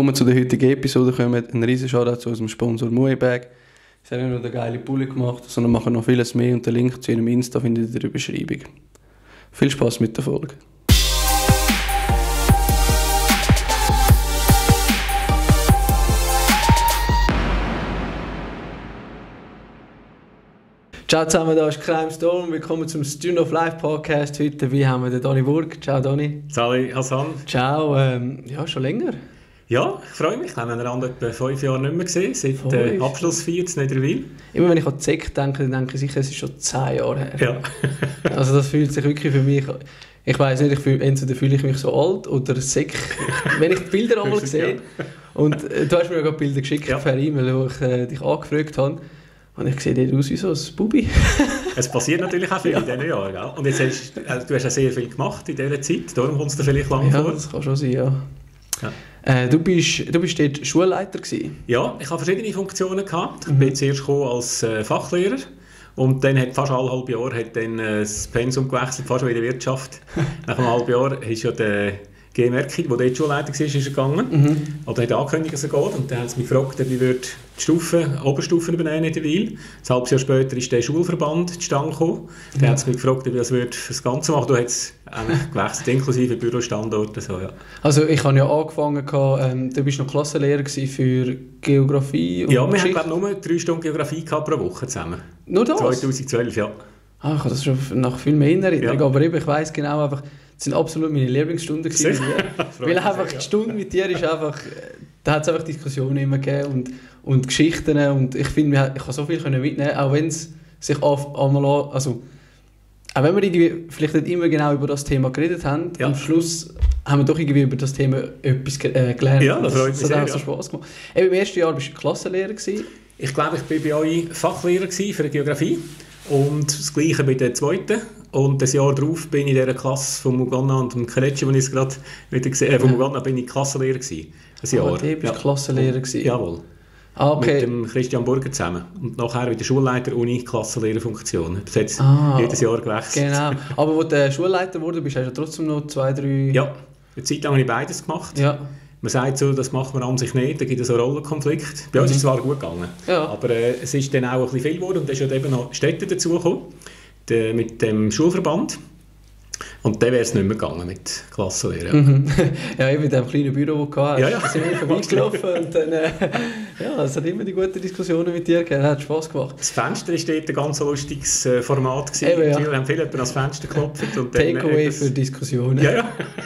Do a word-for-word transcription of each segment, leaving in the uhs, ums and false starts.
Bevor wir zu der heutigen Episode kommen, ein riesen Shoutout zu unserem Sponsor Muebag. Sie haben nicht nur eine geile Pulli gemacht, sondern machen noch vieles mehr und den Link zu ihrem Insta findet ihr in der Beschreibung. Viel Spass mit der Folge. Ciao zusammen, da ist Crime Storm. Willkommen zum Student of Life Podcast. Heute wie haben wir den Dani Burg. Ciao Dani. Sali Hassan. Ciao, ähm, ja, schon länger. Ja, ich freue mich. Wir haben einander etwa fünf Jahre nicht mehr gesehen, seit äh, Abschlussfeier in Niederwil. Immer wenn ich an die Sek denke, dann denke ich sicher, es ist schon zehn Jahre her. Ja. Also das fühlt sich wirklich für mich... Ich weiss nicht, ich fühl, entweder fühle ich mich so alt oder Sek. Wenn ich die Bilder einmal sehe, und äh, du hast mir ja gerade Bilder geschickt ja. per E-Mail, wo ich äh, dich angefragt habe, und ich sehe dort aus wie so ein Bubi. Es passiert natürlich auch viel ja. in diesen Jahren. Gell? Und jetzt hast äh, du hast auch sehr viel gemacht in dieser Zeit, darum kommt es dir vielleicht lang ja, vor. Ja, das kann schon sein, ja. ja. Äh, du, bist, du bist dort Schulleiter gewesen? Ja, ich habe verschiedene Funktionen gehabt. Ich mhm. bin zuerst als äh, Fachlehrer und dann hat fast alle halbe Jahr hat dann, äh, das Pensum gewechselt, fast wie in der Wirtschaft. Nach einem halben Jahr ist ja der G. Merking, der dort Schulleiter war, ist er gegangen. Mhm. Oder hat angekündigt, dass er geht. Und dann haben sie mich gefragt, wie würde die Stufe, Oberstufen übernehmen in der Wil. Ein halbes Jahr später ist der Schulverband zustande gekommen. Dann ja. haben sie mich gefragt, wie er das Ganze machen würde. Du hast es gewechselt, inklusive Bürostandorte. So, ja. Also ich habe ja angefangen, ähm, du bist noch Klassenlehrer für Geografie und Ja, wir haben glaube nur drei Stunden Geografie pro Woche zusammen. Nur das? zwanzig zwölf, ja. Ah, ich habe das schon nach viel mehr in Erinnerung. Ja. Aber eben, ich weiss genau einfach, das sind absolut meine Lieblingsstunden gewesen. Weil einfach die Stunde mit dir ist einfach, da hat es einfach Diskussionen immer gegeben und, und Geschichten und ich finde, ich kann so viel mitnehmen, auch wenn es sich auf einmal, also auch wenn wir irgendwie vielleicht nicht immer genau über das Thema geredet haben, ja. am Schluss haben wir doch irgendwie über das Thema etwas äh, gelernt. Ja, das freut mich sehr. Das hat auch so ja. Spass gemacht. Eben, im ersten Jahr warst du Klassenlehrer gewesen. Ich glaube, ich war bei euch Fachlehrer für Geografie. Und das Gleiche bei der zweiten. Und das Jahr darauf bin ich in dieser Klasse von Mugana und dem Kelechi, wo ich es gerade wieder gesehen habe, von Mugana bin ich Klassenlehrer gewesen. Ein Jahr. Ah, du bist ja. Klassenlehrer gewesen? Jawohl. Ah, okay. Mit dem Christian Burger zusammen. Und nachher wieder Schulleiter ohne Klassenlehrerfunktion. Das hat ah, jedes Jahr gewechselt. Genau. Aber als du Schulleiter wurde, bist du trotzdem noch zwei, drei... Ja, eine Zeit lang habe ich beides gemacht. Ja. Man sagt so, das macht man an sich nicht, da gibt es einen Rollenkonflikt. Bei uns mhm. ist es zwar gut gegangen, ja. aber äh, es ist dann auch ein bisschen viel geworden und dann ist eben noch Städte dazugekommen, de, mit dem Schulverband. Und dann wäre es nicht mehr gegangen mit Klassenlehrer. Mhm. Ja, eben mit dem kleinen Büro, das du hattest. Ja, ja. Da sind wir vorbeigelaufen und dann, äh, ja, es hat immer die guten Diskussionen mit dir gegeben, hat Spass gemacht. Das Fenster war dort ein ganz lustiges äh, Format gewesen. Eben, ja. Wir haben viele ans Fenster geklopft. Takeaway äh, für Diskussionen. Ja, ja.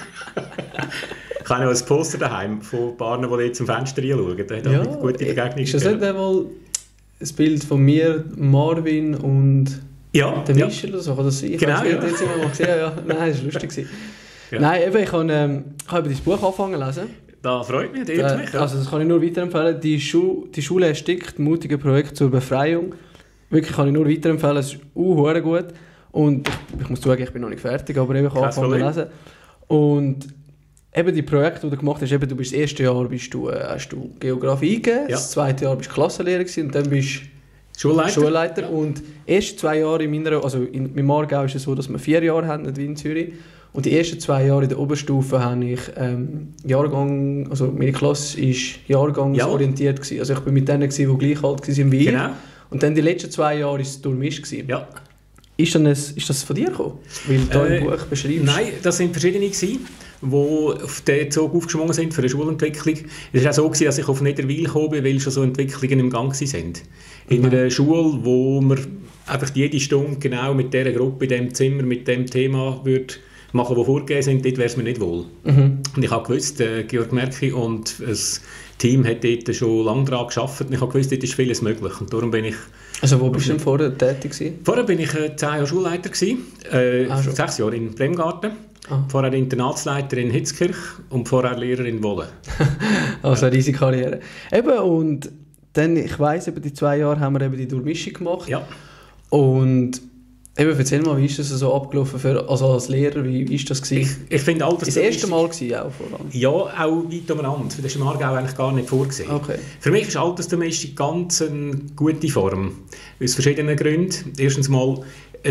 Ich habe noch ein Poster daheim von Paaren, die jetzt zum Fenster reinschauen. Da hat ja, eine gute Begegnung. Ist das nicht einmal ein Bild von mir, Marvin und ja, der ja. Michel oder so? Oder so? Ich genau, habe es ja. jetzt immer mal gesehen. Ja. Nein, das war lustig. Ja. Nein, eben, ich habe, ähm, ich habe dein Buch angefangen zu lesen. Das freut mich, das ehrt mich. Ja. Also das kann ich nur weiterempfehlen. Die, Schu- die Schule erstickt, mutige Projekt zur Befreiung. Wirklich kann ich nur weiterempfehlen. Es ist uh, gut. Und ich, ich muss sagen, ich bin noch nicht fertig, aber eben, ich habe angefangen zu lesen. Und eben die Projekte, die du gemacht hast, eben, du bist das erste Jahr bist du, äh, hast du Geografie gegeben, ja. das zweite Jahr bist du Klassenlehrer gewesen, und dann bist du Schulleiter. Schulleiter. Ja. Und erst zwei Jahre in meiner, also in, im Aargau ist es so, dass wir vier Jahre haben, nicht wie in Zürich. Und die ersten zwei Jahre in der Oberstufe habe ich ähm, Jahrgang, also meine Klasse war jahrgangsorientiert gewesen. Also ich war mit denen, die gleich alt waren wie ich. Genau. Und dann die letzten zwei Jahre war es durchmischt. Ja. Ist, dann ein, ist das von dir gekommen? Weil du äh, im Buch beschreibst. Nein, das sind verschiedene gewesen, die auf den Zug aufgeschwungen sind für eine Schulentwicklung. Es war auch so gewesen, dass ich auf Niederwil gekommen bin, weil schon so Entwicklungen im Gang sind. In mhm. einer Schule, wo man einfach jede Stunde genau mit dieser Gruppe in diesem Zimmer, mit dem Thema würde machen, die vorgegeben sind, dort wäre es mir nicht wohl. Mhm. Und ich habe gewusst, äh, Georg Merki und das Team hat dort schon lange daran gearbeitet und ich habe gewusst, dort ist vieles möglich. Und darum bin ich... Also wo bist du denn vorher tätig gewesen? Vorher bin ich äh, zehn Jahre Schulleiter gewesen, äh, ah, sechs Jahre in Bremgarten, ah. vorher Internatsleiter in Hitzkirch und vorher Lehrer in Wolle. Also eine riesige Karriere. Eben, und dann, ich weiss, über die zwei Jahre haben wir eben die Durchmischung gemacht. Ja. Und eben, erzähl mal, wie ist das so abgelaufen für, also als Lehrer, wie, wie ist das gewesen? Ich, ich finde Alters... Das erste Mal gewesen, auch vor allem? Ja, auch weit umeinander. Das ist im Aargau eigentlich gar nicht vorgesehen. Okay. Für mich ist Altersdomestik ganz eine gute Form. Aus verschiedenen Gründen. Erstens mal, es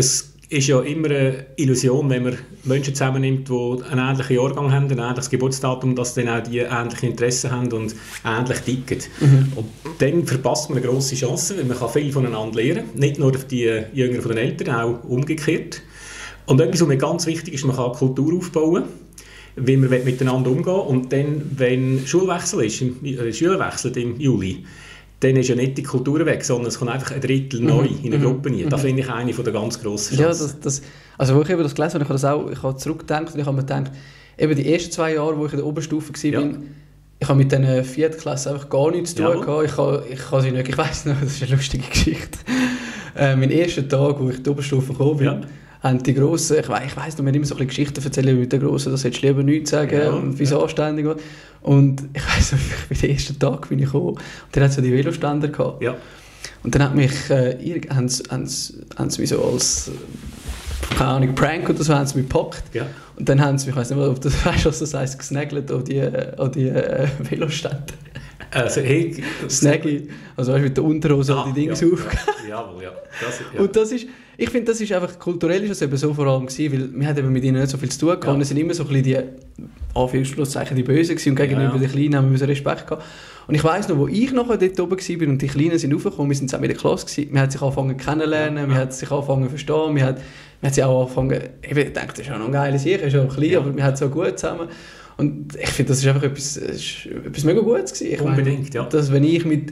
ist ja immer eine Illusion, wenn man Menschen zusammennimmt, die einen ähnlichen Jahrgang haben, ein ähnliches Geburtsdatum, dass dann auch die ähnliche Interessen haben und ähnlich ticken. Mhm. Und dann verpasst man eine grosse Chance, weil man kann viel voneinander lernen. Nicht nur die Jüngeren von den Eltern, auch umgekehrt. Und etwas, was mir ganz wichtig ist, man kann Kultur aufbauen, wie man miteinander umgehen will. Und dann, wenn Schulwechsel ist, im, äh, Schüler wechseln im Juli, dann ist ja nicht die Kultur weg, sondern es kommt einfach ein Drittel neu mhm. in eine Gruppe rein. Das finde ich eine der ganz grossen Chancen. Ja, das, das, also wo ich eben das gelesen habe, ich habe das auch ich habe zurückgedacht und ich habe mir gedacht, eben die ersten zwei Jahre, wo ich in der Oberstufe war, ja. bin, ich habe mit diesen Viertklassen einfach gar nichts zu tun gehabt. Ich habe, ich habe sie nicht, ich weiss noch, das ist eine lustige Geschichte. äh, mein erster Tag, wo ich in die Oberstufe gekommen bin, ja. haben die Grossen, ich weiss, ich weiss noch, wir haben immer so ein bisschen Geschichten erzählen mit den Grossen, das hättest du lieber nichts sagen ja, und wie es ja. anständig war. Und ich weiss noch, bei dem ersten Tag bin ich gekommen und dann hat es so die Veloständer gehabt. Ja. Und dann hat mich, äh, haben sie, haben sie, haben sie mich so als, keine Ahnung, Prank oder so, haben sie mich gepackt. Ja. Und dann haben sie mich, ich weiss nicht mehr, ob das weißt, was das heisst, gesnaggelt an die, an die äh, Veloständer. Also, hey, Snaggy, also weißt du, mit der Unterhose ah, die Dinge ja, auf. Ja, jawohl, ja. Das, ja. Und das ist, ich finde, das ist einfach, kulturell ist das eben so vor allem gewesen, weil wir hatten mit ihnen nicht so viel zu tun gehabt. Ja. Es sind immer so ein bisschen die, Anführungszeichen, die Bösen gewesen und gegenüber ja, ja. den Kleinen haben wir Respekt gehabt. Und ich weiss noch, wo ich nachher dort oben war und die Kleinen sind raufgekommen, wir sind zusammen in der Klasse gewesen, wir haben sich angefangen kennenzulernen, ja. wir haben sich angefangen zu verstehen, wir haben, wir haben sich auch angefangen, ich denke, das ist ja noch ein geiles Sieg, ist ja auch klein, ja. aber wir haben es auch gut zusammen. Und ich finde, das ist einfach etwas, etwas mega Gutes gewesen. Ich Unbedingt, meine, ja. Dass, wenn ich mit,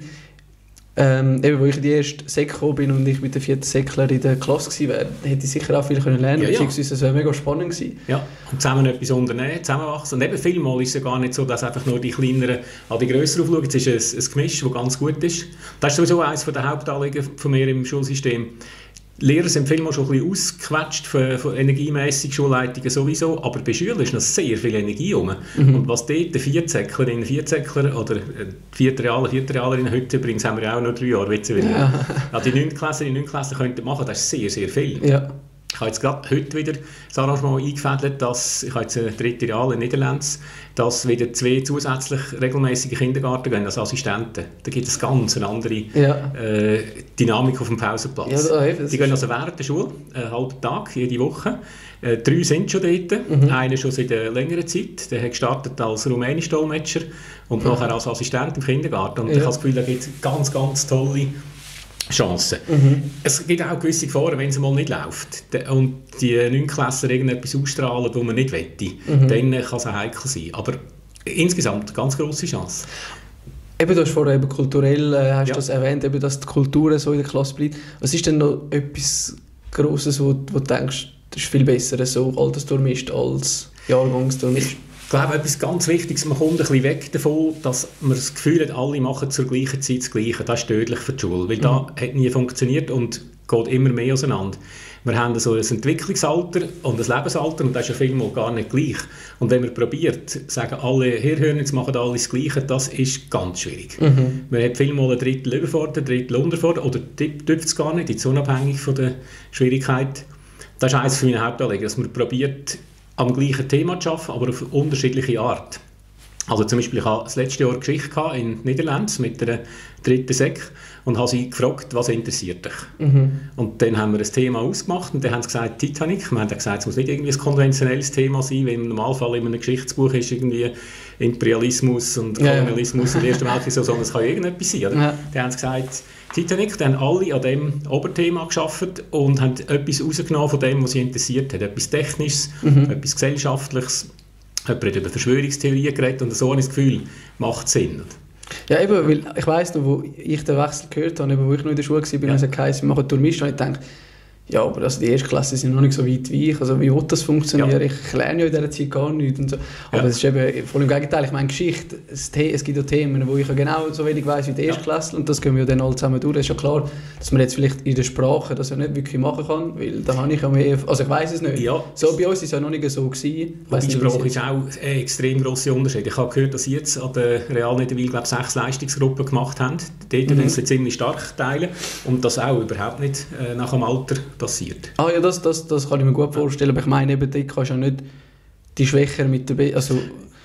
ähm, eben, wo ich in die erste Sek gekommen bin und ich mit der vierten Sekler in der Klasse gewesen wäre, hätte ich sicher auch viel können lernen können, ja, beziehungsweise ja. es wäre mega spannend gewesen. Ja, und zusammen etwas unternehmen, zusammenwachsen. Und eben vielmal ist es ja gar nicht so, dass einfach nur die Kleineren an die Grösseren aufschauen. Es ist ein, ein Gemisch, das ganz gut ist. Das ist sowieso eines der Hauptanliegen von mir im Schulsystem. Lehrer sind vielmal schon ein bisschen ausgequetscht, von, von energiemässig, Schulleitungen sowieso, aber bei Schülern ist noch sehr viel Energie rum. Mhm. Und was dort die Vierzäcklerinnen, Vierzäckler oder Viertrealer, Viertrealerinnen, heute übrigens haben wir ja auch noch drei Jahre, wissen wir. Ja. Ja, die Neuntklässler, die Neuntklässler könnten machen, das ist sehr, sehr viel. Ja. Ich habe jetzt gerade heute wieder das Arrangement eingefädelt, dass, ich habe jetzt eine dritte Real in Niederlands, dass wieder zwei zusätzlich regelmäßige Kindergarten gehen als Assistenten. Da gibt es ganz eine andere ja. äh, Dynamik auf dem Pausenplatz. Ja, die gehen also während der Schule, einen halben Tag, jede Woche. Äh, drei sind schon dort, mhm. einer schon seit einer längeren Zeit. Der hat gestartet als Rumänisch-Dolmetscher und mhm. nachher als Assistent im Kindergarten. Und ja. ich habe das Gefühl, da gibt es ganz, ganz tolle Chancen. Mhm. Es gibt auch gewisse Gefahren, wenn es mal nicht läuft und die Neunklässler irgendetwas ausstrahlen, das man nicht wette, mhm. dann kann es auch heikel sein. Aber insgesamt eine ganz grosse Chance. Eben, du hast vorher eben kulturell äh, hast ja. das erwähnt, eben, dass die Kultur so in der Klasse bleibt. Was ist denn noch etwas Grosses, wo, wo du denkst, das ist viel besser, so Altersdurchmisch als Jahrgangsdurchmisch? Ich glaube, etwas ganz Wichtiges, man kommt ein bisschen weg davon, dass man das Gefühl hat, alle machen zur gleichen Zeit das Gleiche. Das ist tödlich für die Schule, weil mhm. das hat nie funktioniert und geht immer mehr auseinander. Wir haben so ein Entwicklungsalter und ein Lebensalter und das ist ja vielmal gar nicht gleich. Und wenn man probiert, sagen alle, herhören, jetzt machen alle das Gleiche, das ist ganz schwierig. Mhm. Man hat vielmal ein Drittel überfordert, ein Drittel unterfordert oder dürfte es gar nicht, jetzt unabhängig von der Schwierigkeit. Das ist eines meiner Hauptanliegen, dass man probiert, am gleichen Thema zu arbeiten, aber auf unterschiedliche Art. Also zum Beispiel, ich hatte das letzte Jahr Geschichte in den Niederlanden mit der dritten Sek und habe sie gefragt, was interessiert dich? Mhm. Und dann haben wir ein Thema ausgemacht und dann haben sie gesagt, Titanic. Wir haben dann gesagt, es muss nicht irgendwie ein konventionelles Thema sein, wie im Normalfall in einem Geschichtsbuch ist irgendwie Imperialismus und Kolonialismus ja, ja. und Ersten Weltkrieg, sondern es kann irgendetwas sein. Oder? Ja. Dann haben sie gesagt, Titanic, dann haben alle an dem Oberthema gearbeitet und haben etwas rausgenommen von dem, was sie interessiert hat. Etwas Technisches, mhm. etwas Gesellschaftliches. Jemand hat über Verschwörungstheorien geredet und so habe ich das Gefühl, macht Sinn. Ja, eben, weil ich weiss noch, wo ich den Wechsel gehört habe, wo ich noch in der Schule war, ja. und es heisst, wir machen Durchmisch, und ich denke, ja, aber also die erste Klasse sind noch nicht so weit wie ich, also wie will das funktionieren? Ja. Ich lerne ja in dieser Zeit gar nichts und so. Aber ja. es ist eben voll im Gegenteil, ich meine Geschichte, es, es gibt ja Themen, wo ich ja genau so wenig weiss wie die erste Klasse ja. und das gehen wir ja dann alle zusammen durch. Es ist ja klar, dass man jetzt vielleicht in der Sprache das ja nicht wirklich machen kann, weil da habe ich ja mehr, also ich weiss es nicht. Ja. So bei uns ist es ja noch nicht so gewesen. Die Sprache ist auch ein extrem grosser Unterschied. Ich habe gehört, dass Sie jetzt an der Real Niederwil, glaube ich, sechs Leistungsgruppen gemacht haben. Dort mhm. sie ziemlich stark teilen und das auch überhaupt nicht äh, nach dem Alter passiert. Ah ja, das, das, das kann ich mir gut vorstellen, aber ich meine, eben, dort kannst du ja nicht die Schwächer mit dabei, also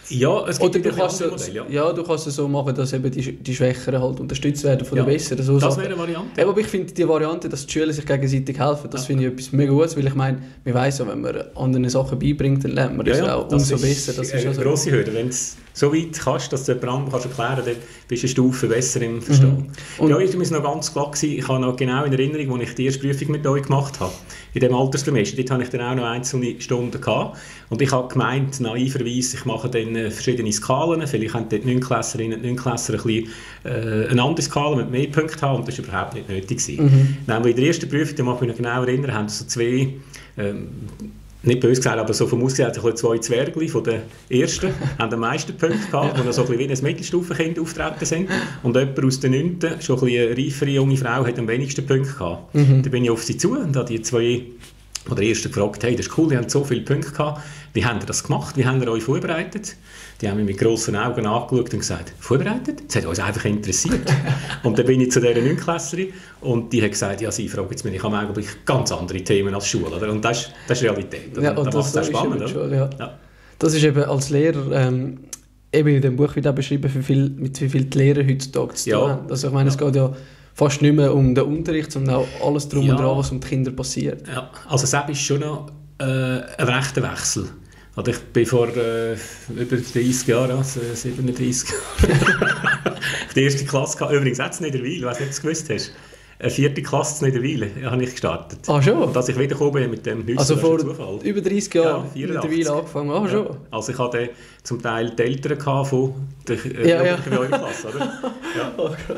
Ja, es gibt Oder du kannst, Modelle, es, ja. ja, du kannst es so machen, dass eben die, die Schwächeren halt unterstützt werden von ja. den Besseren. So das Sachen. wäre eine Variante. Aber ich finde die Variante, dass die Schüler sich gegenseitig helfen, das ja. finde ich etwas mega Gutes, weil ich meine, man weiss ja, wenn man anderen Sachen beibringt, dann lernt man das ja, ja. auch das umso ist besser. Das eine ist also grosse Hürde. Wenn du so weit kannst, dass du jemandem kannst erklären kannst, dann bist du eine Stufe besser im Verstehen. Mhm. Ja, ich war noch ganz klar gewesen, ich habe noch genau in Erinnerung, als ich die erste Prüfung mit euch gemacht habe, in diesem Alterssemester, dort hatte ich dann auch noch einzelne Stunden gehabt. Und ich habe gemeint, naiverweise, ich mache dann verschiedene Skalen, vielleicht haben die Neunklässlerinnen und Neunklässler ein bisschen äh, eine andere Skala mit mehr Punkten haben, und das war überhaupt nicht nötig gewesen. Mhm. Nämlich in der ersten Prüfung, da mag ich mich noch genau erinnern, haben so zwei, ähm, nicht böse gesagt, aber so vom Ausgesehen zwei Zwergli von den ersten, haben am meisten Punkte gehabt, die noch so ein bisschen wie ein Mittelstufenkind auftreten sind. Und jemand aus der neunten, schon ein bisschen eine reifere junge Frau, hat am wenigsten Punkte gehabt. Mhm. Da bin ich auf sie zu und habe die zwei oder der erste gefragt, hey, das ist cool, ihr habt so viele Punkte gehabt. Wie habt ihr das gemacht? Wie habt ihr euch vorbereitet? Die haben mich mit grossen Augen angeschaut und gesagt, vorbereitet? Das hat uns einfach interessiert. Und dann bin ich zu dieser Neunklässlerin und die hat gesagt, ja, sie fragt jetzt mich, ich habe eigentlich ganz andere Themen als Schule. Oder? Und das ist, das ist Realität. Ja, und das, das ist spannend, ist Schule, ja. Ja. Das ist eben als Lehrer, ähm, eben in dem Buch wird auch beschrieben, wie viel, mit wie viel die Lehrer heutzutage zu tun haben. Also ich meine, ja. es geht ja fast nicht mehr um den Unterricht, sondern auch alles drum ja. und dran, was um die Kinder passiert. Ja. Also es ist schon noch äh, ein rechter Wechsel. Also ich bin vor äh, über dreißig Jahren, also siebenunddreißig Jahren, die erste Klasse gehabt. Übrigens jetzt nicht in Niederwil, ich weiß nicht, ob du es gewusst hast. Eine vierte Klasse in Niederwil habe ich gestartet. Ah, schon? Und als ich wiedergekommen bin mit dem Hüsser, also vor Zufall. Über dreißig Jahren ja, in Niederwil angefangen? Ah, schon? Ja. Also ich hatte zum Teil die Eltern von der äh, ja, ja. Klasse, oder? Ja. Okay.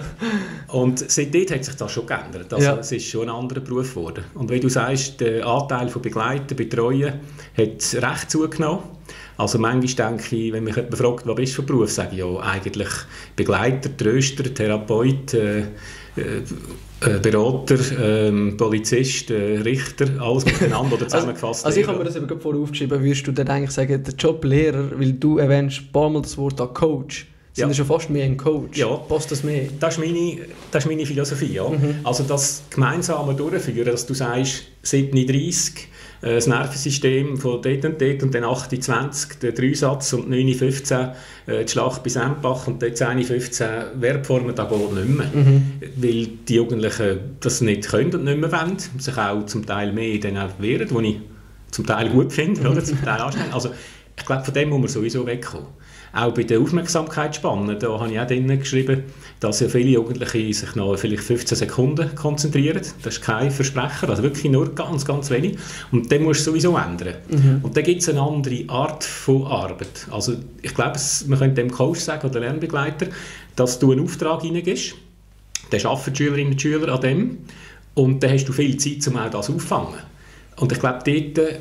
Und seitdem hat sich das schon geändert. Also ja. Es ist schon ein anderer Beruf geworden. Und wie du sagst, der Anteil von Begleiten, Betreuen hat recht zugenommen. Also manchmal denke ich, wenn mich jemand fragt, was bist du für Beruf, sage ich ja eigentlich Begleiter, Tröster, Therapeut, äh, äh, Berater, ähm, Polizist, äh, Richter, alles miteinander oder zusammengefasst. Also, also ich habe mir das eben gerade vorher aufgeschrieben, würdest du dann eigentlich sagen, der Job Lehrer, weil du erwähnst ein paar Mal das Wort Coach, sind ja schon fast mehr ein Coach. Ja. Passt das mehr? Das ist meine, das ist meine Philosophie. Ja. Mhm. Also das gemeinsame Durchführen, dass du sagst, siebenunddreißig, äh, das Nervensystem von dort und dort und dann achtundzwanzig, der Dreisatz und neun fünfzehn, äh, die Schlacht bei Sempach und dort zehn fünfzehn Verbformen, da geht nicht mehr. Mhm. Weil die Jugendlichen das nicht können und nicht mehr wollen, sich auch zum Teil mehr dann auch wehren, was ich zum Teil gut finde, oder zum Teil anständig. Also ich glaube, von dem muss man sowieso wegkommen. Auch bei der Aufmerksamkeitsspanne, da habe ich auch drinnen geschrieben, dass ja viele Jugendliche sich noch vielleicht fünfzehn Sekunden konzentrieren. Das ist kein Versprecher, also wirklich nur ganz, ganz wenig. Und den musst du sowieso ändern. Mhm. Und dann gibt es eine andere Art von Arbeit. Also ich glaube, man könnte dem Coach sagen oder Lernbegleiter, dass du einen Auftrag reingibst, dann arbeiten die Schülerinnen und Schüler an dem und dann hast du viel Zeit, um auch das aufzufangen. Und ich glaube, dort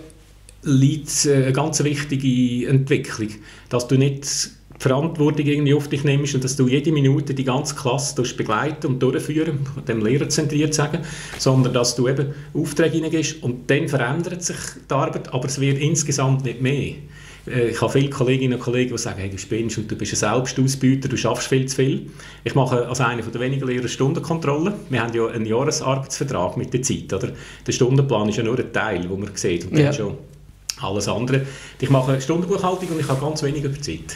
liegt eine ganz wichtige Entwicklung, dass du nicht die Verantwortung irgendwie auf dich nimmst und dass du jede Minute die ganze Klasse begleiten und durchführen, dem Lehrer zentriert sagen, sondern dass du eben Aufträge hineingibst und dann verändert sich die Arbeit, aber es wird insgesamt nicht mehr. Ich habe viele Kolleginnen und Kollegen, die sagen, hey, du spinnst und du bist ein Selbstausbeuter, du schaffst viel zu viel. Ich mache als einer der wenigen Lehrer Stundenkontrolle. Wir haben ja einen Jahresarbeitsvertrag mit der Zeit. Oder? Der Stundenplan ist ja nur ein Teil, den man sieht. Und ja. schon alles andere. Ich mache Stundenbuchhaltung und ich habe ganz wenig über Zeit.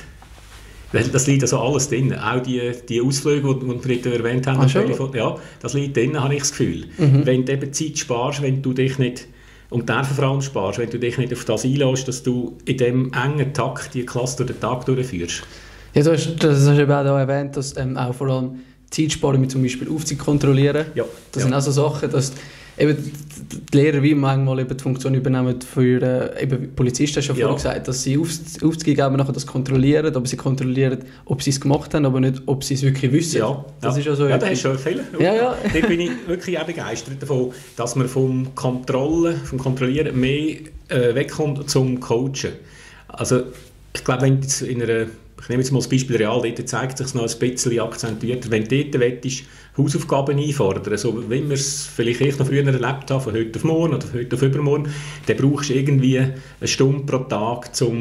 Das liegt also alles drin. Auch die, die Ausflüge, die wir erwähnt haben, ah, ja, das liegt drin, habe ich das Gefühl. Mhm. Wenn du eben Zeit sparst, wenn du dich nicht, und dafür vor allem sparst, wenn du dich nicht auf das einlässt, dass du in diesem engen Takt die Klasse durch den Tag durchführst. Ja, du hast, das hast du eben auch erwähnt, dass ähm, auch vor allem Zeit sparen, mit zum Beispiel Aufzug kontrollieren. Ja. Das ja. sind also Sachen, dass eben die Lehrer wie manchmal eben die Funktion übernehmen für äh, eben Polizisten, hast du ja vorhin gesagt, dass sie Aufzüge geben, nachher das kontrollieren, aber sie kontrollieren, ob sie es gemacht haben, aber nicht, ob sie es wirklich wissen. Ja, das ja. ist also ja, da hast du schon viele. Ja, ja. Da bin ich wirklich auch begeistert davon, dass man vom Kontrollen, vom Kontrollieren mehr äh, wegkommt zum Coachen. Also ich glaube, wenn jetzt in einer, ich nehme jetzt mal das Beispiel Real, dort zeigt sich es noch ein bisschen akzentuierter, wenn du dort willst, Hausaufgaben einfordern, so wie wir es vielleicht erst noch früher erlebt haben, von heute auf morgen oder von heute auf übermorgen, dann brauchst du irgendwie eine Stunde pro Tag, um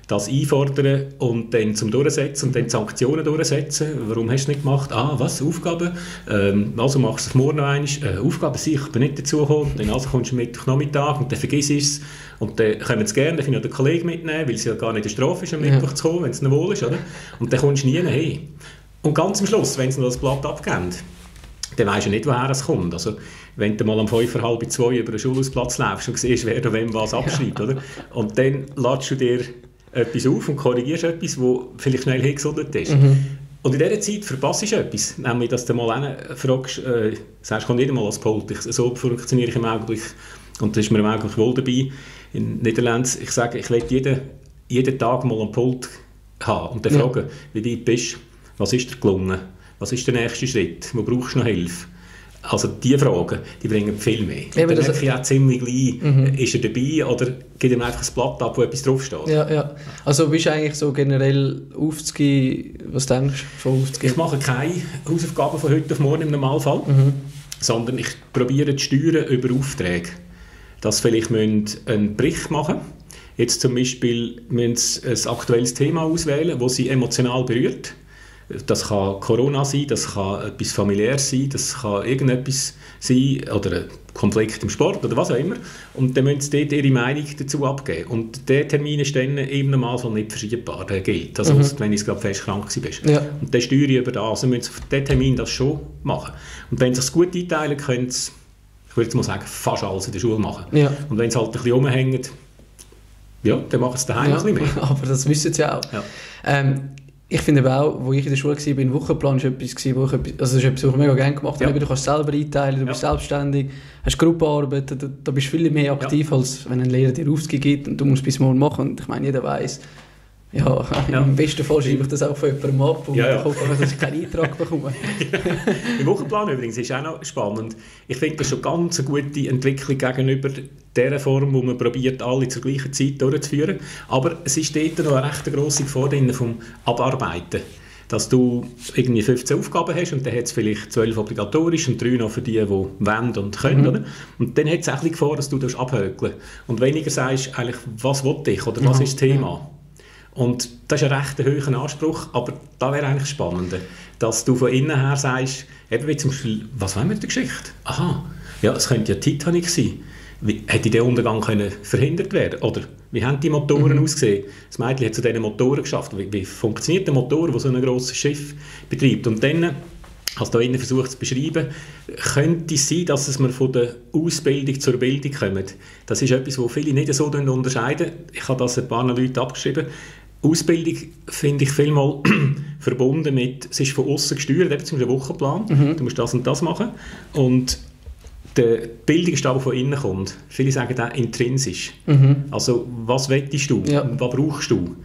das einfordern und dann zum Durchsetzen und dann Sanktionen durchsetzen. Warum hast du es nicht gemacht? Ah, was? Aufgaben? Ähm, also machst du es morgen noch einmal. Äh, Aufgaben sind, ich bin nicht dazugekommen. Dann also kommst du Mittwochnachmittag und dann vergisst es. Und dann können sie gerne den Kollegen mitnehmen, weil es ja gar nicht eine Strafe ist, am Mittwoch ja. zu kommen, wenn es noch wohl ist. Oder? Und dann kommst du nie hin. Und ganz am Schluss, wenn sie noch das Blatt abgeben, dann weisst du nicht, woher es kommt. Also, wenn du mal um fünf, halb zwei über den Schulhausplatz läufst und siehst, wer da wem was abschreibt. Ja. Oder? Und dann lädst du dir etwas auf und korrigierst etwas, das vielleicht schnell hingesundert ist. Mhm. Und in dieser Zeit verpasst du etwas. Nämlich, dass du mal fragst, äh, sagst, komm nicht einmal als Pult. Ich, so funktioniere ich im Augenblick. Und das ist mir im Augenblick wohl dabei. In Niederlanden, ich sage, ich will jeden, jeden Tag mal einen Pult haben und dann ja. fragen, wie weit bist du, was ist dir gelungen, was ist der nächste Schritt, wo brauchst du noch Hilfe? Also diese Fragen, die bringen viel mehr. Ja, dann merke ich auch ziemlich gleich, mhm. ist er dabei oder gibt ihm einfach ein Blatt ab, wo etwas draufsteht. Ja, ja. Also bist du eigentlich so generell aufzugehen, was denkst du von aufzugehen? Ich mache keine Hausaufgaben von heute auf morgen im Normalfall, mhm. sondern ich probiere zu steuern über Aufträge. Dass vielleicht einen Bericht machen müssen. Jetzt zum Beispiel müssen sie ein aktuelles Thema auswählen, das sie emotional berührt. Das kann Corona sein, das kann etwas familiäres sein, das kann irgendetwas sein oder ein Konflikt im Sport oder was auch immer. Und dann müssen sie dort ihre Meinung dazu abgeben. Und der Termin ist dann im Normalfall nicht verschiebbar, der gilt. Also mhm. wenn du gerade fest krank bist. Ja. Und dann steuere ich über das. Also müssen sie auf diesen Termin das schon machen. Und wenn sie es gut einteilen, können sie, ich würde jetzt mal sagen, fast alles in der Schule machen. Ja. Und wenn sie halt ein bisschen rumhängen, ja, dann machen sie daheim ja, ein bisschen mehr. Aber das wissen sie ja auch. Ja. Ähm, ich finde aber auch, wo ich in der Schule war, ein Wochenplan war etwas, wo ich, also das ist etwas, was ich mega gerne gemacht habe. Ja. Du kannst selber einteilen, du bist ja. selbstständig, hast Gruppenarbeit, da, da bist du viel mehr aktiv, ja. als wenn ein Lehrer dir Aufgaben gibt und du musst bis morgen machen. Und ich meine, jeder weiss, ja, ja, im besten Fall schreibe ich das auch von jemandem ab und ja, ja. hoffe, dass ich keinen Eintrag bekomme. Im Wochenplan übrigens ist auch noch spannend. Ich finde das schon ganz eine gute Entwicklung gegenüber dieser Form, wo man probiert, alle zur gleichen Zeit durchzuführen. Aber es ist dort noch eine recht grosse Gefahr vom Abarbeiten. Dass du irgendwie fünfzehn Aufgaben hast und dann hat es vielleicht zwölf obligatorisch und drei noch für die, die wollen und können. Mhm. Oder? Und dann hat es auch die Gefahr, dass du das abhökeln und weniger sagst, eigentlich, was will ich oder was mhm. ist das Thema. Und das ist ein recht hoher Anspruch, aber da wäre eigentlich spannend, dass du von innen her sagst, eben wie zum Beispiel, was wollen wir mit der Geschichte? Aha, ja, es könnte ja Titanic sein. Wie, hätte der Untergang können verhindert werden? Oder wie haben die Motoren mhm. ausgesehen? Das Mädchen hat zu diesen Motoren geschafft. Wie, wie funktioniert der Motor, der so ein grosses Schiff betreibt? Und dann, als da innen versucht zu beschreiben, könnte es sein, dass es wir von der Ausbildung zur Bildung kommt. Das ist etwas, was viele nicht so unterscheiden. Ich habe das ein paar Leuten abgeschrieben. Ausbildung finde ich vielmal verbunden mit, es ist von außen gesteuert, eben zum Beispiel ein Wochenplan, mhm. du musst das und das machen. Und die Bildung ist da, die von innen kommt. Viele sagen auch intrinsisch. Mhm. Also, was willst du? Ja. Was brauchst du?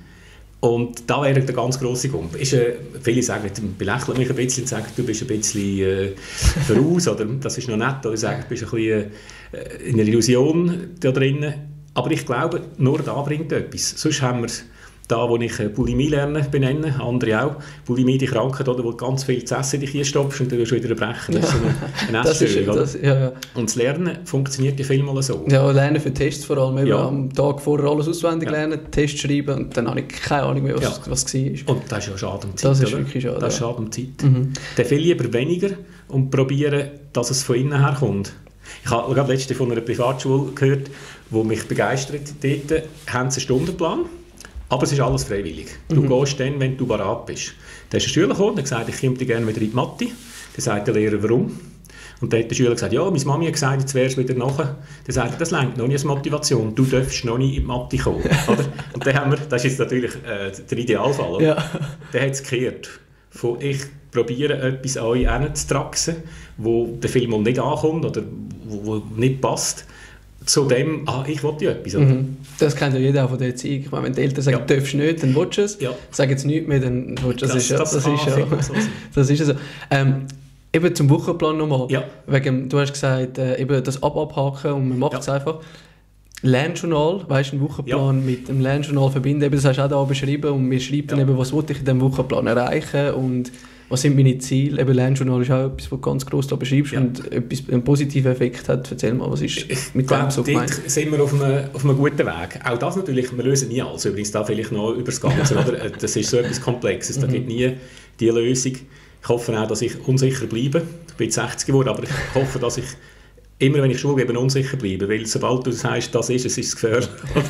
Und da wäre der ganz grosse Gump. Ist, äh, viele sagen, belächeln mich ein bisschen und sagen, du bist ein bisschen äh, voraus, oder das ist noch nett, oder sagen, du bist ein bisschen äh, in einer Illusion da drinnen. Aber ich glaube, nur da bringt etwas. Sonst haben wir da, wo ich Bulimie lernen benenne, andere auch. Bulimie, die Krankheit, oder, wo du ganz viel zu essen dich einstopfst und dann wirst du wieder brechen. Das ist so eine, eine Essstörung. Das, ja, ja. Und das Lernen funktioniert ja vielmal so. Ja, Lernen für Tests vor allem. Ja. Am Tag vorher alles auswendig ja. lernen, Tests schreiben und dann habe ich keine Ahnung mehr, was, ja. was war. Und das ist ja schade um Zeit. Das ist oder? wirklich schade. Das ist schade um Zeit. Mhm. Dann viel lieber weniger und probieren, dass es von innen her kommt. Ich habe gerade letzte von einer Privatschule gehört, die mich begeistert. Dort haben sie einen Stundenplan. Aber es ist alles freiwillig. Du mhm. gehst dann, wenn du bereit bist. Da ist ein Schüler gekommen und hat gesagt, ich komme gerne wieder in die Mathe. Dann sagt der Lehrer, warum? Und dann hat der Schüler gesagt, ja, meine Mami hat gesagt, jetzt wärst du wieder nachher. Dann sagt er, das reicht noch nicht als Motivation. Du darfst noch nicht in die Mathe kommen. Oder? Und dann haben wir, das ist jetzt natürlich äh, der Idealfall. Oder? Ja. Dann hat es gekehrt. Von ich probiere etwas an euch hinzutraxen, wo der Film nicht ankommt oder wo, wo nicht passt. Zu dem, ah, ich will ja etwas. Mhm. Das kennt ja jeder auch von der Erziehung. Ich meine, wenn die Eltern sagen, ja. du darfst nicht, dann willst du es. Ja. Sagen sie nichts mehr, dann willst du es. Das, das, das, das, ist ja, so das ist ja so. Ähm, eben zum Wochenplan nochmal. Ja. Wegen, du hast gesagt, äh, eben das Ab abhaken und man macht es ja. einfach. Lernjournal, weißt du, einen Wochenplan ja. mit dem Lernjournal verbinden. Eben, das hast du auch da beschrieben und mir schreibt ja. dann eben, was wollte ich in diesem Wochenplan erreichen und was sind meine Ziele? Eben Lernjournal ist auch etwas, was du ganz gross da beschreibst ja. und etwas, einen positiven Effekt hat. Erzähl mal, was ist ich mit glaub, dem so gemeint? Dort sind wir auf einem, auf einem guten Weg. Auch das natürlich, wir lösen nie alles. Übrigens da vielleicht noch über das Ganze. Oder? Das ist so etwas Komplexes. Da gibt nie die Lösung. Ich hoffe auch, dass ich unsicher bleibe. Ich bin sechzig geworden, aber ich hoffe, dass ich immer, wenn ich Schule gebe, unsicher bleibe. Weil sobald du sagst, das ist es, ist es gefährlich.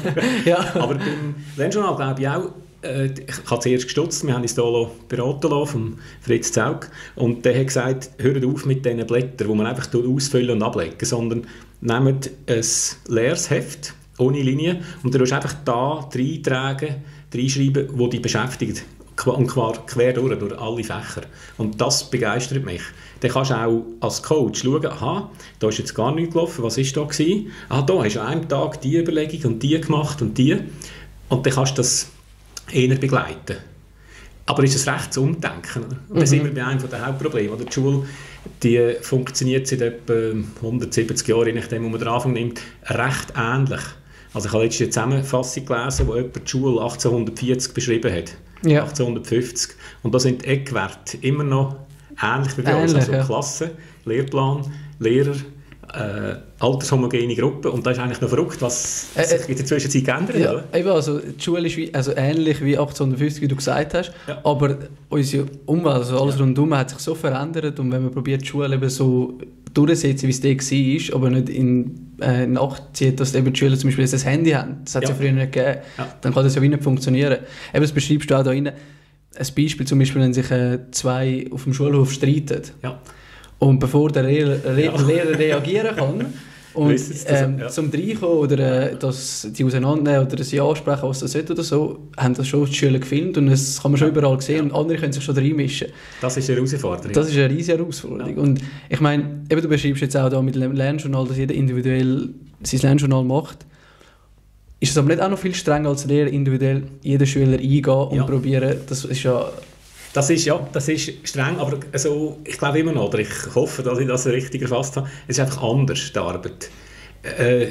ja. Aber beim Lernjournal glaube ich auch, ich habe zuerst gestutzt, wir haben uns hier beraten lassen vom Fritz Zaug und der hat gesagt, hört auf mit diesen Blättern, die man einfach ausfüllen und ablegen, sondern nehmt ein leeres Heft ohne Linie und dann musst du einfach da reintragen, reinschreiben, wo dich beschäftigt und quer durch, durch alle Fächer. Und das begeistert mich. Dann kannst du auch als Coach schauen, aha, da ist jetzt gar nichts gelaufen, was war da gewesen? Ah, da hast du an einem Tag die Überlegung und die gemacht und die. Und dann kannst du das eher begleiten. Aber ist es recht zu umdenken? Und mhm. das sind wir bei einem der Hauptprobleme. Die Schule die funktioniert seit etwa hundertsiebzig Jahren, je nachdem, wo man den Anfang nimmt, recht ähnlich. Also ich habe letztens eine Zusammenfassung gelesen, wo jemand die Schule achtzehnhundertvierzig beschrieben hat. Ja. achtzehnhundertfünfzig. Und da sind die Eckwerte immer noch ähnlich wie bei uns. Also ja. Klasse, Lehrplan, Lehrer, Äh, altershomogene Gruppe und das ist eigentlich noch verrückt, was äh, sich in der Zwischenzeit geändert hat. Ja, eben, also die Schule ist wie, also ähnlich wie achtzehnhundertfünfzig, wie du gesagt hast, ja. aber unsere Umwelt, also alles ja. rundherum hat sich so verändert und wenn man probiert, die Schule eben so durchzusetzen, wie es da war, aber nicht in äh, nachzieht, dass eben die Schüler zum Beispiel ein Handy haben, das hat es ja. ja früher nicht gegeben, ja. dann kann das ja wie nicht funktionieren. Eben, das beschreibst du auch da rein. Ein Beispiel zum Beispiel, wenn sich äh, zwei auf dem Schulhof streiten. Ja. Und bevor der Lehrer, Re- ja. Lehrer reagieren kann und ähm, ja. zum Reinkommen oder äh, dass die auseinandernehmen oder sie ansprechen, was das sollte oder so, haben das schon die Schüler gefilmt und das kann man schon ja. überall sehen ja. und andere können sich schon reinmischen. Das ist eine Herausforderung. Das ist eine riesige Herausforderung. Ja. Und ich meine, eben du beschreibst jetzt auch da mit dem Lernjournal, dass jeder individuell sein Lernjournal macht. Ist es aber nicht auch noch viel strenger als Lehrer individuell jeden Schüler eingehen und ja. probieren, das ist ja... Das ist, ja, das ist streng, aber also, ich glaube immer noch, oder ich hoffe, dass ich das richtig erfasst habe, es ist einfach anders, die Arbeit. Äh,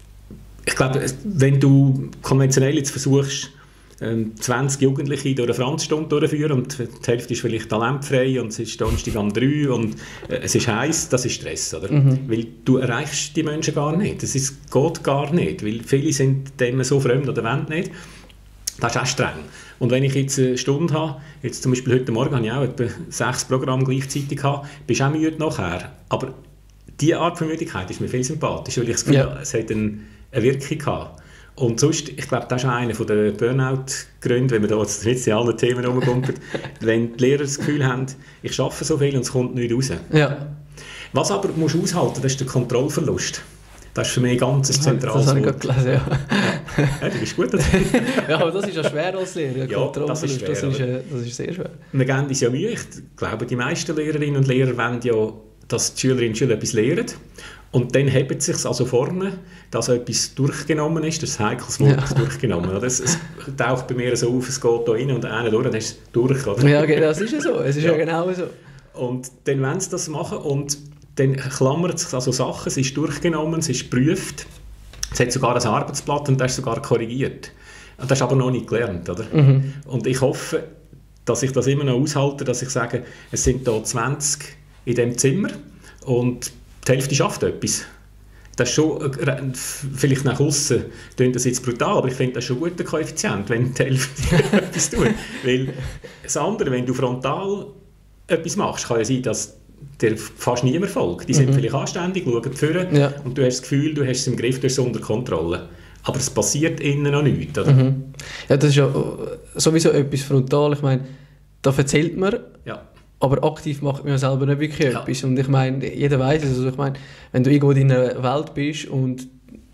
ich glaube, wenn du konventionell jetzt versuchst, zwanzig Jugendliche durch eine Franzstunde durchzuführen und die Hälfte ist vielleicht talentfrei und es ist Donnerstag um drei und äh, es ist heiß, das ist Stress, oder? Mhm. Weil du erreichst die Menschen gar nicht, das ist, geht gar nicht, weil viele sind dem so fremd oder wollen nicht. Das ist auch streng. Und wenn ich jetzt eine Stunde habe, jetzt zum Beispiel heute Morgen habe ich auch etwa sechs Programme gleichzeitig gehabt, bist du auch müde nachher. Aber diese Art von Müdigkeit ist mir viel sympathisch, weil ich das Gefühl habe, ja. es hat eine, eine Wirkung gehabt. Und sonst, ich glaube, das ist auch einer der Burnout-Gründe, wenn man da jetzt nicht in alle Themen rumkommt, wenn die Lehrer das Gefühl haben, ich arbeite so viel und es kommt nicht raus. Ja. Was aber musst du aushalten, das ist der Kontrollverlust. Das ist für mich ganz ein zentrales Wort. Das habe ich gerade gelesen, ja. ja. Du bist gut. Ja, aber das ist ja schwer als Lehrer. Ja, das ist schwer. Das ist, äh, das ist sehr schwer. Wir geben uns ja Mühe. Ich glaube, die meisten Lehrerinnen und Lehrer wollen ja, dass die Schülerinnen und Schüler etwas lernen. Und dann hebt es sich also vorne, dass etwas durchgenommen ist. Das ist ein heikles Wort, ja. durchgenommen. Es, es taucht bei mir so auf, es geht da rein und einer durch, dann ist es durch. Oder? Ja, das ist ja so. Es ist ja, ja genau so. Und dann wollen sie das machen und dann klammert es sich also Sachen, es ist durchgenommen, es ist geprüft, es hat sogar ein Arbeitsblatt und das ist sogar korrigiert. Und das ist aber noch nicht gelernt, oder? Mhm. Und ich hoffe, dass ich das immer noch aushalte, dass ich sage, es sind da zwanzig in diesem Zimmer und die Hälfte schafft etwas. Das ist schon, vielleicht nach außen klingt das jetzt brutal, aber ich finde das schon ein guter Koeffizient, wenn die Hälfte etwas tut. Weil das andere, wenn du frontal etwas machst, kann ja sein, dass dir fast niemand folgt. Die sind mhm. vielleicht anständig, schauen vorne ja. und du hast das Gefühl, du hast es im Griff, du hast es unter Kontrolle. Aber es passiert innen noch nichts, oder? Mhm. Ja, das ist ja sowieso etwas frontal. Ich meine, da erzählt man, ja. aber aktiv macht man ja selber nicht wirklich ja. etwas. Und ich meine, jeder weiß es. Also ich meine, wenn du irgendwo in einer Welt bist und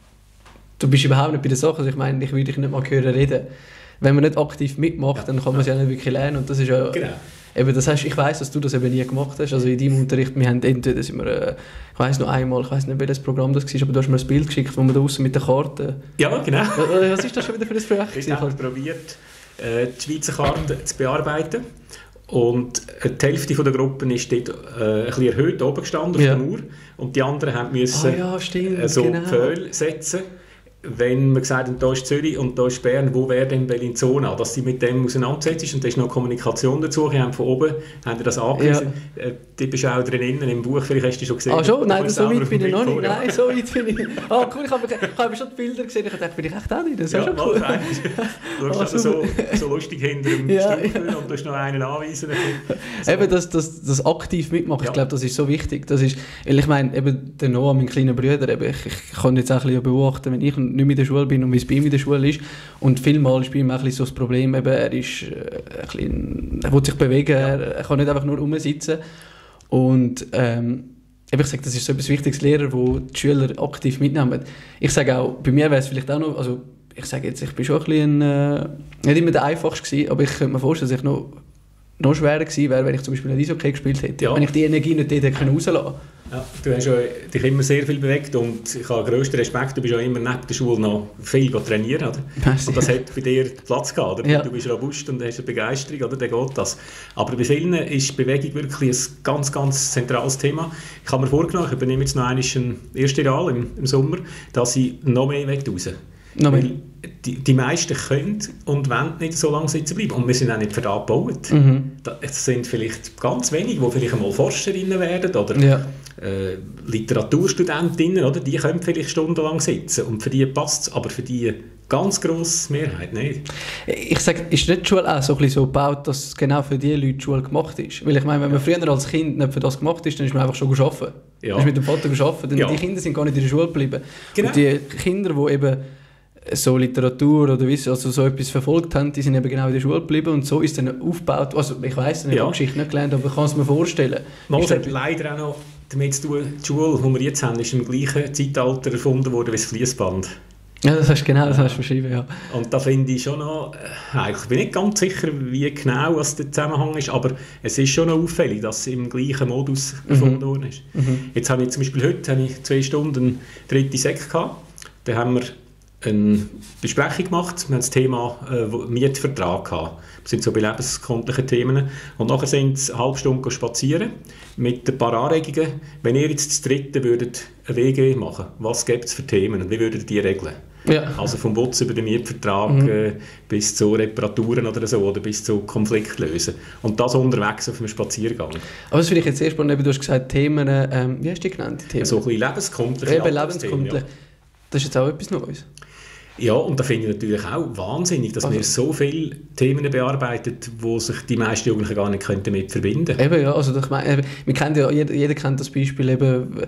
du bist überhaupt nicht bei der Sache, also ich meine, ich würde dich nicht mal hören reden. Wenn man nicht aktiv mitmacht, ja. dann kann man es ja. ja nicht wirklich lernen. Und das ist ja... Genau. Eben, das heißt, ich weiss, dass du das eben nie gemacht hast. Also in deinem Unterricht, wir haben entweder, sind wir, äh, ich weiss noch einmal, ich weiss nicht, welches Programm das war, aber du hast mir ein Bild geschickt, wo wir da draussen mit der Karte... Ja, genau. Was ist das schon wieder für ein Projekt? Ich habe probiert, äh, die Schweizer Karte zu bearbeiten. Und die Hälfte der Gruppen ist dort äh, ein bisschen erhöht oben gestanden auf ja. der Mauer. Und die anderen haben müssen ah, ja, stimmt, äh, so genau. Pfähle setzen. wenn man gesagt hat, da ist Zürich und da ist Bern, wo wäre denn Bellinzona? Dass sie mit dem auseinandersetzt und da ist noch Kommunikation dazu. Wir haben von oben haben wir das angewiesen. Ja. Äh, die bist auch drinnen im Buch, vielleicht hast du schon gesehen. Ah schon? Nein, so weit bin ich noch nicht. Nein, so weit bin ich. Ah cool, ich habe, ich habe schon die Bilder gesehen. Ich dachte, bin ich echt auch nicht. Das ist ja, schon cool. Du hast also so, so lustig hinter dem ja, Stuhl ja. und du hast noch einen anweisen. So. Eben das, das, das aktiv mitmachen, ja. Ich glaube, das ist so wichtig. Das ist, weil ich meine, eben der Noah, mein kleiner Bruder, eben, ich, ich kann jetzt auch ein bisschen beobachten, wenn ich nicht mehr in der Schule bin und wie es bei ihm in der Schule ist. Und vielmal ist bei ihm auch ein bisschen so das Problem, eben, er ist äh, ein bisschen, er will sich bewegen, ja. er, er kann nicht einfach nur rumsitzen. Und ähm, ich sage, das ist so etwas Wichtiges, Lehrer, die die Schüler aktiv mitnehmen. Ich sage auch, bei mir wäre es vielleicht auch noch, also ich sage jetzt, ich bin schon ein bisschen, äh, nicht immer der einfachste gewesen, aber ich könnte mir vorstellen, dass ich noch, noch schwerer gewesen wäre, wenn ich zum Beispiel ein Eishockey gespielt hätte, ja. Wenn ich die Energie nicht dort hätte rauslassen können. Ja, du hast ja dich immer sehr viel bewegt und ich habe grössten Respekt, du bist ja immer neben der Schule noch viel trainieren, oder? Und das hat bei dir Platz gehabt, oder? Ja. Du bist robust und hast eine Begeisterung, oder? Dann geht das. Aber bei vielen ist Bewegung wirklich ein ganz, ganz zentrales Thema. Ich habe mir vorgenommen, ich übernehme jetzt noch einmal einen ersten Jahr im, im Sommer, dass ich noch mehr raus will. No, die, die meisten können und wollen nicht so lange sitzen bleiben. Und wir sind auch nicht für das gebaut. Mhm. Es sind vielleicht ganz wenige, die vielleicht einmal Forscherinnen werden oder ja. äh, Literaturstudentinnen, oder? Die können vielleicht stundenlang sitzen. Und für die passt es, aber für die ganz grosse Mehrheit nicht. Ich sage, ist nicht die Schule auch so, ein bisschen so gebaut, dass es genau für die Leute die Schule gemacht ist? Weil ich meine, wenn man früher als Kind nicht für das gemacht ist, dann ist man einfach schon gearbeitet. Ja. Dann ist mit dem Vater gearbeitet. Ja. Die Kinder sind gar nicht in der Schule geblieben. Genau. Und die Kinder, die eben so Literatur oder also so etwas verfolgt haben, die sind eben genau in der Schule geblieben und so ist dann aufgebaut. Also ich weiss, ich ja. habe Geschichte nicht gelernt, aber ich kann es mir vorstellen. Das hat leider auch noch damit zu tun, die Schule, die wir jetzt haben, ist im gleichen Zeitalter erfunden worden wie das Fließband. Ja, das hast genau, das hast du beschrieben, ja. Und da finde ich schon noch, äh, ich bin nicht ganz sicher, wie genau was der Zusammenhang ist, aber es ist schon noch auffällig, dass es im gleichen Modus mhm. erfunden worden ist. Mhm. Jetzt habe ich zum Beispiel heute habe ich zwei Stunden dritte Sek gehabt, da haben wir eine Besprechung gemacht. Wir haben das Thema äh, Mietvertrag gehabt. Das sind so bei lebenskundlichen Themen. Und nachher sind sie eine halbe Stunde spazieren mit ein paar Anregungen. Wenn ihr jetzt das dritte würdet eine W G machen, was gibt es für Themen und wie würdet ihr die regeln? Ja. Also vom Putz über den Mietvertrag mhm. äh, bis zu Reparaturen oder so oder bis zu Konfliktlösen. Und das unterwegs auf einem Spaziergang. Aber das finde ich jetzt sehr spannend. Du hast gesagt, Themen, ähm, wie hast du die genannt? Die Themen? So ein bisschen lebenskundliche. Eben lebenskundlich. Ja. Das ist jetzt auch etwas Neues. Ja, und da finde ich natürlich auch wahnsinnig, dass also, wir so viele Themen bearbeiten, wo sich die meisten Jugendlichen gar nicht damit verbinden können. Eben, ja, also ich meine, wir kennen ja, jeder, jeder kennt das Beispiel eben,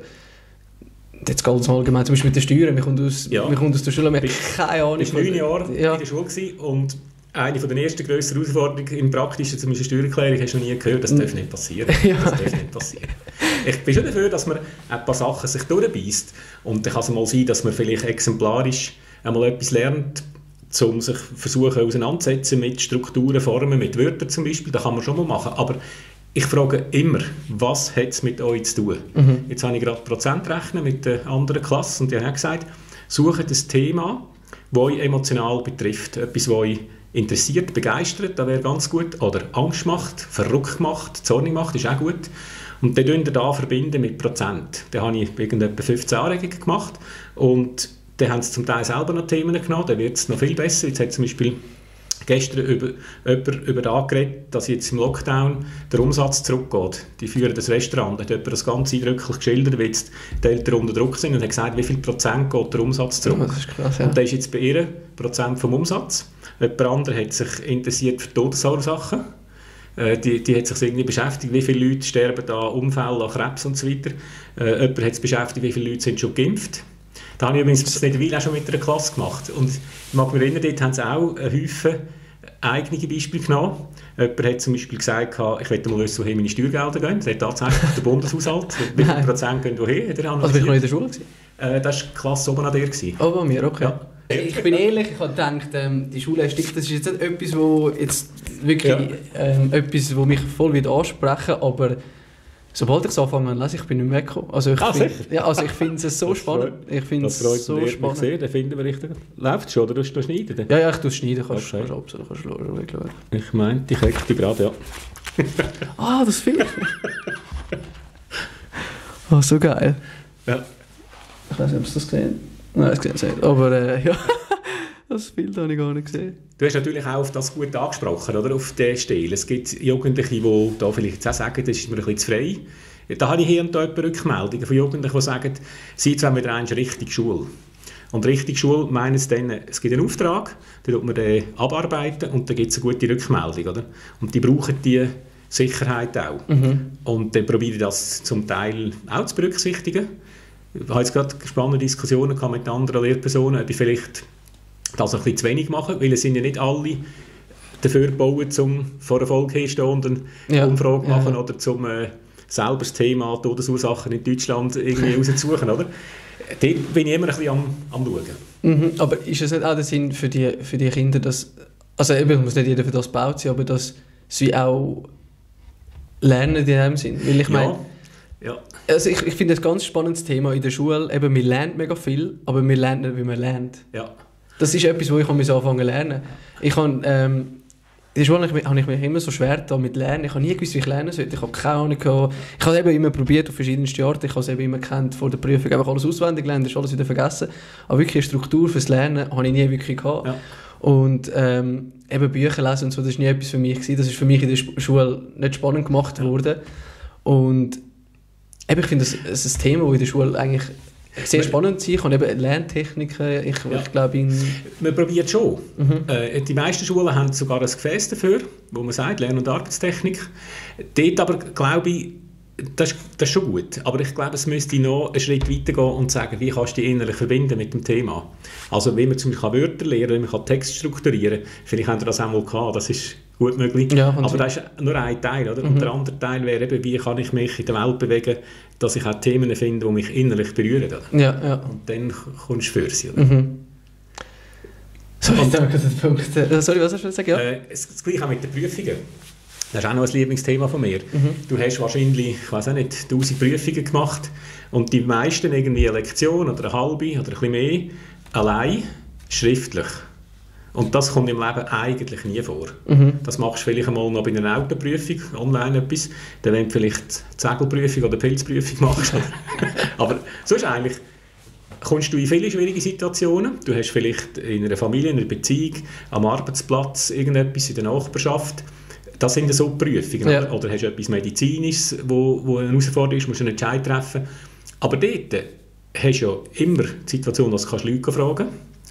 jetzt ganz allgemein, zum Beispiel mit den Steuern, wir kommen aus, ja. wir kommen aus der Schule, wir haben keine Ahnung. Ich war neun Jahre ja. in der Schule und eine von der ersten grösseren Herausforderungen im Praktischen, zum Beispiel Steuererklärung, hast du noch nie gehört, das darf nicht passieren. Ja. Das darf nicht passieren. Ich bin schon dafür, dass man ein paar Sachen sich durchbeißt und dann kann es mal sein, dass man vielleicht exemplarisch einmal etwas lernt, um sich versuchen auseinanderzusetzen mit Strukturen, Formen, mit Wörtern zum Beispiel, das kann man schon mal machen, aber ich frage immer, was hat es mit euch zu tun? Mhm. Jetzt habe ich gerade Prozentrechnen mit der anderen Klasse und die haben auch gesagt, sucht ein Thema, das euch emotional betrifft, etwas, das euch interessiert, begeistert, das wäre ganz gut, oder Angst macht, verrückt macht, zornig macht, ist auch gut. Und dann verbinden da verbinden mit Prozent. Da habe ich etwa fünfzehn Anregungen gemacht und dann haben sie zum Teil selber noch Themen genommen, dann wird es noch viel besser. Jetzt hat zum Beispiel gestern über, jemand über das geredet, dass jetzt im Lockdown der Umsatz zurückgeht. Die führen das Restaurant, da hat jemand das ganz eindrücklich geschildert, wie jetzt die Eltern unter Druck sind und hat gesagt, wie viel Prozent geht der Umsatz zurück. Ja, das ist krass, ja. Und das ist jetzt bei ihr Prozent vom Umsatz. Jemand anderer hat sich interessiert für Todesursachen. Äh, die, die hat sich irgendwie beschäftigt, wie viele Leute sterben an Unfällen, an Krebs und so weiter. Äh, jemand hat sich beschäftigt, wie viele Leute sind schon geimpft. Da habe ich übrigens das mittlerweile auch schon mit einer Klasse gemacht. Und ich mag mich erinnern, dort haben sie auch einen Haufen eigene Beispiele genommen. Jemand hat zum Beispiel gesagt, ich möchte mal wissen, woher meine Steuergelder gehen. Das hat tatsächlich der Bundeshaushalt. Wie viel Prozent gehen woher? Hat er also bist du noch in der Schule gewesen? Äh, das war die Klasse oben an dir. Oh, bei mir, okay. Ja. Ich bin ehrlich, ich habe gedacht, ähm, die Schule erstickt, das ist jetzt nicht etwas, wo jetzt wirklich, ja. ähm, etwas, wo mich voll wieder ansprechen, aber sobald ich es anfange zu lesen, ich bin nicht mehr weggekommen. Also ich ah, find, ja, also ich finde es so das spannend. Ich finde es so mich spannend. Sehen, den finden wir richtig. Läuft es schon, oder musst du schneiden? Dann? Ja, ja, ich tue es schneiden, kannst okay. du absehen, kannst du schauen. Ich meinte, ich kriegte gerade, ja. Ah, das finde ich. Oh, so geil. Ja. Ich weiß nicht, ob Sie das gesehen Nein, das gesehen nicht. Aber äh, ja, das Bild habe ich gar nicht gesehen. Du hast natürlich auch auf das gut angesprochen, oder? Auf den Stil. Es gibt Jugendliche, die da vielleicht auch sagen, das ist mir ein bisschen zu frei. Da habe ich hier und da Rückmeldungen von Jugendlichen, die sagen, sie jetzt wollen wieder einmal richtig Schule. Und richtig Schule meinen es dann, es gibt einen Auftrag, den tut man den abarbeiten und dann gibt es eine gute Rückmeldung, oder? Und die brauchen die Sicherheit auch. Mhm. Und dann probiere ich das zum Teil auch zu berücksichtigen. Ich habe jetzt gerade spannende Diskussionen gehabt mit anderen Lehrpersonen, ob ich vielleicht das ein bisschen zu wenig mache, weil es sind ja nicht alle dafür gebaut, um vor Erfolg herstehen und eine ja. Umfrage machen ja, ja. oder zum äh, selber das Thema Todesursachen in Deutschland irgendwie rauszusuchen, oder? Dort bin ich immer ein bisschen am, am Schauen. Mhm, aber ist es nicht auch der Sinn für die, für die Kinder, dass, also eben muss nicht jeder für das gebaut sein, aber dass sie auch lernen in dem Sinn? Weil ich meine, ja. ja. also ich, ich finde das ein ganz spannendes Thema in der Schule, eben man lernt mega viel, aber man lernt nicht, wie man lernt. Ja. Das ist etwas, wo ich anfangen zu lernen. Ich habe, ähm, in der Schule habe ich mich immer so schwer da mit Lernen. Ich habe nie gewusst, wie ich lernen sollte. Ich habe keine Ahnung gehabt. Ich habe es eben immer probiert auf verschiedenste Arten. Ich habe es eben immer gekannt vor der Prüfung. Einfach alles auswendig gelernt, ist alles wieder vergessen. Aber wirklich eine Struktur fürs Lernen habe ich nie wirklich gehabt. Ja. Und ähm, eben Bücher lesen und so, das war nie etwas für mich gewesen. Das ist für mich in der Schule nicht spannend gemacht ja. worden. Und eben, ich finde, das, das ist ein Thema, das in der Schule eigentlich sehr spannend sein kann, eben Lerntechniken, ich, ja. ich glaube... In... Man probiert schon. Mhm. Äh, die meisten Schulen haben sogar ein Gefäß dafür, wo man sagt, Lern- und Arbeitstechnik. Dort aber glaube ich, das ist, das ist schon gut, aber ich glaube, es müsste noch einen Schritt weiter gehen und sagen, wie kannst du dich innerlich verbinden mit dem Thema. Also wie man zum Beispiel Wörter lernen, wie man Text strukturieren kann. Vielleicht habt ihr das auch mal gehabt, das ist gut möglich. Ja, aber das ist nur ein Teil, oder? Mhm. Und der andere Teil wäre eben, wie kann ich mich in der Welt bewegen, dass ich auch Themen finde, die mich innerlich berühren. Oder? Ja, ja. Und dann kommst du für sie. Oder? Mhm. Sorry, und, sorry, was hast du gesagt? Ja. Äh, das Gleiche auch mit den Prüfungen. Das ist auch noch ein Lieblingsthema von mir. Mhm. Du hast wahrscheinlich, ich weiß auch nicht, tausend Prüfungen gemacht und die meisten irgendwie eine Lektion oder eine halbe oder ein bisschen mehr allein schriftlich. Und das kommt im Leben eigentlich nie vor. Mhm. Das machst du vielleicht einmal noch bei einer Autoprüfung, online etwas, dann wenn du vielleicht die Segelprüfung oder die Pilzprüfung machst. Aber sonst eigentlich kommst du in viele schwierige Situationen. Du hast vielleicht in einer Familie, in einer Beziehung, am Arbeitsplatz irgendetwas in der Nachbarschaft. Das sind so Prüfungen. Ja. Oder hast du etwas Medizinisches, wo, wo eine Herausforderung ist, musst du einen Entscheid treffen. Aber dort hast du ja immer die Situation, dass du Leute fragen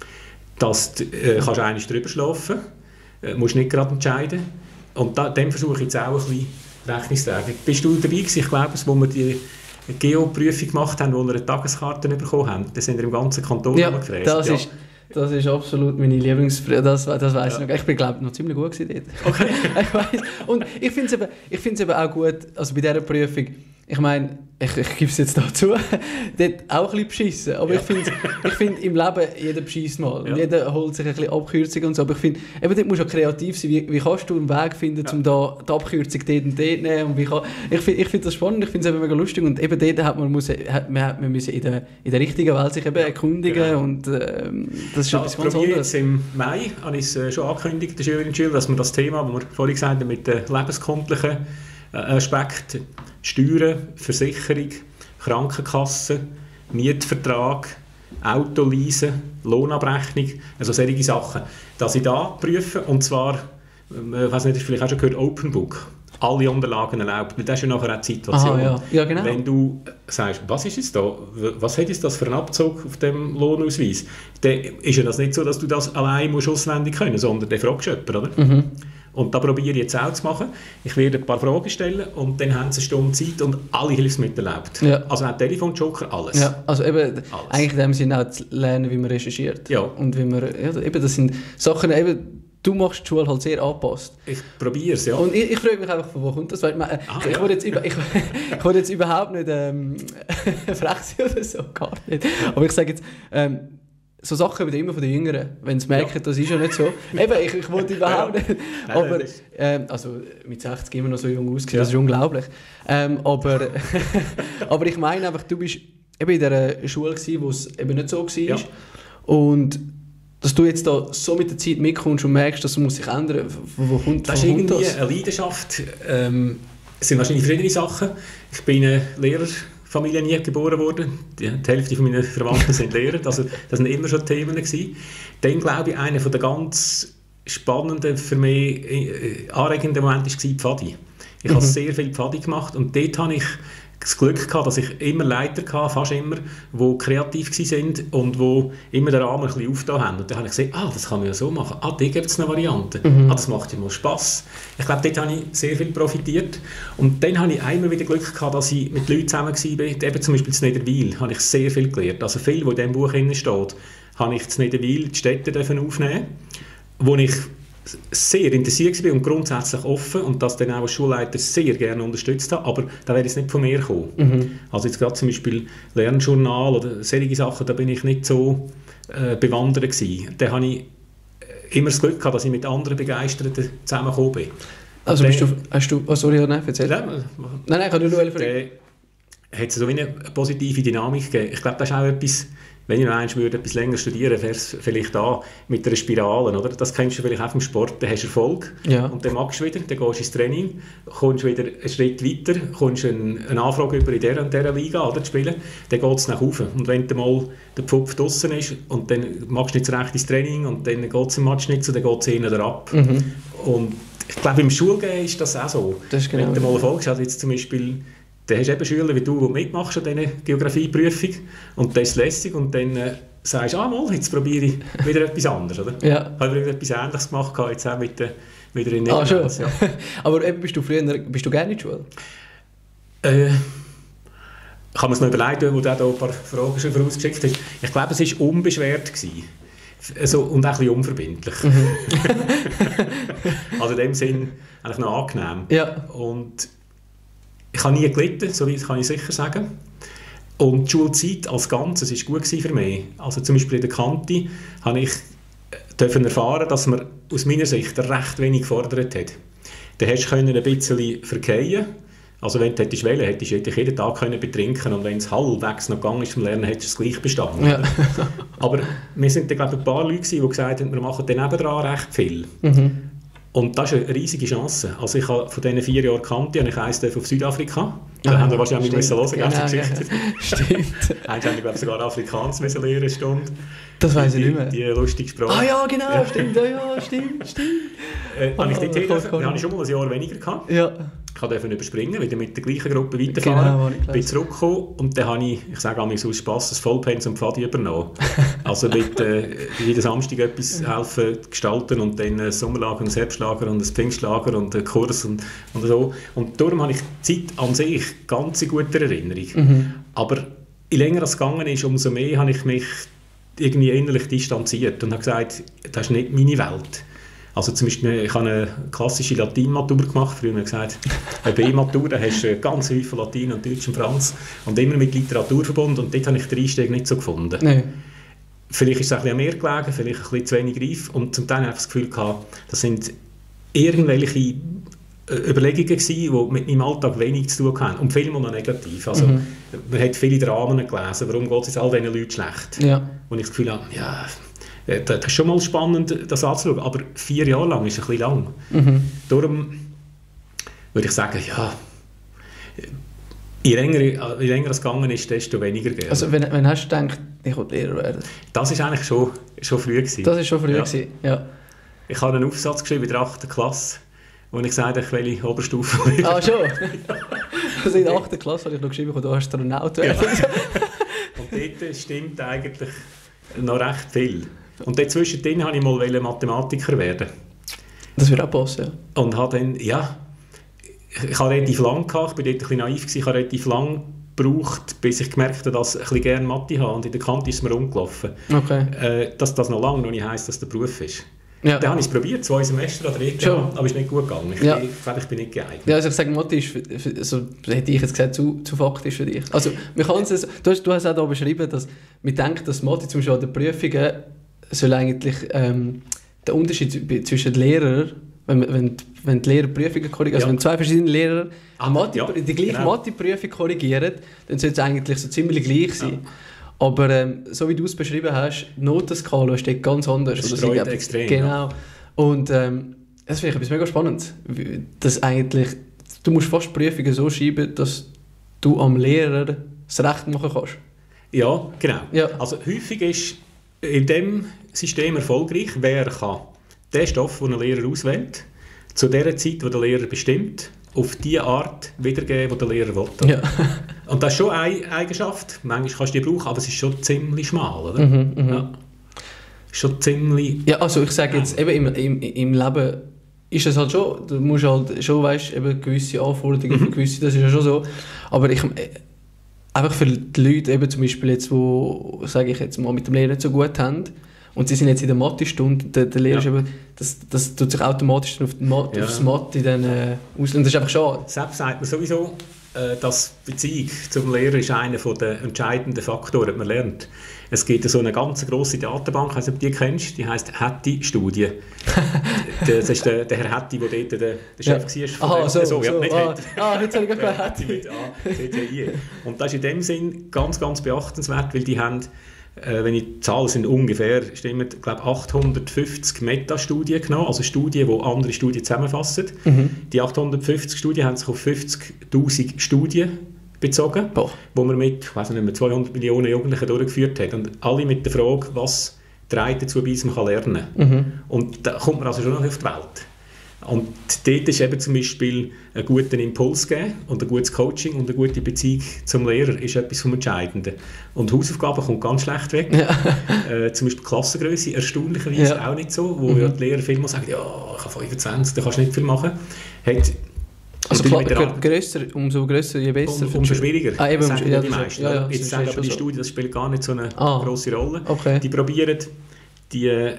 kannst, dass du äh, kannst einmal drüber schlafen kannst, äh, musst nicht gerade entscheiden. Und da, dem versuche ich jetzt auch ein bisschen Rechnung zu tragen. Bist du dabei gewesen? Ich glaube, wo wir die Geo-Prüfung gemacht haben, wo wir eine Tageskarte bekommen haben, da sind wir im ganzen Kanton ja, gefräst. Das ja. ist Das ist absolut meine Lieblingsfrage, das, das weiss ja. ich noch. Ich bin, glaube ich, noch ziemlich gut gewesen dort. Okay. Ich weiss. Und ich finde es eben, ich find's eben auch gut, also bei dieser Prüfung, ich meine, ich, ich gebe es jetzt dazu, dort auch ein bisschen beschissen, aber ja. ich finde ich find, im Leben, jeder beschisst mal. Ja. Jeder holt sich ein bisschen Abkürzung und so, aber ich finde, eben dort musst du auch kreativ sein, wie, wie kannst du einen Weg finden, ja. um da die Abkürzung dort und dort zu nehmen und wie kann, ich finde ich find das spannend, ich finde es eben mega lustig und eben dort hat man, muss, hat, man, hat, man müssen in der, in der richtigen Welt sich eben erkundigen genau. und ähm, das ist ja, etwas ganz anderes. Jetzt im Mai habe ich es äh, schon angekündigt, der Schülerinnen und Schüler, dass wir das Thema, das wir vorhin gesagt haben, mit den lebenskundlichen äh, Aspekten, Steuern, Versicherung, Krankenkasse, Mietvertrag, Autolease, Lohnabrechnung, also solche Sachen, dass ich da prüfe, und zwar, ich weiß nicht, hast du vielleicht auch schon gehört, Open Book. Alle Unterlagen erlaubt. Das ist ja nachher auch die Situation. Aha, ja. Ja, genau. Wenn du sagst, was ist es da? Was hat jetzt das für einen Abzug auf dem Lohnausweis? Dann ist ja das nicht so, dass du das allein musst auswendig können, sondern dann fragst du jemanden, oder? Mhm. Und da probiere ich jetzt auch zu machen. Ich werde ein paar Fragen stellen und dann haben sie eine Stunde Zeit und alle Hilfsmittel erlaubt. Ja. Also auch Telefonjoker, alles. Ja, also eben, alles. Eigentlich in dem Sinne auch zu lernen, wie man recherchiert. Ja. Und wie man, ja, eben, das sind Sachen, eben, du machst die Schule halt sehr angepasst. Ich probiere es, ja. Und ich, ich frage mich einfach, von wo kommt das? Weil, ich, ah, ich, ja. ich wollte jetzt, über, ich, ich wollte jetzt überhaupt nicht ähm, frech sein oder so, gar nicht. Aber ich sage jetzt, ähm, so Sachen wieder immer von den Jüngeren, wenn sie merken, ja. das ist ja nicht so. Eben, ich, ich wollte überhaupt nicht. Aber, ähm, also mit sechzig immer noch so jung ausgesehen, ja. das ist unglaublich. Ähm, aber, aber ich meine einfach, du bist eben in dieser Schule gewesen, wo es eben nicht so war. Ja. Und dass du jetzt da so mit der Zeit mitkommst und merkst, dass es muss sich ändern, wo kommt das? Das ist irgendwie das? Eine Leidenschaft. Ähm, es sind wahrscheinlich verschiedene Sachen. Ich bin ein Lehrer Familie nie geboren worden. Die, die Hälfte von meinen Verwandten sind Lehrer. Also, das waren immer schon Themen gewesen. Dann glaube ich, einer der ganz spannenden, für mich äh, anregenden Momente war die Pfadi. Ich mhm. habe sehr viel Pfadi gemacht und dort habe ich das Glück gehabt, dass ich immer Leiter hatte, fast immer, die kreativ waren und die immer den Rahmen ein bisschen aufgetan haben. Und dann habe ich gesehen, ah, das kann man ja so machen. Ah, da gibt es eine Variante. Mhm. Ah, das macht ja mal Spass. Ich glaube, dort habe ich sehr viel profitiert. Und dann habe ich einmal wieder Glück gehabt, dass ich mit Leuten zusammen war. Eben zum Beispiel in Niederwil habe ich sehr viel gelernt. Also viel, was in diesem Buch drin steht, habe ich in Niederwil die Städte aufnehmen, wo ich sehr interessiert war und grundsätzlich offen und das dann auch als Schulleiter sehr gerne unterstützt habe, aber da wäre es nicht von mir gekommen. Mhm. Also jetzt gerade zum Beispiel Lernjournal oder solche Sachen, da bin ich nicht so äh, bewandert gewesen. Da habe ich immer das Glück gehabt, dass ich mit anderen Begeisterten zusammengekommen bin. Also bist du, hast du, oh sorry, nein, erzähl. Ja, nein, nein, kann du nur fragen. Da hat es so eine positive Dynamik gegeben. Ich glaube, das ist auch etwas, wenn ich noch einmal würde, etwas länger studieren, wäre es vielleicht da mit einer Spirale, oder? Das kennst du vielleicht auch vom Sport, dann hast du Erfolg ja. und dann magst du wieder, dann gehst du ins Training, kommst wieder einen Schritt weiter, kommst eine, eine Anfrage über in dieser und dieser Liga oder, zu spielen, dann geht es nach oben. Und wenn dann mal der Pfupf draussen ist und dann magst du nicht so recht ins Training und dann geht es im Match nicht so, dann geht es eher wieder ab. Mhm. Und ich glaube, im Schulgehen ist das auch so. Das genau, wenn du mal Erfolg hast, also jetzt zum Beispiel dann hast du eben Schüler wie du, die mitmachst an dieser Geografieprüfung und das ist lässig und dann äh, sagst du, ah mal, jetzt probiere ich wieder etwas anderes, oder? Ja. Ich habe wieder etwas Ähnliches gemacht, jetzt auch mit, äh, wieder in ah, schon. Ja. Aber eben, bist du früher, bist du gerne in der Schule? Äh, ich habe mir noch überlegt, wo du da ein paar Fragen schon vorausgeschickt hast. Ich glaube, es war unbeschwert gewesen. Also, und auch ein bisschen unverbindlich. Mhm. Also in dem Sinn eigentlich noch angenehm. Ja. Und ich habe nie gelitten, so weit kann ich sicher sagen. Und die Schulzeit als Ganzes war gut für mich. Also zum Beispiel in der Kante habe ich dürfen erfahren, dass man aus meiner Sicht recht wenig gefordert hat. Da hast du ein bisschen verkehren. Also wenn du hättest wollen, hättest du jeden Tag können betrinken und wenn es halbwegs noch gegangen ist zum Lernen, hättest du es gleich bestanden. Ja. Aber wir sind da, glaube ich, ein paar Leute, die gesagt haben, wir machen dann nebendran recht viel. Mhm. Und das ist eine riesige Chance. Also ich habe von diesen vier Jahren Kante und ich eins auf Südafrika. Da ah, haben wir wahrscheinlich müssen hören, genau, ganze Geschichte. Stimmt. Haben wir, glaube ich, sogar Afrikaans müssen lernen, eine Stunde. Das weiss ich nicht mehr. Die lustige Sprache. Ah ja, genau, ja. Stimmt, ja, ja, stimmt, stimmt. Äh, habe ich dort hin, da habe ich schon mal ein Jahr weniger gehabt. Ja. Ich durfte überspringen, wieder mit der gleichen Gruppe weiterfahren. Genau, bin zurückgekommen und dann habe ich, ich sage einmal so aus Spass, das Vollpensum Pfadi übernommen. Also mit äh, jeden Samstag etwas helfen gestalten und dann ein Sommerlager, ein Herbstlager und ein Pfingstlager und einen Kurs und, und so. Und darum habe ich die Zeit an sich ganz in guter Erinnerung. Mhm. Aber je länger es gegangen ist, umso mehr habe ich mich irgendwie innerlich distanziert und habe gesagt, das ist nicht meine Welt. Also zum Beispiel, ich habe eine klassische Latin-Matur gemacht, früher haben wir gesagt, eine B-Matur, da hast du ganz viel von Latein und Deutsch und Franz und immer mit Literatur verbunden und dort habe ich den Einstieg nicht so gefunden. Nee. Vielleicht ist es ein bisschen an mir gelegen, vielleicht ein bisschen zu wenig reif und zum Teil habe ich das Gefühl gehabt, das sind irgendwelche Überlegungen gewesen, die mit meinem Alltag wenig zu tun haben und viel noch negativ. Also, mhm. Man hat viele Dramen gelesen, warum geht es all diesen Leuten schlecht? Ja. Und ich das Gefühl habe, ja, das ist schon mal spannend, das anzuschauen, aber vier Jahre lang ist ein bisschen lang. Mhm. Darum würde ich sagen, ja, je länger, je länger es gegangen ist, desto weniger Geld. Also wenn, wenn hast du gedacht, ich will Lehrer werden? Das war eigentlich schon, schon früh gewesen. Das war schon früh ja. gewesen, ja. Ich habe einen Aufsatz geschrieben in der achten Klasse, wo ich gesagt habe, ich will in Oberstufe. Ah, schon? Also in der achten Klasse habe ich noch geschrieben, du Astronaut werden. Ja. Und dort stimmt eigentlich noch recht viel. Und dazwischen wollte ich mal Mathematiker werden. Das wird auch passen, ja. Und habe dann, ja, ich habe relativ lang gehabt, ich war dort ein bisschen naiv, ich habe relativ lang gebraucht, bis ich gemerkt habe, dass ich ein bisschen gerne Mathe habe. Und in der Kante ist es mir rumgelaufen. Okay. Äh, dass das noch lange noch nicht heisst, dass der Beruf ist. Ja. Dann habe ich es probiert, zwei Semester oder drei, aber es ist nicht gut gegangen. Ich, ja. ich, ich, ich bin nicht geeignet. Ja, also ich sage, Mathe ist, für, für, also, hätte ich jetzt gesagt, zu, zu faktisch für dich. Also, wir es, du, hast, du hast auch da beschrieben, dass man denkt, dass Mathe zum Beispiel an den Prüfungen soll eigentlich ähm, der Unterschied zwischen den Lehrern, wenn, wenn, wenn die Lehrer Prüfungen korrigieren, also ja. wenn zwei verschiedene Lehrer ah, Mathe, ja, die gleiche genau. Mathe-Prüfung korrigieren, dann sollte es eigentlich so ziemlich gleich sein. Ja. Aber ähm, so wie du es beschrieben hast, die Notenskala steht ganz anders. Das streut extrem. Genau. Ja. Und ähm, das finde ich etwas mega spannend. Dass eigentlich, du musst fast Prüfungen so schreiben, dass du am Lehrer das recht machen kannst. Ja, genau. Ja. Also häufig ist in diesem System erfolgreich, wer kann den Stoff, den ein Lehrer auswählt, zu der Zeit, die der Lehrer bestimmt, auf die Art wiedergeben, die der Lehrer will. Ja. Und das ist schon eine Eigenschaft. Manchmal kannst du die brauchen, aber es ist schon ziemlich schmal, oder? Mhm, mhm. Ja. Schon ziemlich... Ja, also ich sage jetzt, eben im, im, im Leben ist es halt schon, du musst halt schon, weißt, eben gewisse Anforderungen, mhm. gewisse, das ist ja schon so, aber ich... Einfach für die Leute, eben zum Beispiel jetzt, die, sage ich jetzt mal, mit dem Lehrer nicht so gut haben und sie sind jetzt in der Mathe-Stunde, der, der Lehrer ja. ist eben, das, das tut sich automatisch auf die Mathe, ja. aufs Mathe dann äh, auslösen. Das ist einfach schade. Selbst sagt man sowieso, äh, dass die Beziehung zum Lehrer ist einer der entscheidenden Faktoren, die man lernt. Es gibt so eine ganz grosse Datenbank, ich weiss nicht, ob du die kennst, die heisst Hattie-Studie. Das ist der, der Herr Hattie, der dort der, der Chef ja. war. Aha, so, so. Ja, nicht ah, ah, jetzt habe ich gerade Hattie mit A, C T I. Und das ist in dem Sinn ganz, ganz beachtenswert, weil die haben, äh, wenn die Zahlen sind ungefähr, stimmen, ich glaube achthundertfünfzig Metastudien genommen, also Studien, die andere Studien zusammenfassen. Mhm. Die achthundertfünfzig Studien haben sich auf fünfzigtausend Studien bezogen, Boah. wo man mit ich weiss nicht mehr, zweihundert Millionen Jugendlichen durchgeführt hat. Und alle mit der Frage, was trägt dazu bei, man kann lernen kann. Mhm. Und da kommt man also schon noch auf die Welt. Und dort ist eben zum Beispiel einen guten Impuls geben und ein gutes Coaching und eine gute Beziehung zum Lehrer ist etwas vom Entscheidenden. Und Hausaufgaben kommt ganz schlecht weg. Ja. Äh, zum Beispiel Klassengröße, erstaunlicherweise ja. auch nicht so, wo mhm. ja die Lehrer viel mal sagen, ja, ich habe fünfundzwanzig, da kannst du nicht viel machen. Hat Also klar, grö- grösser, umso grösser, je besser. Um, umso schwieriger, ah, eben, sagen ja, die meisten. Ja, ja, jetzt sagen aber die so. Studien, das spielt gar nicht so eine ah, grosse Rolle. Okay. Die probieren die äh,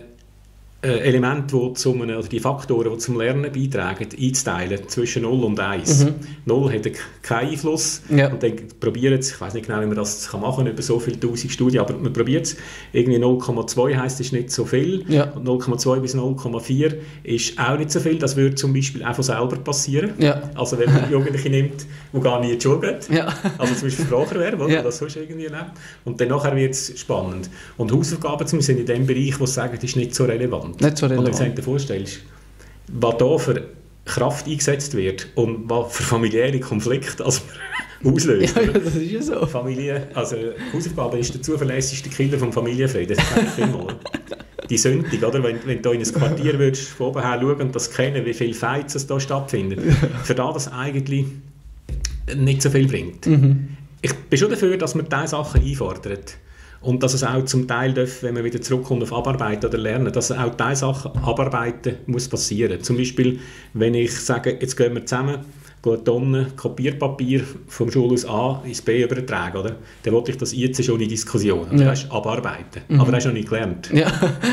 Elemente, die zum, oder die Faktoren, die zum Lernen beitragen, einzuteilen zwischen null und eins. Mhm. null hat keinen Einfluss. Ja. Und dann probieren sie, ich weiß nicht genau, wie man das machen kann, über so viele tausend Studien, aber man probiert es. Irgendwie null Komma zwei heisst, das ist nicht so viel. Ja. Und null Komma zwei bis null Komma vier ist auch nicht so viel. Das würde zum Beispiel auch von selber passieren. Ja. Also wenn man Jugendliche nimmt, die gar nie in die Schule geht. Ja. Also zum Beispiel Spracher wäre, wo ja. man das sonst irgendwie erlebt. Und dann nachher wird es spannend. Und Hausaufgaben sind in dem Bereich, wo sie sagen, das ist nicht so relevant. Nicht so relevant. Und wenn du dir vorstellst, was da für Kraft eingesetzt wird und was für familiäre Konflikte also auslöst. Ja, das ist ja so. Familie, also Hausaufgabe ist der zuverlässigste Killer vom Familienfrieden. Das ist eigentlich viel die Sündig, oder? Wenn, wenn du in ein Quartier würdest, von oben her schauen und das kennen, wie viele Fights es da stattfinden, für das das eigentlich nicht so viel bringt. Mhm. Ich bin schon dafür, dass man diese Sachen einfordert. Und dass es auch zum Teil, darf, wenn man wieder zurückkommt auf Abarbeiten oder Lernen, dass auch diese Sachen abarbeiten muss passieren. Zum Beispiel, wenn ich sage, jetzt gehen wir zusammen, gehen Tonnen Kopierpapier vom Schulhaus A ins B übertragen, oder? Dann wollte ich das jetzt schon in Diskussion. Also ja. Das ist abarbeiten. Mhm. Aber das hast du noch nicht gelernt. Ja,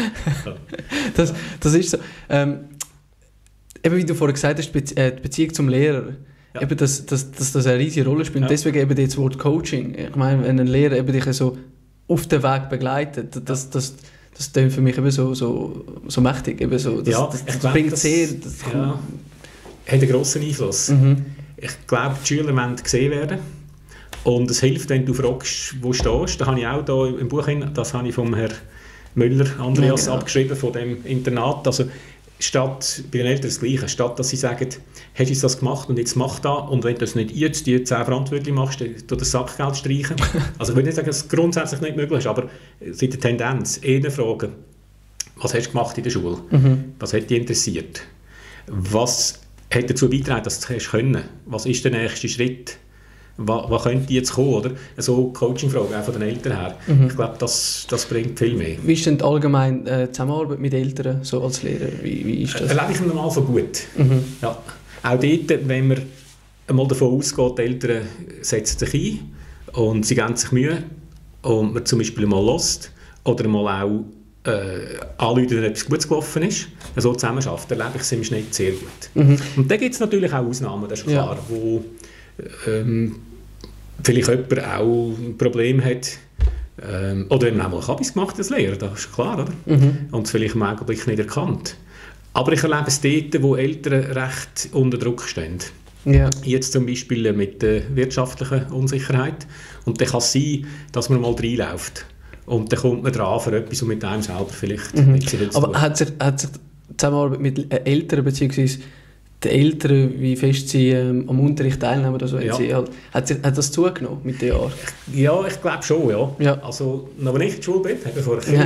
das, das ist so. Ähm, eben wie du vorhin gesagt hast, die Beziehung zum Lehrer. Ja. Eben, dass, dass, dass das eine riesige Rolle spielt. Ja. Deswegen eben das Wort Coaching. Ich meine, wenn ein Lehrer eben dich so auf den Weg begleitet, das, das, das klingt für mich eben so, so, so mächtig. Eben so, das, ja, das, das glaub, bringt das, sehr... Das ja, hat einen grossen Einfluss. Mhm. Ich glaube, die Schüler wollen gesehen werden. Und es hilft, wenn du fragst, wo du stehst. Das habe ich auch hier im Buch, das habe ich vom Herrn Müller, Andreas, ja, genau. abgeschrieben, von dem Internat. Also, statt, bei den Eltern das Gleiche, statt dass sie sagen, hast du das gemacht und jetzt mach das, und wenn du das nicht jetzt die zehn verantwortlich machst, dann du das Sackgeld streichen. Also ich würde nicht sagen, dass es grundsätzlich nicht möglich ist, aber seit der Tendenz eher fragen, was hast du gemacht in der Schule? Mhm. Was hat dich interessiert? Was hat dazu beigetragen, dass du es können? Was ist der nächste Schritt? Was, was könnte jetzt kommen, oder? So Coaching-Fragen auch von den Eltern her. Mhm. Ich glaube, das, das bringt viel mehr. Wie ist denn allgemein äh, die Zusammenarbeit mit Eltern, so als Lehrer? Wie, wie ist das? Erlebe ich normal so gut. Mhm. Ja. Auch dort, wenn man einmal davon ausgeht, die Eltern setzen sich ein und sie geben sich Mühe und man zum Beispiel mal hört oder mal auch äh, anrufen, wenn etwas Gutes gelaufen ist, so zusammenarbeitet, erlebe ich es im Schnitt sehr gut. Mhm. Und dann gibt es natürlich auch Ausnahmen, das ist klar, ja. wo ähm, vielleicht jemand auch ein Problem hat, ähm, oder wenn man auch mal etwas gemacht hat als Lehrer, das ist klar, oder? Mhm. Und es vielleicht im Augenblick nicht erkannt. Aber ich erlebe es dort, wo Eltern recht unter Druck stehen. Ja. Jetzt zum Beispiel mit der wirtschaftlichen Unsicherheit. Und dann kann es sein, dass man mal reinläuft. Und dann kommt man dran für etwas und mit einem selber vielleicht mhm. nicht so. Aber hat sich, hat sich die Zusammenarbeit mit Eltern bzw. die Eltern, wie fest sie ähm, am Unterricht teilnehmen. Also Ja. sie halt, hat, sie, hat das zugenommen mit den Jahren? Ja, ich glaube schon, ja. Ja. Also, noch als ich in der Schule bin, eben vor Ja.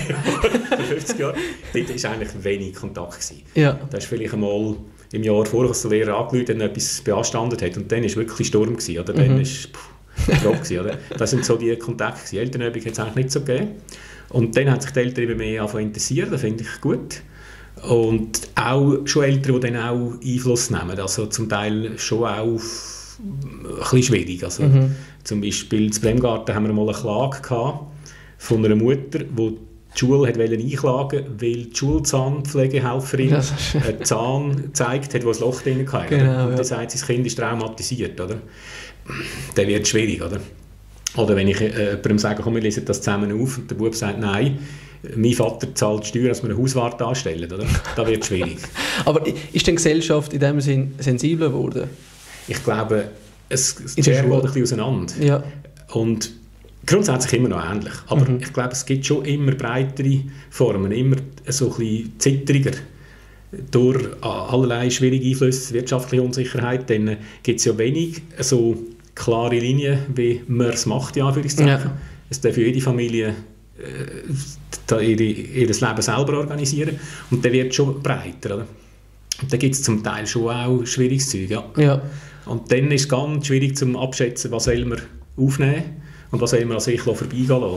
fünfzig Jahren, dort war eigentlich wenig Kontakt gewesen. Ja. Da ist vielleicht einmal im Jahr vorher, als der Lehrer angerufen hat, etwas beanstandet hat. Und dann war wirklich Sturm gewesen, oder? Dann Mhm. ist Drop gewesen, oder? Das sind so die Kontakte gewesen. Elternübung hat es eigentlich nicht so gegeben. Und dann haben sich die Eltern immer mehr angefangen interessieren, das finde ich gut. Und auch schon Eltern, die dann auch Einfluss nehmen, also zum Teil schon auch ein bisschen schwierig. Also Mhm. zum Beispiel in Bremgarten haben wir mal eine Klage gehabt von einer Mutter, die die Schule hat einklagen wollte, weil die Schulzahnpflegehelferin Das ist- einen Zahn gezeigt hat, wo ein Loch drin hatte. Genau, Und ja. dann sagt sie, das Kind ist traumatisiert. Oder? Dann wird es schwierig. Oder? Oder wenn ich äh, jemandem sage, komm, wir lesen das zusammen auf, und der Bub sagt, nein, mein Vater zahlt Steuern, dass wir einen Hauswart anstellen. Oder? Da wird es schwierig. Aber ist denn die Gesellschaft in dem Sinn sensibler geworden? Ich glaube, es, es In der geht ein Schule. bisschen auseinander. Ja. Und grundsätzlich immer noch ähnlich. Aber Mhm. ich glaube, es gibt schon immer breitere Formen, immer so ein bisschen zittriger. Durch allerlei schwierige Einflüsse, wirtschaftliche Unsicherheit, dann gibt es ja wenig so klare Linien, wie man es macht, ja, für Ja. Es darf jede Familie äh, da ihre, ihr Leben selber organisieren. Und dann wird es schon breiter. Oder? Und dann gibt es zum Teil schon auch schwieriges Zeug. Ja. Ja. Und dann ist es ganz schwierig zu abschätzen, was soll man aufnehmen und was soll man an sich vorbeigehen lassen.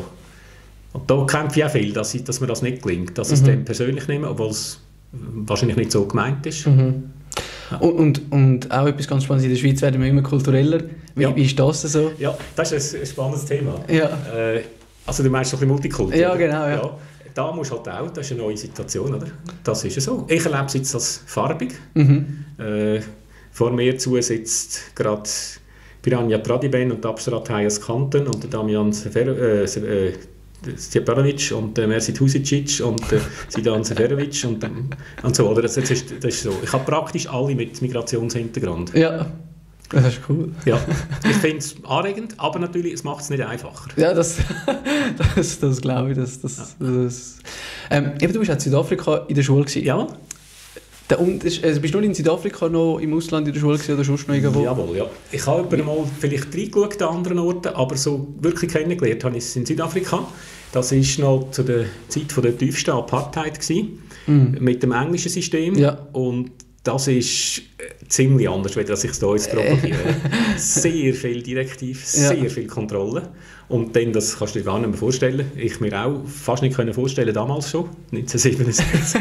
Und da kämpfe ich auch viel, dass, ich, dass mir das nicht gelingt, dass ich Mhm. es dann persönlich nehme, obwohl es wahrscheinlich nicht so gemeint ist. Mhm. Und, und, und auch etwas ganz Spannendes, in der Schweiz werden wir immer kultureller. Wie, Ja. wie ist das so? Ja, das ist ein, ein spannendes Thema. Ja. Äh, also du meinst so ein bisschen Multikulti? Ja, oder? genau, ja. Da musst du halt auch, das ist eine neue Situation, oder? Das ist ja so. Ich erlebe es jetzt als farbig. Mhm. Äh, vor mir zu sitzt gerade Piranha Pradiben und Abstrat Hayas Kanten und der Damian Sefer äh, Se- äh, Stjepanovic und äh, Mersit Husicic und äh, Sidan Seferovic und, ähm, und so. Oder? Das, das, ist, das ist so. Ich habe praktisch alle mit Migrationshintergrund. Ja. Das ist cool. Ja. Ich finde es anregend, aber natürlich, es macht es nicht einfacher. Ja, das, das, das glaube ich. Das, das, das. Ähm, eben, du warst auch in Südafrika in der Schule gewesen. Ja? Der, und, ist- also bist du nur in Südafrika noch im Ausland in der Schule gewesen, oder sonst noch irgendwo? Jawohl, ja. Ich habe etwa mal vielleicht reingeschaut an anderen Orten, aber so wirklich kennengelernt habe ich es in Südafrika. Das war noch zu der Zeit von der tiefsten Apartheid gewesen, Mhm. mit dem englischen System. Ja. Und das ist äh, ziemlich anders, als ich es hier jetzt propagiere. Sehr viel Direktiv, Ja. sehr viel Kontrolle. Und dann, das kannst du dir gar nicht mehr vorstellen, ich mir auch fast nicht können vorstellen, damals schon, neunzehnhundertsiebenundsechzig.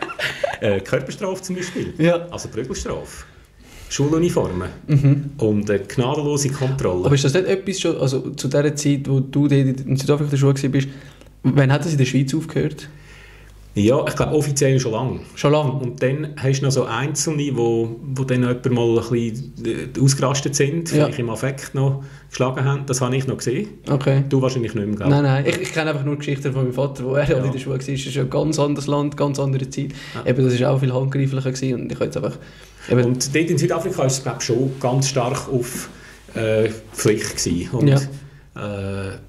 äh, Körperstrafe zum Beispiel, Ja. also Prügelstrafe. Schuluniformen Mhm. und eine gnadenlose Kontrolle. Aber ist das nicht etwas schon, also zu der Zeit, wo du dort in Südafrika in der Schule warst, wann hat das in der Schweiz aufgehört? Ja, ich glaube offiziell schon lange. Schon lange? Und dann hast du noch so Einzelne, wo, wo dann jemand mal ein bisschen äh, ausgerastet sind, Ja. vielleicht im Affekt noch geschlagen haben. Das habe ich noch gesehen. Okay. Du wahrscheinlich nicht mehr, gell? Nein, nein. Ich, ich kenne einfach nur Geschichten von meinem Vater, wo er Ja. halt in der Schule war. Es ist ein ganz anderes Land, ganz andere Zeit. Ja. Eben, das war auch viel handgreiflicher gewesen und ich habe jetzt einfach... Eben, Und dort in Südafrika war es, glaube ich, schon ganz stark auf äh, Pflicht gewesen. Und Ja. äh, äh,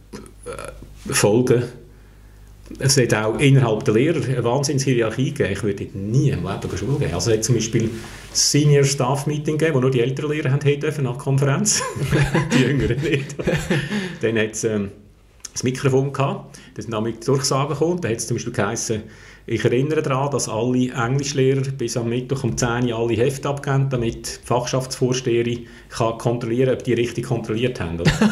Folgen. Es hat auch innerhalb der Lehrer eine Wahnsinnshierarchie gegeben. Ich würde nie im Leben Schule gehen. Also es hat zum Beispiel das Senior Staff Meeting gegeben, wo nur die älteren Lehrer haben dürfen nach Konferenz. Die Jüngeren nicht. Dann hat es ähm, das Mikrofon gehabt. Da sind damit Durchsagen gekommen. Da hat es zum Beispiel geheißen, ich erinnere daran, dass alle Englischlehrer bis am Mittwoch um zehn Uhr alle Hefte abgeben, damit die Fachschaftsvorsteherin kann kontrollieren kann, ob die richtig kontrolliert haben. Oder?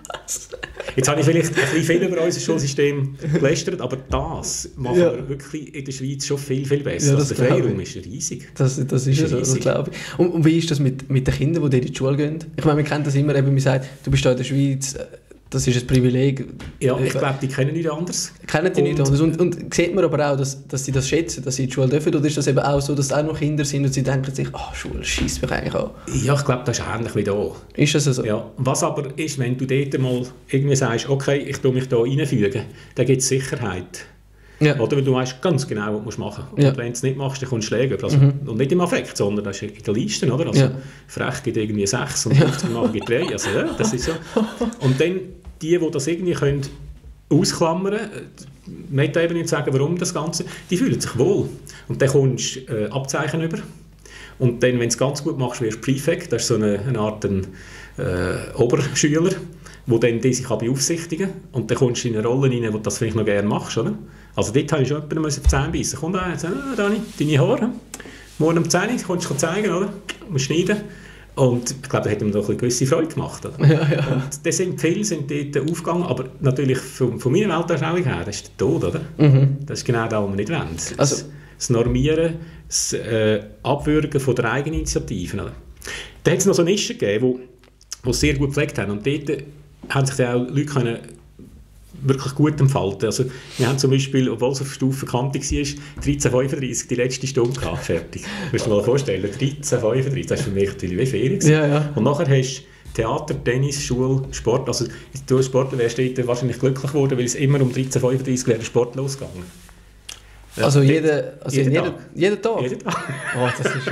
Jetzt habe ich vielleicht ein bisschen viel über unser Schulsystem gelästert, aber das machen Ja. wir wirklich in der Schweiz schon viel, viel besser. Ja, das also der glaube Freiraum ich. ist riesig. Das, das ist ja so, das riesig. glaube ich. Und, und wie ist das mit, mit den Kindern, die dort in die Schule gehen? Ich meine, wir kennen das immer, eben, man sagt, du bist da in der Schweiz, äh, das ist ein Privileg. Ja, ich glaube, die kennen nichts anderes. Kennen die nicht Und- anders. Und, und sieht man aber auch, dass, dass sie das schätzen, dass sie in die Schule dürfen? Oder ist das eben auch so, dass auch noch Kinder sind und sie denken sich, ah, Schule schießt mich eigentlich an? Ja, ich glaube, das ist ähnlich wie hier. Ist das so? Ja. Was aber ist, wenn du dort mal irgendwie sagst, okay, ich tue mich hier reinfügen, dann gibt es Sicherheit. Ja. Oder? Weil du weißt ganz genau, was du machen musst. Und Ja. wenn du es nicht machst, dann kommst du Schläge. Also, Mhm. Und nicht im Affekt, sondern das ist in der Liste. Oder? Also, Ja. frech gibt irgendwie sechs und fünfzig Mal gibt drei. Also, ja, das ist so. Und dann die, die das irgendwie können ausklammern können, Meta-Ebene sagen, warum das Ganze, die fühlen sich wohl. Und dann kommst du äh, Abzeichen über. Und dann, wenn du es ganz gut machst, wirst du Prefect, das ist so eine, eine Art ein, äh, Oberschüler, der dann die sich beaufsichtigen kann. Und dann kommst du in eine Rolle rein, wo du das vielleicht noch gerne machst. Oder? Also dort habe ich schon jemanden auf die Zähne beißen. Komm da, jetzt, ah, Dani, deine Haare. Morgen um zehn Uhr, kommst du zeigen, oder? Du musst schneiden. Und ich glaube, das hat ihm doch eine gewisse Freude gemacht. Oder? Ja, ja. Und das sind viele sind dort aufgegangen, aber natürlich von, von meiner Weltanschauung her, das ist der Tod, oder? Mhm. Das ist genau das, was wir nicht wollen. Das, also, das Normieren, das äh, Abwürgen von der Eigeninitiativen. Oder? Da hat es noch so Nischen gegeben, die es sehr gut gepflegt haben. Und dort haben sich dann auch Leute können wirklich gut entfalten. Also, wir haben zum Beispiel, obwohl es auf Stufe Kante war, dreizehn fünfunddreißig die letzte Stunde gehabt, fertig. Du musst dir mal vorstellen, dreizehn fünfunddreißig, das ist für mich natürlich wie Ferien. Ja, ja. Und nachher hast du Theater, Tennis, Schule, Sport. Also du als Sportler wärst du wahrscheinlich glücklich geworden, weil es immer um dreizehn fünfunddreißig wäre Sport losgegangen. Ja, also jeder, also jeden, jeden, Tag. jeden Tag? Jeden Tag. Oh, das ist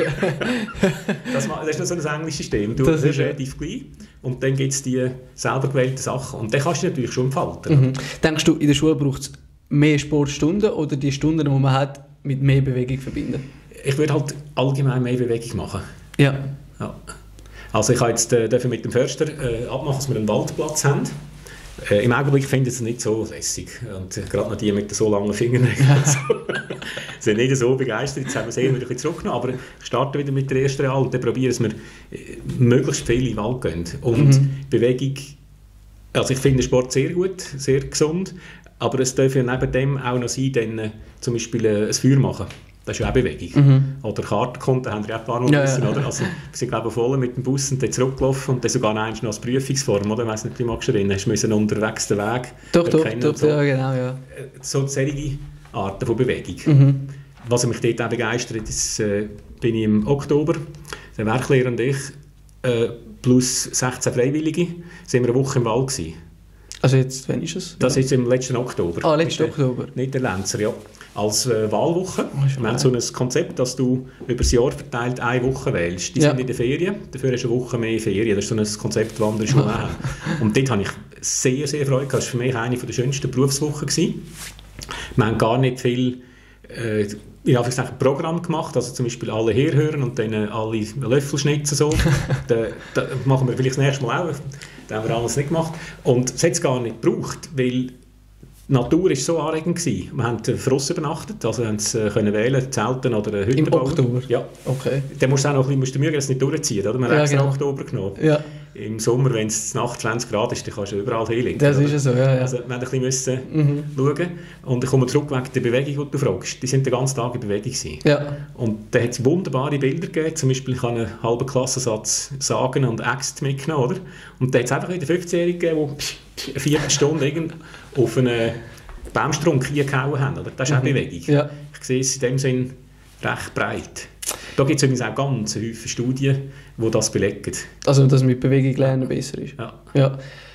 das, das ist noch so ein englisches System. Du bist relativ gleich und dann gibt es die selber gewählten Sachen. Und dann kannst du dich natürlich schon entfalten. Mhm. Denkst du, in der Schule braucht es mehr Sportstunden oder die Stunden, die man hat, mit mehr Bewegung verbinden? Ich würde halt allgemein mehr Bewegung machen. Ja. ja. Also ich habe jetzt äh, mit dem Förster äh, abmachen, dass wir einen Waldplatz haben. Äh, Im Augenblick finde ich es nicht so lässig. Und äh, gerade noch die mit den so langen Fingernägeln. sind nicht so begeistert. Jetzt haben wir es eher wieder zurückgenommen. Aber ich starte wieder mit der ersten Real und dann probieren wir, äh, möglichst viel in den Wald gehen. Und mhm. Bewegung, also ich finde Sport sehr gut, sehr gesund. Aber es darf ja neben dem auch noch sein, dann, äh, zum Beispiel äh, ein Feuer machen. Das ist ja auch Bewegung. Mhm. Oder Karten kommt, da haben wir auch ein paar Mal ja, müssen, ja. oder? Also, wir sind glaube ich voll mit dem Bus und dann zurückgelaufen und dann sogar noch als Prüfungsform, oder? Ich weiss nicht, wie magst du erinnern, hast du müssen unterwegs den Weg doch, erkennen. Doch, doch, so. Ja, genau, ja. So solche Arten von Bewegung. Mhm. Was mich dort auch begeistert, ist, äh, bin ich im Oktober, der Werklehrer und ich, äh, plus sechzehn Freiwillige, sind wir eine Woche im Wald gewesen. Also jetzt, wann ist es? Das ist im letzten Oktober. Ah, letzten Oktober. Nicht der Lenzer, ja. Als äh, Wahlwoche. Oh, wir haben so ein Konzept, dass du über das Jahr verteilt eine Woche wählst. Die ja. sind in den Ferien, dafür hast du eine Woche mehr Ferien. Das ist so ein Konzept, das andere Schulen oh. haben. Und dort habe ich sehr, sehr Freude gehabt. Das war für mich eine der schönsten Berufswochen gewesen. Wir haben gar nicht viel äh, ich habe ein Programm gemacht, also zum Beispiel alle herhören und dann alle Löffel schnitzen. So. da, da machen wir vielleicht das nächste Mal auch. Das haben wir alles nicht gemacht. Und es hat es gar nicht gebraucht, weil die Natur war so anregend gewesen. Wir haben draussen übernachtet, also haben es können wählen, Zelten oder Hütten Im bauen. Oktober? Ja. Okay. Dann musst du auch noch ein bisschen Mühe, dass es nicht durchziehen. Oder? Wir haben ja, extra genau. Oktober genommen. Ja. Im Sommer, wenn es nachts zwanzig Grad ist, dann kannst du überall hinlegen. Das oder? Ist ja so, ja, ja. Also wir mussten ein bisschen mhm. schauen. Und ich komme zurück wegen der Bewegung, die du fragst. Die sind den ganzen Tag in Bewegung gewesen. Ja. Und da hat es wunderbare Bilder gegeben. Zum Beispiel, ich habe einen halben Klassensatz Sagen und Äxte mitgenommen. Oder? Und da hat es einfach wieder fünfzehnjährige gegeben, die eine Viertelstunde auf einen Baumstrunk hingehauen haben. Oder? Das ist mhm. auch Bewegung. Ja. Ich sehe es in dem Sinn recht breit. Da gibt es übrigens auch ganz viele Studien, die das belegen. Also, dass mit Bewegung lernen besser ist? Ja. ja.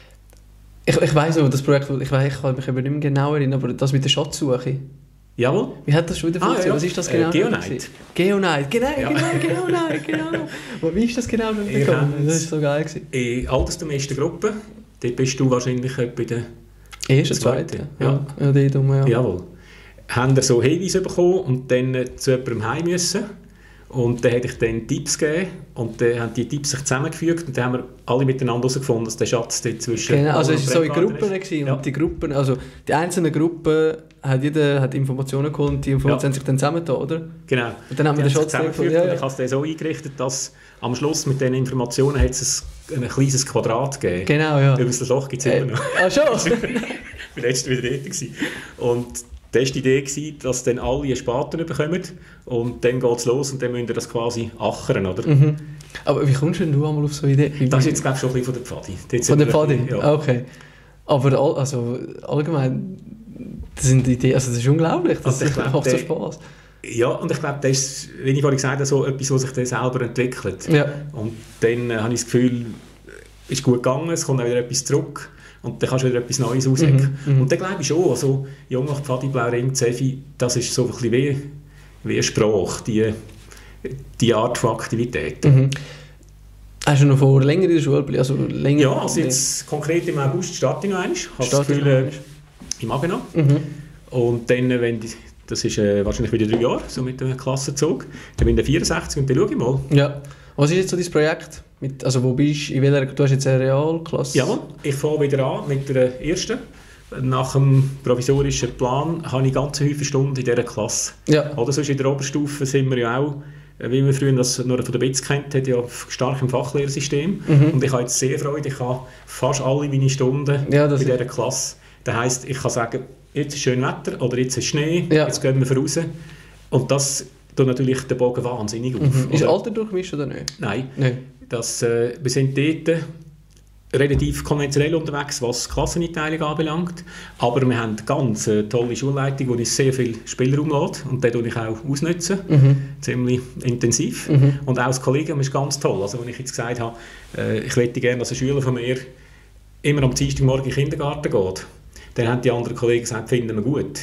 Ich, ich weiss noch, das Projekt, ich, weiss, ich kann mich nicht mehr genau erinnern, aber das mit der Schatzsuche. Jawohl. Wie hat das schon wieder funktioniert? Ah, ja. Was ist das genau? Äh, Geonite. Geonite, genau, ja. genau, Geonite, genau. Wie ist das genau schon gekommen? Das war so geil. In altersgemäßten Gruppen, dort bist du wahrscheinlich bei der ersten, zweiten. Ja, ja. ja, die ja. Jawohl. Haben wir so Hinweise bekommen und dann zu jemandem heim müssen. Und dann habe ich dann Tipps gegeben und dann haben die Tipps sich zusammengefügt und dann haben wir alle miteinander herausgefunden, dass der Schatz dort zwischen... Genau, also es war so in Gruppen gewesen, ja. und die Gruppen, also die einzelnen Gruppen, hat jeder hat Informationen geholt und die Informationen ja. haben sich dann zusammengetan, oder? Genau. Und dann haben wir den Schatz zusammengefügt ja, ja. und ich habe es dann so eingerichtet, dass am Schluss mit diesen Informationen hat es ein, ein kleines Quadrat gegeben. Genau, ja. Übrigens, das Loch gibt es äh, immer noch. Ah, schon? Ich war letztens wieder dort gewesen. Und das war die Idee, dass dann alle einen Spaten bekommen und dann geht es los und dann müsst ihr das quasi achern, oder? Mhm. Aber wie kommst du denn du einmal auf so eine Idee? Das ist jetzt, glaube ich, schon ein bisschen von der Pfadi. Von der Pfadi? Ja. Okay. Aber all, also, allgemein, das sind Ideen, also das ist unglaublich, das also glaub, macht so Spass. Ja, und ich glaube, das ist, wie ich vorhin gesagt habe, so etwas, was sich dann selber entwickelt. Ja. Und dann äh, habe ich das Gefühl, es ist gut gegangen, es kommt auch wieder etwas zurück. Und dann kannst du wieder etwas Neues raushacken. Mhm, und dann glaube ich schon, also Jung nach Pfadi, Blauring, Zefi, das ist so ein bisschen wie, wie eine Sprache, die, die Art von Aktivitäten. Mhm. Hast du noch vor länger in der Schule bleiben? Also länger ja, also jetzt konkret im August starte ich noch einmal. Ich habe das Gefühl, äh, ich mag noch. Mhm. Und dann, wenn die, Das ist äh, wahrscheinlich wieder drei Jahre, so mit dem Klassenzug. Dann bin ich vierundsechzig und dann schaue ich mal. Ja. Was ist jetzt so dein Projekt? Mit, also wo bist du? In welcher, du hast jetzt eine Realklasse? Ja, ich fange wieder an mit der ersten. Nach dem provisorischen Plan habe ich ganz viele Stunden in dieser Klasse. Ja. Oder sonst in der Oberstufe sind wir ja auch, wie man früher das nur von der B I Z kennt, hat ja stark im Fachlehrsystem. Mhm. Und ich habe jetzt sehr Freude, ich habe fast alle meine Stunden ja, in dieser Klasse. Das heisst, ich kann sagen, jetzt ist schön Wetter oder jetzt ist Schnee, ja. jetzt gehen wir raus. Und das tut natürlich den Bogen wahnsinnig auf. Mhm. Ist Alter durchgemischt oder nicht? Nein. Nein. Das, äh, wir sind dort relativ konventionell unterwegs, was Klasseneinteilung anbelangt. Aber wir haben eine ganz äh, tolle Schulleitung, die uns sehr viel Spielraum lässt. Und den tue ich auch ausnutzen. Mhm. Ziemlich intensiv. Mhm. Und auch das Kollegium ist ganz toll. Also, wenn ich jetzt gesagt habe, äh, ich möchte gerne, dass ein Schüler von mir immer am Dienstagmorgen in den Kindergarten geht, dann haben die anderen Kollegen gesagt, finden wir gut.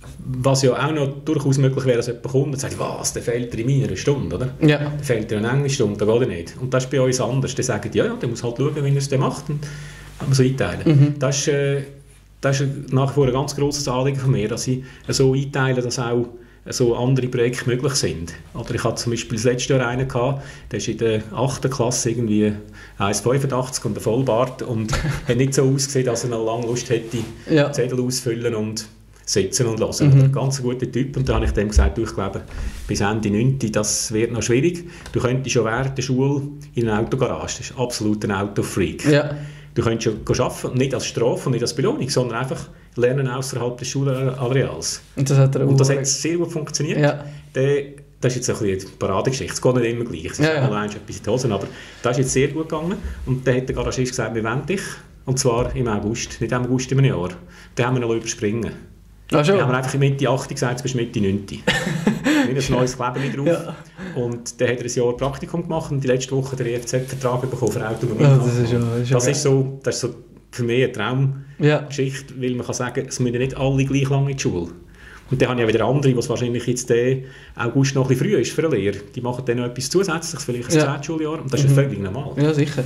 Was ja auch noch durchaus möglich wäre, dass jemand kommt und sagt, was, der fehlt dir in meiner Stunde, oder? Ja. Der fehlt dir eine Englischstunde, da geht er nicht. Und das ist bei uns anders. Die sagen, ja, ja, der muss halt schauen, wie er es dann macht, und kann man so einteilen. Mhm. Das ist, äh, das ist nach wie vor ein ganz grosses Anliegen von mir, dass ich so einteile, dass auch so andere Projekte möglich sind. Oder ich hatte zum Beispiel das letzte Jahr einen gehabt, der ist in der achten Klasse irgendwie eins Komma fünfundachtzig und ein Vollbart und hat nicht so ausgesehen, dass er noch lange Lust hätte, ja. Zettel ausfüllen und sitzen und hören. Mhm. Ein ganz guter Typ. Und da habe ich dem gesagt, du, ich glaube, bis Ende neunte das wird noch schwierig. Du könntest schon während der Schule in eine Autogarage, das ist absolut ein Autofreak. Ja. Du könntest schon arbeiten, nicht als Strafe und nicht als Belohnung, sondern einfach lernen außerhalb des Schulareals. Und das hat, er und das hat sehr gut funktioniert. Ja. Der, das ist jetzt ein bisschen eine Paradegeschichte. Es geht nicht immer gleich. Es ist ja, ja. mal etwas in die Hosen, aber das ist jetzt sehr gut gegangen. Und dann hat der Garagist gesagt, wir wollen dich. Und zwar im August, nicht im August in einem Jahr. Den haben wir noch überspringen. Ach, wir haben einfach Mitte acht gesagt, jetzt bist du Mitte neun. Nicht ein neues Leben drauf. Ja. Und dann hat er ein Jahr Praktikum gemacht und die letzte Woche den E F Z-Vertrag bekommen für Autonomie. Ja, das ist, ja, ist, das, ist so, das ist so für mich eine Traumgeschichte, ja. Weil man kann sagen, es müssen nicht alle gleich lange in die Schule. Und dann habe ich auch wieder andere, was wahrscheinlich jetzt der August noch ein bisschen früh ist für eine Lehre. Die machen dann noch etwas Zusätzliches, vielleicht ein ja. zweites Schuljahr. Und das ist mhm. völlig normal. Ja, sicher.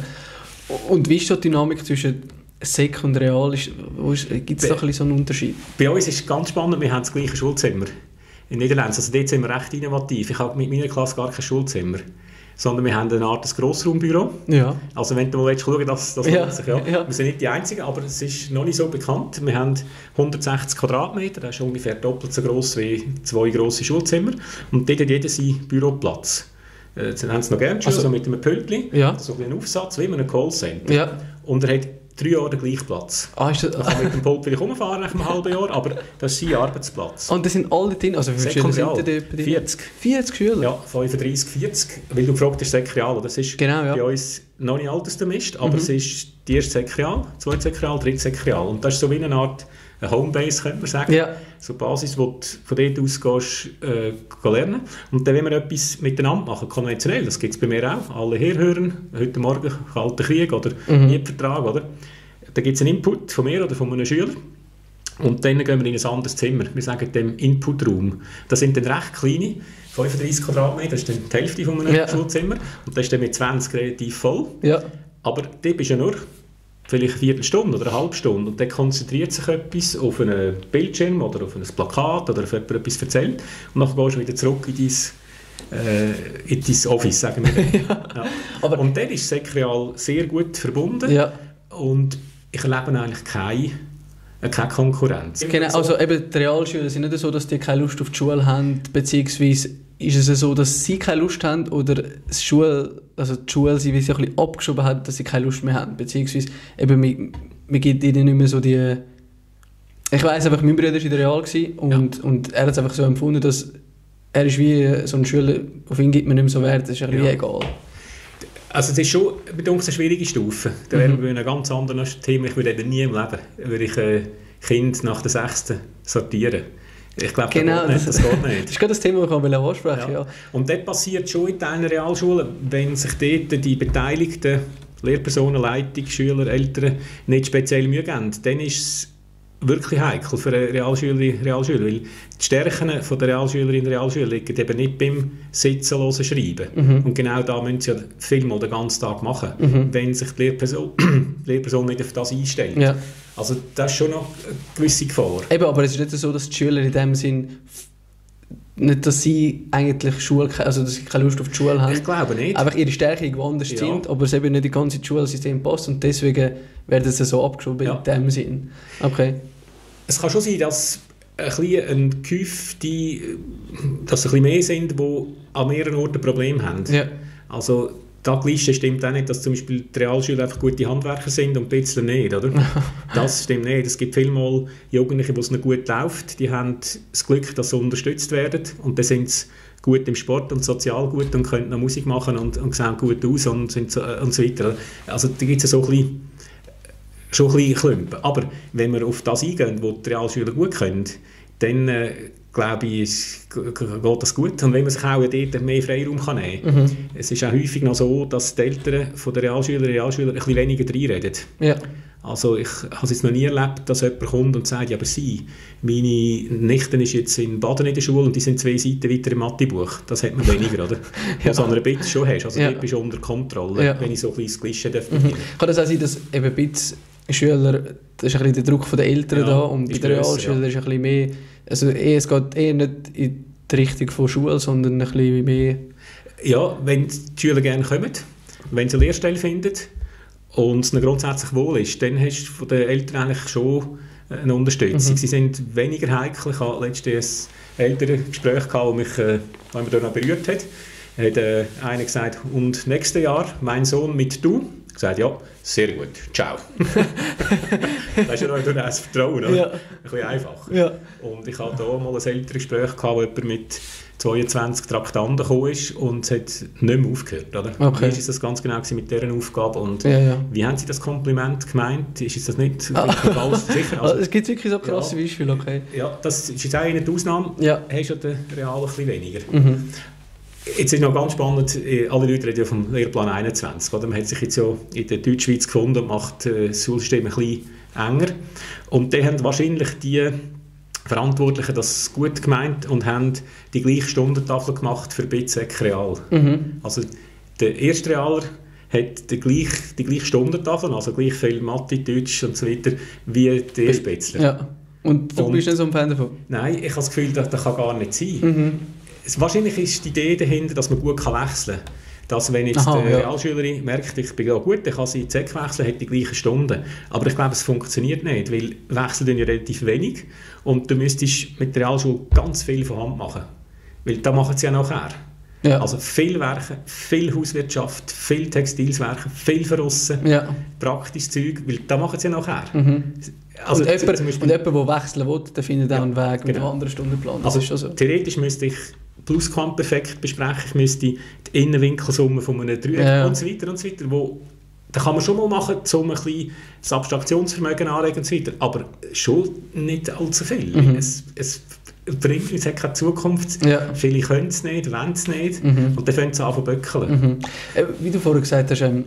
Und wie ist die Dynamik zwischen Sek und Real? Gibt es da ein bisschen so einen Unterschied? Bei uns ist es ganz spannend, wir haben das gleiche Schulzimmer in Niederlanden. Also dort sind wir recht innovativ. Ich habe mit meiner Klasse gar kein Schulzimmer, sondern wir haben eine Art Grossraumbüro. Ja. Also wenn du mal schauen willst, das, das ja. sich, ja. ja. Wir sind nicht die Einzigen, aber es ist noch nicht so bekannt. Wir haben hundertsechzig Quadratmeter, das ist ungefähr doppelt so gross wie zwei grosse Schulzimmer. Und dort hat jeder seinen Büroplatz. Jetzt haben sie noch gerne also, so mit einem Pöltchen, ja. so einen Aufsatz wie in einem Callcenter. Ja. Und er hat drei Jahre den gleichen Platz. Ah, ist das... Da kann mit dem Pult vielleicht rumfahren nach einem halben Jahr, aber das ist sein Arbeitsplatz. Und das sind alle drin? Also wie viele Schüler sind da dort? vierzig. vierzig Schüler? Ja, fünfunddreissig, vierzig. Weil du gefragt hast, Sekreal. Das ist genau, ja. bei uns noch nicht altersgemischt, aber mhm. es ist die erste Sekreal, zweite Sekreal, dritte Sekreal. Und das ist so wie eine Art eine Homebase, könnte man sagen. Ja. So eine Basis, wo du von dort aus gehst, äh, lernen. Und dann, wenn wir etwas miteinander machen, konventionell, das gibt es bei mir auch, alle herhören, heute Morgen Kalter Krieg oder mhm. Mietvertrag, oder? Da gibt es einen Input von mir oder von einem Schüler. Und dann gehen wir in ein anderes Zimmer. Wir sagen dem Inputraum. Das sind dann recht kleine, fünfunddreissig Quadratmeter, das ist dann die Hälfte von einem ja. Schulzimmer. Und das ist dann mit zwanzig relativ voll. Ja. Aber dort bist du ja nur vielleicht eine Viertelstunde oder eine halbe Stunde und dann konzentriert sich etwas auf einen Bildschirm oder auf ein Plakat oder auf jemand etwas erzählt und dann gehst du wieder zurück in dein, äh, in dein Office, sagen wir. ja. Ja. Aber und dann ist Sekreal sehr gut verbunden ja. und ich erlebe eigentlich keine, keine Konkurrenz. Genau, also eben die Realschüler sind nicht so, dass die keine Lust auf die Schule haben, beziehungsweise ist es so, dass sie keine Lust haben oder die Schule, also die Schule sie, wie sie ein bisschen abgeschoben hat, dass sie keine Lust mehr haben, beziehungsweise eben, man, man gibt ihnen nicht mehr so die... Ich weiss einfach, mein Bruder war in der Real und, ja. und er hat es einfach so empfunden, dass er ist wie so ein Schüler, auf ihn gibt man nicht mehr so Wert, das ist irgendwie ja. egal. Also es ist schon eine schwierige Stufe. Da wären wir bei einem ganz anderen Thema. Ich würde eben nie im Leben würde ich ein Kind nach der sechsten sortieren. Ich glaube, genau, das, das geht nicht. Das ist gerade das Thema, das ich ansprechen ja. ja. Und das passiert schon in den Realschulen, wenn sich dort die beteiligten Lehrpersonen, Leitung, Schüler, Eltern nicht speziell Mühe geben, dann ist es wirklich heikel für eine Realschülerin, Realschüler, weil die Stärken der Realschülerinnen und Realschüler liegen eben nicht beim Sitzen, Hören, Schreiben. Mhm. Und genau da müssen sie ja viel mal den ganzen Tag machen, mhm. wenn sich die Lehrperson, die Lehrperson nicht auf das einstellt. Ja. Also das ist schon noch eine gewisse Gefahr. Eben, aber es ist nicht so, dass die Schüler in dem Sinn nicht, dass sie eigentlich Schule, also dass sie keine Lust auf die Schule haben. Ich glaube nicht. Einfach ihre Stärke irgendwo anders ja. sind, aber es eben nicht die ganze Schulsystem passt und deswegen werden sie so abgeschoben ja. in dem Sinn. Okay. Es kann schon sein, dass ein bisschen ein Käuf, die, dass es ein bisschen mehr sind, die an mehreren Orten Probleme haben. Ja. Also die Liste stimmt auch nicht, dass zum Beispiel die Realschüler einfach gute Handwerker sind und die Bitzler nicht, oder? Das stimmt nicht. Es gibt vielmal Jugendliche, wo es nicht gut läuft, die haben das Glück, dass sie unterstützt werden und dann sind sie gut im Sport und sozial gut und können noch Musik machen und, und sehen gut aus und, sind so, und so weiter. Also da gibt es so ein bisschen, schon ein bisschen Klumpen. Aber wenn wir auf das eingehen, wo die Realschüler gut können, dann äh, glaube ich, geht das gut. Und wenn man sich auch dort mehr Freiraum kann nehmen kann. Mhm. Es ist auch häufig noch so, dass die Eltern von der Realschüler und Realschüler ein bisschen weniger reinreden. Ja. Also ich habe es jetzt noch nie erlebt, dass jemand kommt und sagt, ja, aber sie, meine Nichte ist jetzt in Baden in der Schule und die sind zwei Seiten weiter im Mathebuch. Das hat man weniger, oder? ja. Was an einer Bit schon hast. Also ja. dort bist du unter Kontrolle, ja. wenn ich so ein kleines Klischee darf. Mhm. Kann das auch sein, dass eben Bits Schüler, das ist ein bisschen der Druck der Eltern ja, da und bei den Realschülern ja. ist ein bisschen mehr, also eher, es geht eher nicht in die Richtung von Schule, sondern ein bisschen mehr... Ja, wenn die Schüler gerne kommen, wenn sie eine Lehrstelle finden und es ihnen grundsätzlich wohl ist, dann hast du von den Eltern eigentlich schon eine Unterstützung. Mhm. Sie sind weniger heikel. Ich hatte letztens ein Elterngespräch, das mich äh, das mich noch berührt hat. Da hat äh, einer gesagt, und nächstes Jahr mein Sohn mit du? Ich gesagt, ja, sehr gut, ciao. Das ist ja noch ein Vertrauen, oder? Ja. Ein bisschen einfacher. Ja. Und ich hatte hier mal ein Elterngespräch, wo jemand mit zweiundzwanzig Traktanten gekommen ist und es hat nicht mehr aufgehört. Oder? Okay. Wie war das ganz genau mit dieser Aufgabe und ja, ja. wie haben Sie das Kompliment gemeint? Ist das nicht falsch? Sicher? Also, es gibt wirklich so krasse ja, Beispiele, okay. Ja, das ist jetzt auch eine Ausnahme. Ja. Hast du den Real ein bisschen weniger. Mhm. Jetzt ist noch ganz spannend, alle Leute reden ja vom Lehrplan einundzwanzig. Oder? Man hat sich jetzt ja in der Deutschschweiz gefunden und macht das Schulsystem ein bisschen enger. Und dann haben wahrscheinlich die Verantwortlichen das gut gemeint und haben die gleiche Stundentafel gemacht für B Z E C Real. Mhm. Also der erste Realer hat die gleiche, die gleiche Stundentafel, also gleich viel Mathe, Deutsch und so weiter, wie der erste Bachelor. Ja. Und du und, bist nicht so ein Fan davon? Nein, ich habe das Gefühl, das, das kann gar nicht sein. Mhm. Wahrscheinlich ist die Idee dahinter, dass man gut wechseln kann. Dass wenn jetzt Aha, die ja. Realschülerin merkt, ich bin ja gut, dann kann sie in die Z E C wechseln, hat die gleichen Stunden. Aber ich glaube, es funktioniert nicht, weil wechseln ja relativ wenig und du müsstest mit der Realschule ganz viel von Hand machen. Weil da machen sie ja nachher. Ja. Also viel Werken, viel Hauswirtschaft, viel Textilswerken, viel Verrussen, ja. praktisches Zeug, weil da machen sie ja nachher. Mhm. Also und, jemand, zum Beispiel, und jemand, der wechseln will, der findet auch ja, einen Weg mit genau. einem anderen Stundenplan. Das also ist schon so. Theoretisch müsste ich Plusquamperfekt besprechen, ich müsste die Innenwinkelsumme von einem Dreieck ja. und so weiter und so weiter, wo, da kann man schon mal machen, um ein bisschen das Abstraktionsvermögen anregen und so weiter, aber schon nicht allzu viel. Mhm. Es, es bringt es hat keine Zukunft, ja. viele können es nicht, wollen es nicht mhm. und dann fangen sie an zu böckeln. Mhm. Äh, wie du vorhin gesagt hast, ähm,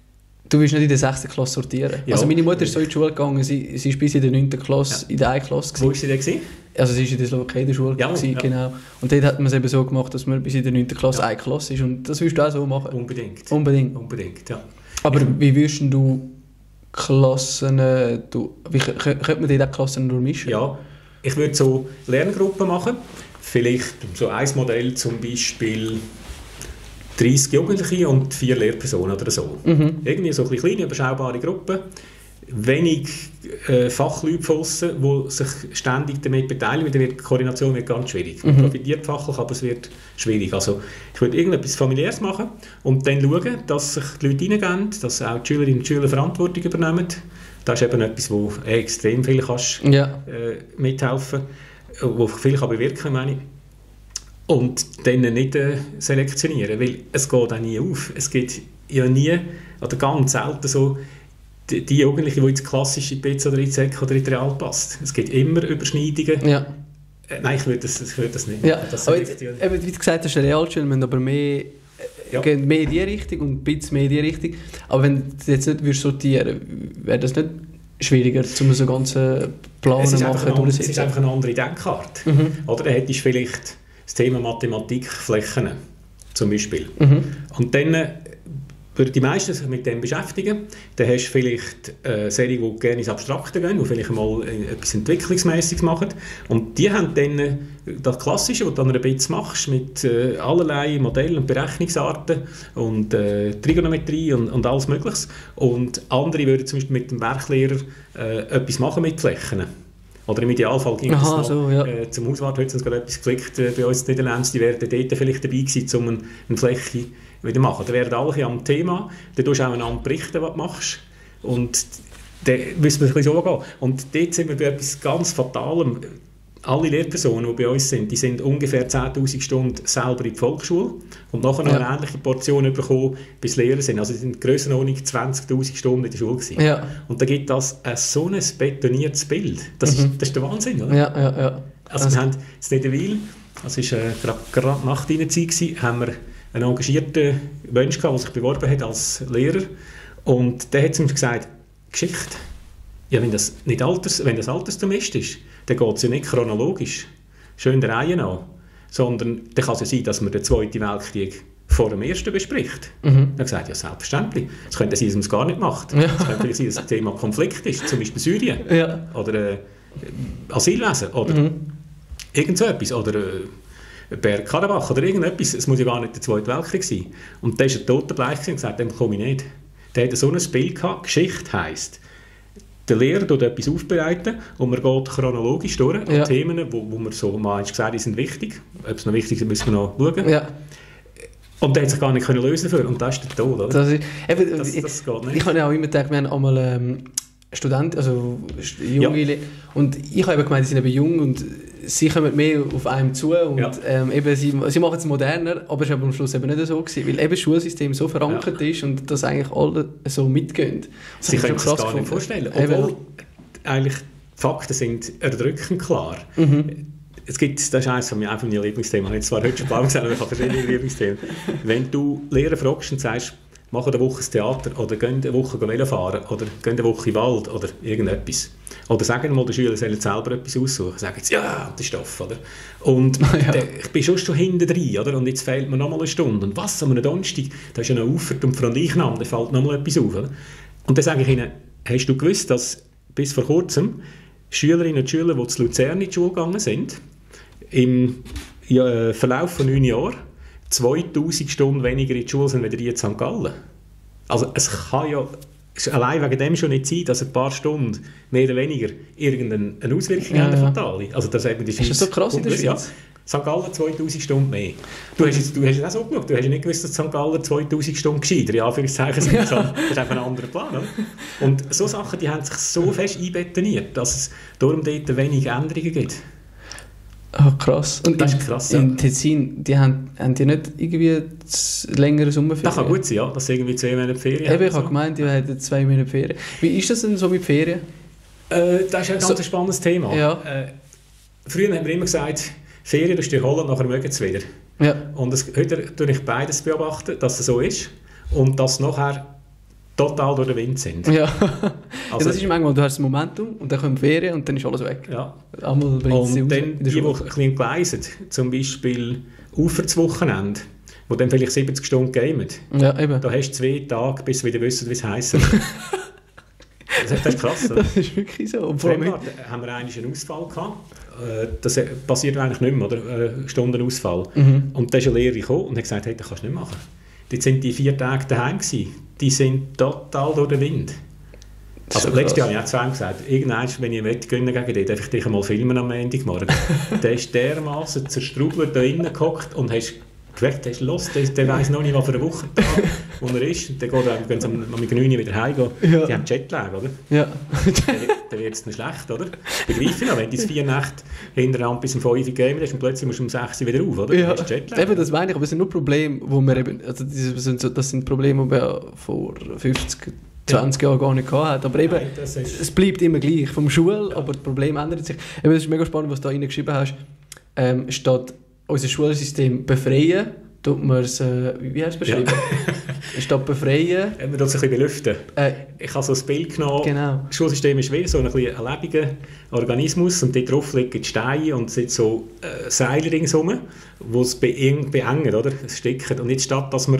du willst nicht in der sechsten Klasse sortieren. Ja. Also meine Mutter ist so in die Schule gegangen, sie, sie ist bis in der neunten Klasse ja. in der einen Klasse gewesen. Wo war sie denn gewesen? Also sie war in der Slowakei-Schule, ja, gewesen, ja. genau. Und dort hat man es eben so gemacht, dass man bis in der neunten Klasse ja. eine Klasse ist. Und das willst du auch so machen? Unbedingt. Unbedingt? Unbedingt, ja. Aber ja. wie würdest du Klassen, du, wie könnte man dort auch Klassen durchmischen? Ja, ich würde so Lerngruppen machen. Vielleicht so ein Modell, zum Beispiel dreißig Jugendliche und vier Lehrpersonen oder so. Mhm. Irgendwie so eine kleine, überschaubare Gruppe. Wenig äh, Fachleute von aussen, die sich ständig damit beteiligen. Die Koordination wird ganz schwierig. Man mhm. profitiert fachlich, aber es wird schwierig. Also ich würde irgendetwas Familiäres machen und dann schauen, dass sich die Leute reingehen, dass auch die Schülerinnen und Schüler Verantwortung übernehmen. Das ist eben etwas, wo äh, extrem viel kannst, ja. äh, mithelfen kann, wo viel kann bewirken kann. Und dann nicht äh, selektionieren, weil es geht auch nie auf. Es gibt ja nie, oder ganz selten so, die, die Jugendlichen, die ins klassische B Z oder in die Z E C oder in die Real passt. Es gibt immer Überschneidungen. Ja. Äh, nein, ich würde das, ich würde das nicht. Ja. Das aber jetzt, eben, wie du gesagt hast, Realschule müssen aber mehr, ja. gehen mehr in die Richtung und ein bisschen mehr in die Richtung. Aber wenn du jetzt nicht würdest sortieren, wäre das nicht schwieriger, um so ganzen Plan zu machen? Ein, es ist einfach eine andere Denkkarte. Mhm. Oder dann hättest du vielleicht das Thema Mathematikflächen zum Beispiel. Mhm. Und dann würden die meisten sich mit dem beschäftigen. Dann hast du vielleicht äh, Serien, die gerne ins Abstrakte gehen, die vielleicht mal etwas Entwicklungsmäßiges machen. Und die haben dann äh, das Klassische, was du dann ein bisschen machst, mit äh, allerlei Modellen und Berechnungsarten und äh, Trigonometrie und, und alles Mögliche. Und andere würden zum Beispiel mit dem Werklehrer äh, etwas machen mit Flächen. Oder im Idealfall ging es noch so, ja. äh, zum Hauswart. Heute haben sie gerade etwas geflickt äh, bei uns in den Niederlanden. Die wären dort vielleicht dabei gewesen, um eine, eine Fläche wieder zu machen. Da wären alle am Thema. Dann tust du auch einander berichten, was du machst. Und dann müssen wir ein bisschen so gehen. Und dort sind wir bei etwas ganz Fatalem. Alle Lehrpersonen, die bei uns sind, die sind ungefähr zehntausend Stunden selber in die Volksschule und nachher noch ja. eine ähnliche Portion bekommen, bis Lehrer sind. Also sie sind in Grössenordnung zwanzigtausend Stunden in der Schule gewesen. Ja. Und da gibt das ein so ein betoniertes Bild. Das, mhm. ist, das ist der Wahnsinn, oder? Ja, ja, ja. Also, also wir haben in Niederwil, das war äh, gerade nach deiner Zeit, gewesen, haben wir einen engagierten Mensch gehabt, der sich beworben hat als Lehrer. Und der hat uns gesagt, Geschichte, ja, wenn das nicht Alters, wenn das Alterssemester ist, dann geht es ja nicht chronologisch, schön der Reihe nach, sondern dann kann es ja sein, dass man den Zweiten Weltkrieg vor dem Ersten bespricht. Mhm. Dann hat er gesagt, ja, selbstverständlich. Es könnte sein, dass man es gar nicht macht. Ja. Es könnte sein, dass das Thema Konflikt ist, zum Beispiel Syrien ja. oder äh, Asylwesen oder mhm. irgend so etwas. Oder äh, Bergkarabach oder irgendetwas. Es muss ja gar nicht der Zweite Weltkrieg sein. Und da ist er totenbleich und gesagt, dem komme ich nicht. Der hatte so ein Spiel gehabt, Geschichte heisst, der Lehrer tut etwas aufbereiten und man geht chronologisch durch ja. an Themen, wo, wo man so mal gesagt, die sind wichtig. Ob es noch wichtig ist, müssen wir noch schauen. Ja. Und der hat sich gar nicht können lösen dafür. Und das ist der Tod, oder? Das, ist, eben, das, das geht nicht. Ich habe ja auch immer gedacht, wir haben einmal ähm, Studenten, also junge ja. und ich habe eben gemeint, sie sind eben jung und sie kommen mehr auf einem zu und ja. ähm, eben sie, sie machen es moderner, aber es war am Schluss eben nicht so gewesen, weil eben das Schulsystem so verankert ja. ist und dass eigentlich alle so mitgehen. Das sie können sich das gar nicht vorstellen, obwohl eben. eigentlich die Fakten sind erdrückend klar. Mhm. Es gibt, das ist eines von meinen Lieblingsthemen, ich habe zwar heute schon blau gesagt, aber ich habe verschiedene Lieblingsthemen. Wenn du Lehrer fragst und sagst, mach eine Woche ins Theater oder geh eine Woche Velo fahren oder geh eine Woche in den Wald oder irgendetwas. Oder sagen mal, die Schüler sollen selber etwas aussuchen. Sagen sie, ja, der Stoff, oder? Und ja. der, ich bin schon schon hinten drin, oder? Und jetzt fehlt mir noch mal eine Stunde. Und was, am Donnerstag, da ist ja noch Auffahrt und Fronleichnam, da fällt noch mal etwas auf, oder? Und dann sage ich ihnen, hast du gewusst, dass bis vor kurzem Schülerinnen und Schüler, die zu Luzern in die Schule gegangen sind, im ja, Verlauf von neun Jahren zweitausend Stunden weniger in die Schule sind, als die in Sankt Gallen? Also es kann ja allein wegen dem schon nicht sein, dass ein paar Stunden mehr oder weniger irgendeine Auswirkung ja, haben, ja. fatale. Also das eben die Schweiz, ist das so krass in der Schweiz? Ja. Sankt Gallen zweitausend Stunden mehr. Du hast es, du hast es auch so geschaut, du hast ja nicht gewusst, dass Sankt Gallen zweitausend Stunden gescheiter, in Anführungszeichen sind, sondern das ist einfach ein anderer Plan. Oder? Und so Sachen, die haben sich so fest einbetoniert, dass es darum dort wenig Änderungen gibt. Oh, krass. Und das in, ist krass, in ja. Tessin, die haben, haben die nicht irgendwie längere Sommerferien? Das kann gut sein, ja, dass sie irgendwie zwei Monate Ferien haben. Ich habe so. gemeint, die hätten zwei Monate Ferien. Wie ist das denn so mit Ferien? Äh, das ist ein ganz so, spannendes Thema. Ja. Äh, früher haben wir immer gesagt, Ferien du dir holen, nachher mögen sie wieder. Ja. Und das, heute tue ich beides beobachten, dass es so ist und dass nachher total durch den Wind sind. Ja. Also, ja, das ist manchmal, du hast das Momentum und dann kommen Ferien und dann ist alles weg. Ja. Einmal bringt und dann die, die ein bisschen geleisen, zum Beispiel Uferswochenende, wo dann vielleicht siebzig Stunden gamen. Ja, eben. Da hast du zwei Tage, bis du wieder wissen, wie es heisst. Das ist krass, oder? Das ist wirklich so. Und vor allem haben wir eigentlich einen Ausfall gehabt. Das passiert eigentlich nicht mehr, oder? Ein Stundenausfall. Mhm. Und dann ist ein Lehrer gekommen und hat gesagt, hey, das kannst du nicht machen. Dort sind die vier Tage daheim gewesen. Die sind total durch den Wind. Also letztes Jahr habe ich auch zu ihm gesagt, irgendwann, wenn ich wettgönnen gegen dich, darf ich dich einmal filmen am Montagmorgen. Der ist dermaßen zerstrubelt da innen gehockt und hast gemerkt, der ist los, der, der weiss noch nicht, was für eine Woche da, wo er ist. Und dann gehen sie am neun Uhr wieder heim. Ja. Die haben Jetlag, oder? Ja. Dann wird es nicht schlecht, oder? Begreife ich noch, wenn du vier Nächte hinterher bis um fünf Uhr gehen hast und plötzlich musst du um sechs Uhr wieder auf, oder? Ja. Eben, das meine ich, aber es sind nur Probleme, wo wir eben, also das sind, so, das sind Probleme, die wir vor fünfzig, zwanzig Jahren gar nicht hatten. Aber eben, Nein, ist... es bleibt immer gleich vom Schul, ja. aber das Problem ändert sich. Eben, das ist mega spannend, was du da reingeschrieben hast. Ähm, statt unser Schulsystem befreien, tut man es, äh, wie hast du es beschrieben? Ja. Statt befreien... Man tut es ein bisschen belüften. Äh, ich habe so ein Bild genommen. Genau. Das Schulsystem ist wie so ein, ein lebendiger Organismus und dort drauf liegen Steine und sind so äh, Seile ringsherum, die es beengen, oder? Es sticken. Und jetzt statt, dass man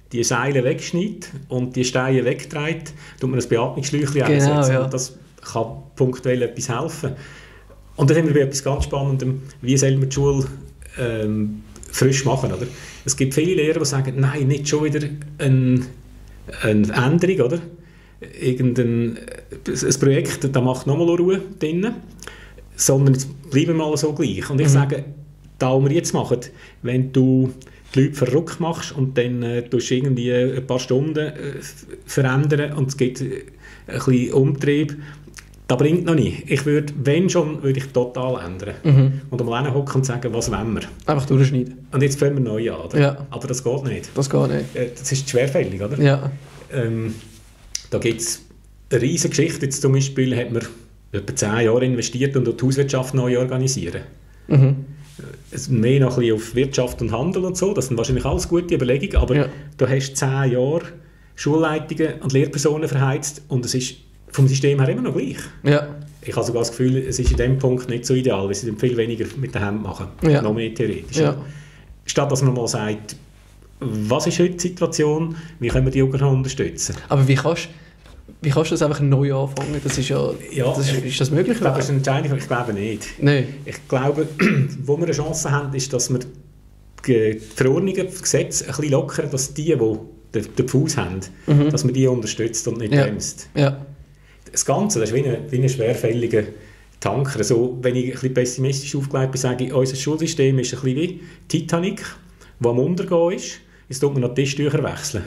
die Seile wegschneidet und die Steine wegträgt, tut man ein Beatmungsschläuchchen genau, einsetzen. ja. Und das kann punktuell etwas helfen. Und dann haben wir bei etwas ganz Spannendem, wie soll man die Schule ähm, frisch machen, oder? Es gibt viele Lehrer, die sagen, nein, nicht schon wieder ein, eine Änderung, oder? Irgendein ein Projekt, da macht nochmal Ruhe drin, sondern jetzt bleiben wir mal so gleich. Und ich mhm. sage, da, was wir jetzt machen, wenn du die Leute verrückt machst und dann äh, tust du irgendwie ein paar Stunden äh, verändern und es gibt äh, ein bisschen Umtrieb, das bringt noch nicht. Ich würde, wenn schon, würde ich total ändern. Mhm. Und am hinhocken und sagen, was wollen wir? Einfach durchschneiden. Und jetzt fangen wir neu an, oder? Ja. Aber das geht nicht. Das geht nicht. Äh, das ist schwerfällig, oder? Ja. Ähm, da gibt es eine riesige Geschichte. Jetzt zum Beispiel hat man etwa zehn Jahre investiert und die Hauswirtschaft neu organisieren. Mhm. Mehr noch ein bisschen auf Wirtschaft und Handel und so. Das sind wahrscheinlich alles gute Überlegungen. Aber ja. du hast zehn Jahre Schulleitungen und Lehrpersonen verheizt und es ist vom System her immer noch gleich. Ja. Ich habe sogar das Gefühl, es ist in dem Punkt nicht so ideal, weil sie viel weniger mit den Händen machen. Ja. Noch mehr theoretisch. Ja. Statt dass man mal sagt, was ist heute die Situation, wie können wir die Jugend unterstützen? Aber wie kannst Wie kannst du das einfach neu anfangen? Das ist ja, ja das ist, ist das möglich? Ich glaube, das ist entscheidend. Ich glaube nicht. Nein. Ich glaube, wo wir eine Chance haben, ist, dass wir die Verordnungen, das Gesetz ein bisschen lockern, dass die, die den Fuß haben, mhm. dass man die unterstützt und nicht ja. bremst. Ja. Das Ganze, das ist wie ein, wie ein schwerfälliger Tanker. Also, wenn ich ein bisschen pessimistisch aufgelegt bin, sage ich, unser Schulsystem ist ein bisschen wie Titanic, das am Untergehen ist. Jetzt tut man noch die Tischtücher wechseln.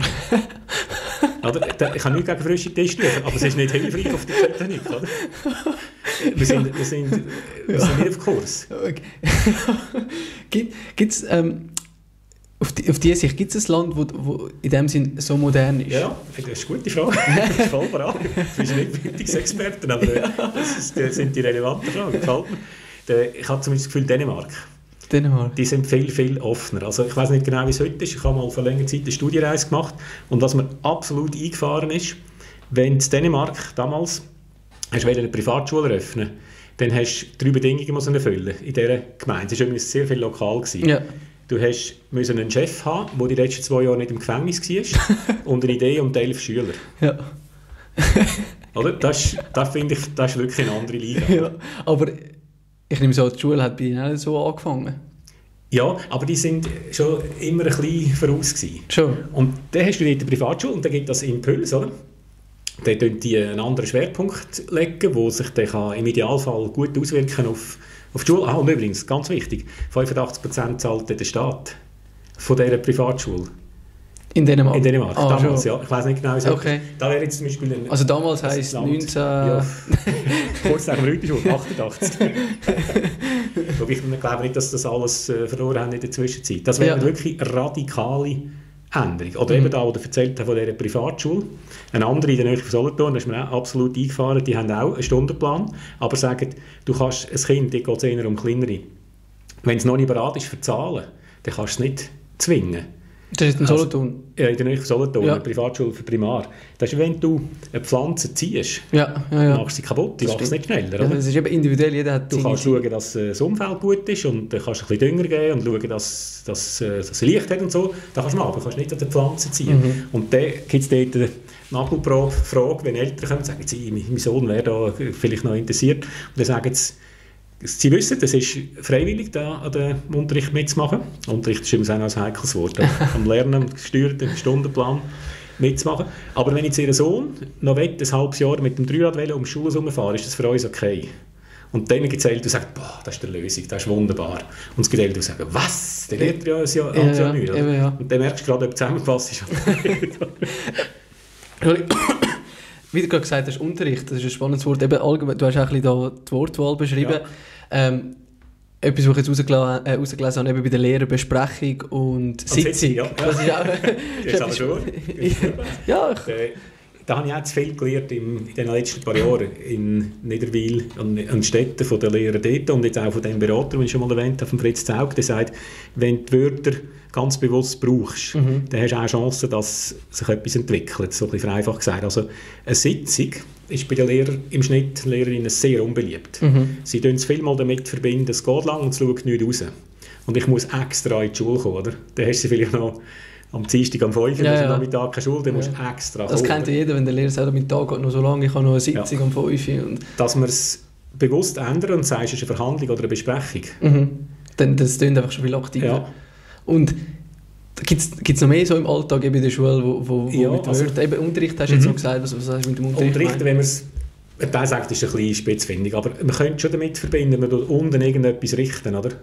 Oder? Ich habe nichts gegen frische Tischtücher, aber es ist nicht hilfreich auf der Titanic. Oder? Wir sind, wir sind, wir sind nicht auf Kurs. Okay. Gibt es ähm, auf, die, auf die Sicht, gibt es ein Land, wo, wo in dem Sinn so modern ist? Ja, das ist eine gute Frage. Das ist voll bereit. Du bist nicht Bildungsexperten, aber das, ist, das sind die relevanten Fragen. Ich habe zumindest das Gefühl, Dänemark. Dänemark. Die sind viel, viel offener. Also ich weiß nicht genau, wie es heute ist. Ich habe mal vor längerer Zeit eine Studienreise gemacht. Und was mir absolut eingefahren ist, wenn in Dänemark damals hast du eine Privatschule eröffnen, dann hast du drei Bedingungen müssen erfüllen in dieser Gemeinde. Es war übrigens sehr viel lokal gewesen. Ja. Du hast müssen einen Chef haben, der die letzten zwei Jahre nicht im Gefängnis war und eine Idee und elf Schüler. Ja. Oder? Das, das finde ich, das ist wirklich eine andere Liga. Ja, aber ich nehme so, die Schule hat bei ihnen so angefangen. Ja, aber die sind schon immer ein bisschen voraus gewesen. Schon. Und dann hast du dort eine Privatschule und dann gibt das Impuls, oder? Dann legen die einen anderen Schwerpunkt legen, der sich dann im Idealfall gut auswirken auf, auf die Schule. Ah, und übrigens, ganz wichtig, fünfundachtzig Prozent zahlt der Staat von dieser Privatschule. In Dänemark? In Dänemark, ah, damals, schon. ja. Ich weiss nicht genau, wie okay. Da wäre jetzt zum Beispiel ein, also damals heisst neunzehn... Ja. Kurz nach dem Rüttischule, achtundachtzig. Wobei ich glaube nicht, dass das alles äh, verloren haben in der Zwischenzeit. Das wäre ja. wirklich eine radikale Änderung. Oder mhm. eben da, wo du erzählt hast von dieser Privatschule. Eine andere in der Nähe von Solothurn, da ist mir auch absolut eingefahren, die haben auch einen Stundenplan, aber sagen, du kannst ein Kind, die geht es eher um kleinere. Wenn es noch nicht bereit ist für Zahlen, dann kannst du es nicht zwingen. Das ist in Solothurn? Also, ja, in der Nähe von Solothurn, ja. Eine Privatschule für Primar. Das ist, wenn du eine Pflanze ziehst, ja, ja, ja. machst du sie kaputt, die wächst nicht schneller. Ja, das ist eben individuell, jeder hat Du kannst schauen, dass das Umfeld gut ist und dann kannst du ein bisschen Dünger geben und schauen, dass, dass, dass sie Licht hat und so. Das kannst du machen, aber du kannst nicht an der Pflanze ziehen. Mhm. Und dann gibt es dort eine Nagelprobe-Frage, wenn Eltern kommen und sagen, sie, mein Sohn wäre da vielleicht noch interessiert. Und dann sagen sie, Sie wissen, es ist freiwillig, da an dem Unterricht mitzumachen. Unterricht ist immer ein heikles Wort. Am Lernen, am gesteuerten Stundenplan mitzumachen. Aber wenn jetzt Ihr Sohn noch will, ein halbes Jahr mit dem Dreirad um die Schule herumfahren, ist das für uns okay. Und dann gibt es Eltern, die sagen, boah, das ist die Lösung, das ist wunderbar. Und es gibt Eltern, die sagen, was, der lernt ja ein Jahr, ja, ja, nicht. Ja, ja. Und dann merkst du gerade, ob du zusammengefasst ist. Wie du gerade gesagt hast, Unterricht, das ist ein spannendes Wort. Eben allgemein, du hast auch ein bisschen da die Wortwahl beschrieben. Ja. Ähm, etwas, was ich jetzt rausgelesen, äh, rausgelesen habe, eben bei der Lehrerbesprechung und, und Sitzung. Ja. Das ist auch... das ist aber schon. Ja, ich, äh, da habe ich auch zu viel gelernt in, in den letzten paar Jahren in Niederwil und an Städten von den Lehrern dort und jetzt auch von dem Berater, den ich schon mal erwähnt habe, von Fritz Zaug, der sagt, wenn du die Wörter ganz bewusst brauchst, mhm. dann hast du auch Chancen, dass sich etwas entwickelt, so ein bisschen vereinfacht gesagt. Also eine Sitzung ist bei den Lehrern im Schnitt Lehrerinnen sehr unbeliebt. Mhm. Sie verbinden es vielmal damit, verbinden, es geht lang und es schaut nicht raus. Und ich muss extra in die Schule kommen, oder? Dann hast du sie vielleicht noch am Dienstag am fünf Uhr, ja, ja, ja. am Nachmittag keine Schule, dann musst du ja. extra Das kommen. kennt ja jeder, wenn der Lehrer sagt, mein Tag geht noch so lange, ich habe noch eine Sitzung ja. um fünf Uhr. Und dass man es bewusst ändern und sagst, es ist eine Verhandlung oder eine Besprechung. Mhm. Dann, das klingt einfach schon viel aktiver. Ja. Und gibt es noch mehr so im Alltag eben in der Schule, wo, wo, wo ja, mit also, Wörtern, eben Unterricht hast du jetzt noch gesagt, was, was hast du mit dem Unterricht Unterricht, wenn man es, der sagt, ist ein bisschen spitzfindig, aber man könnte schon damit verbinden, man tut unten irgendetwas richten, oder?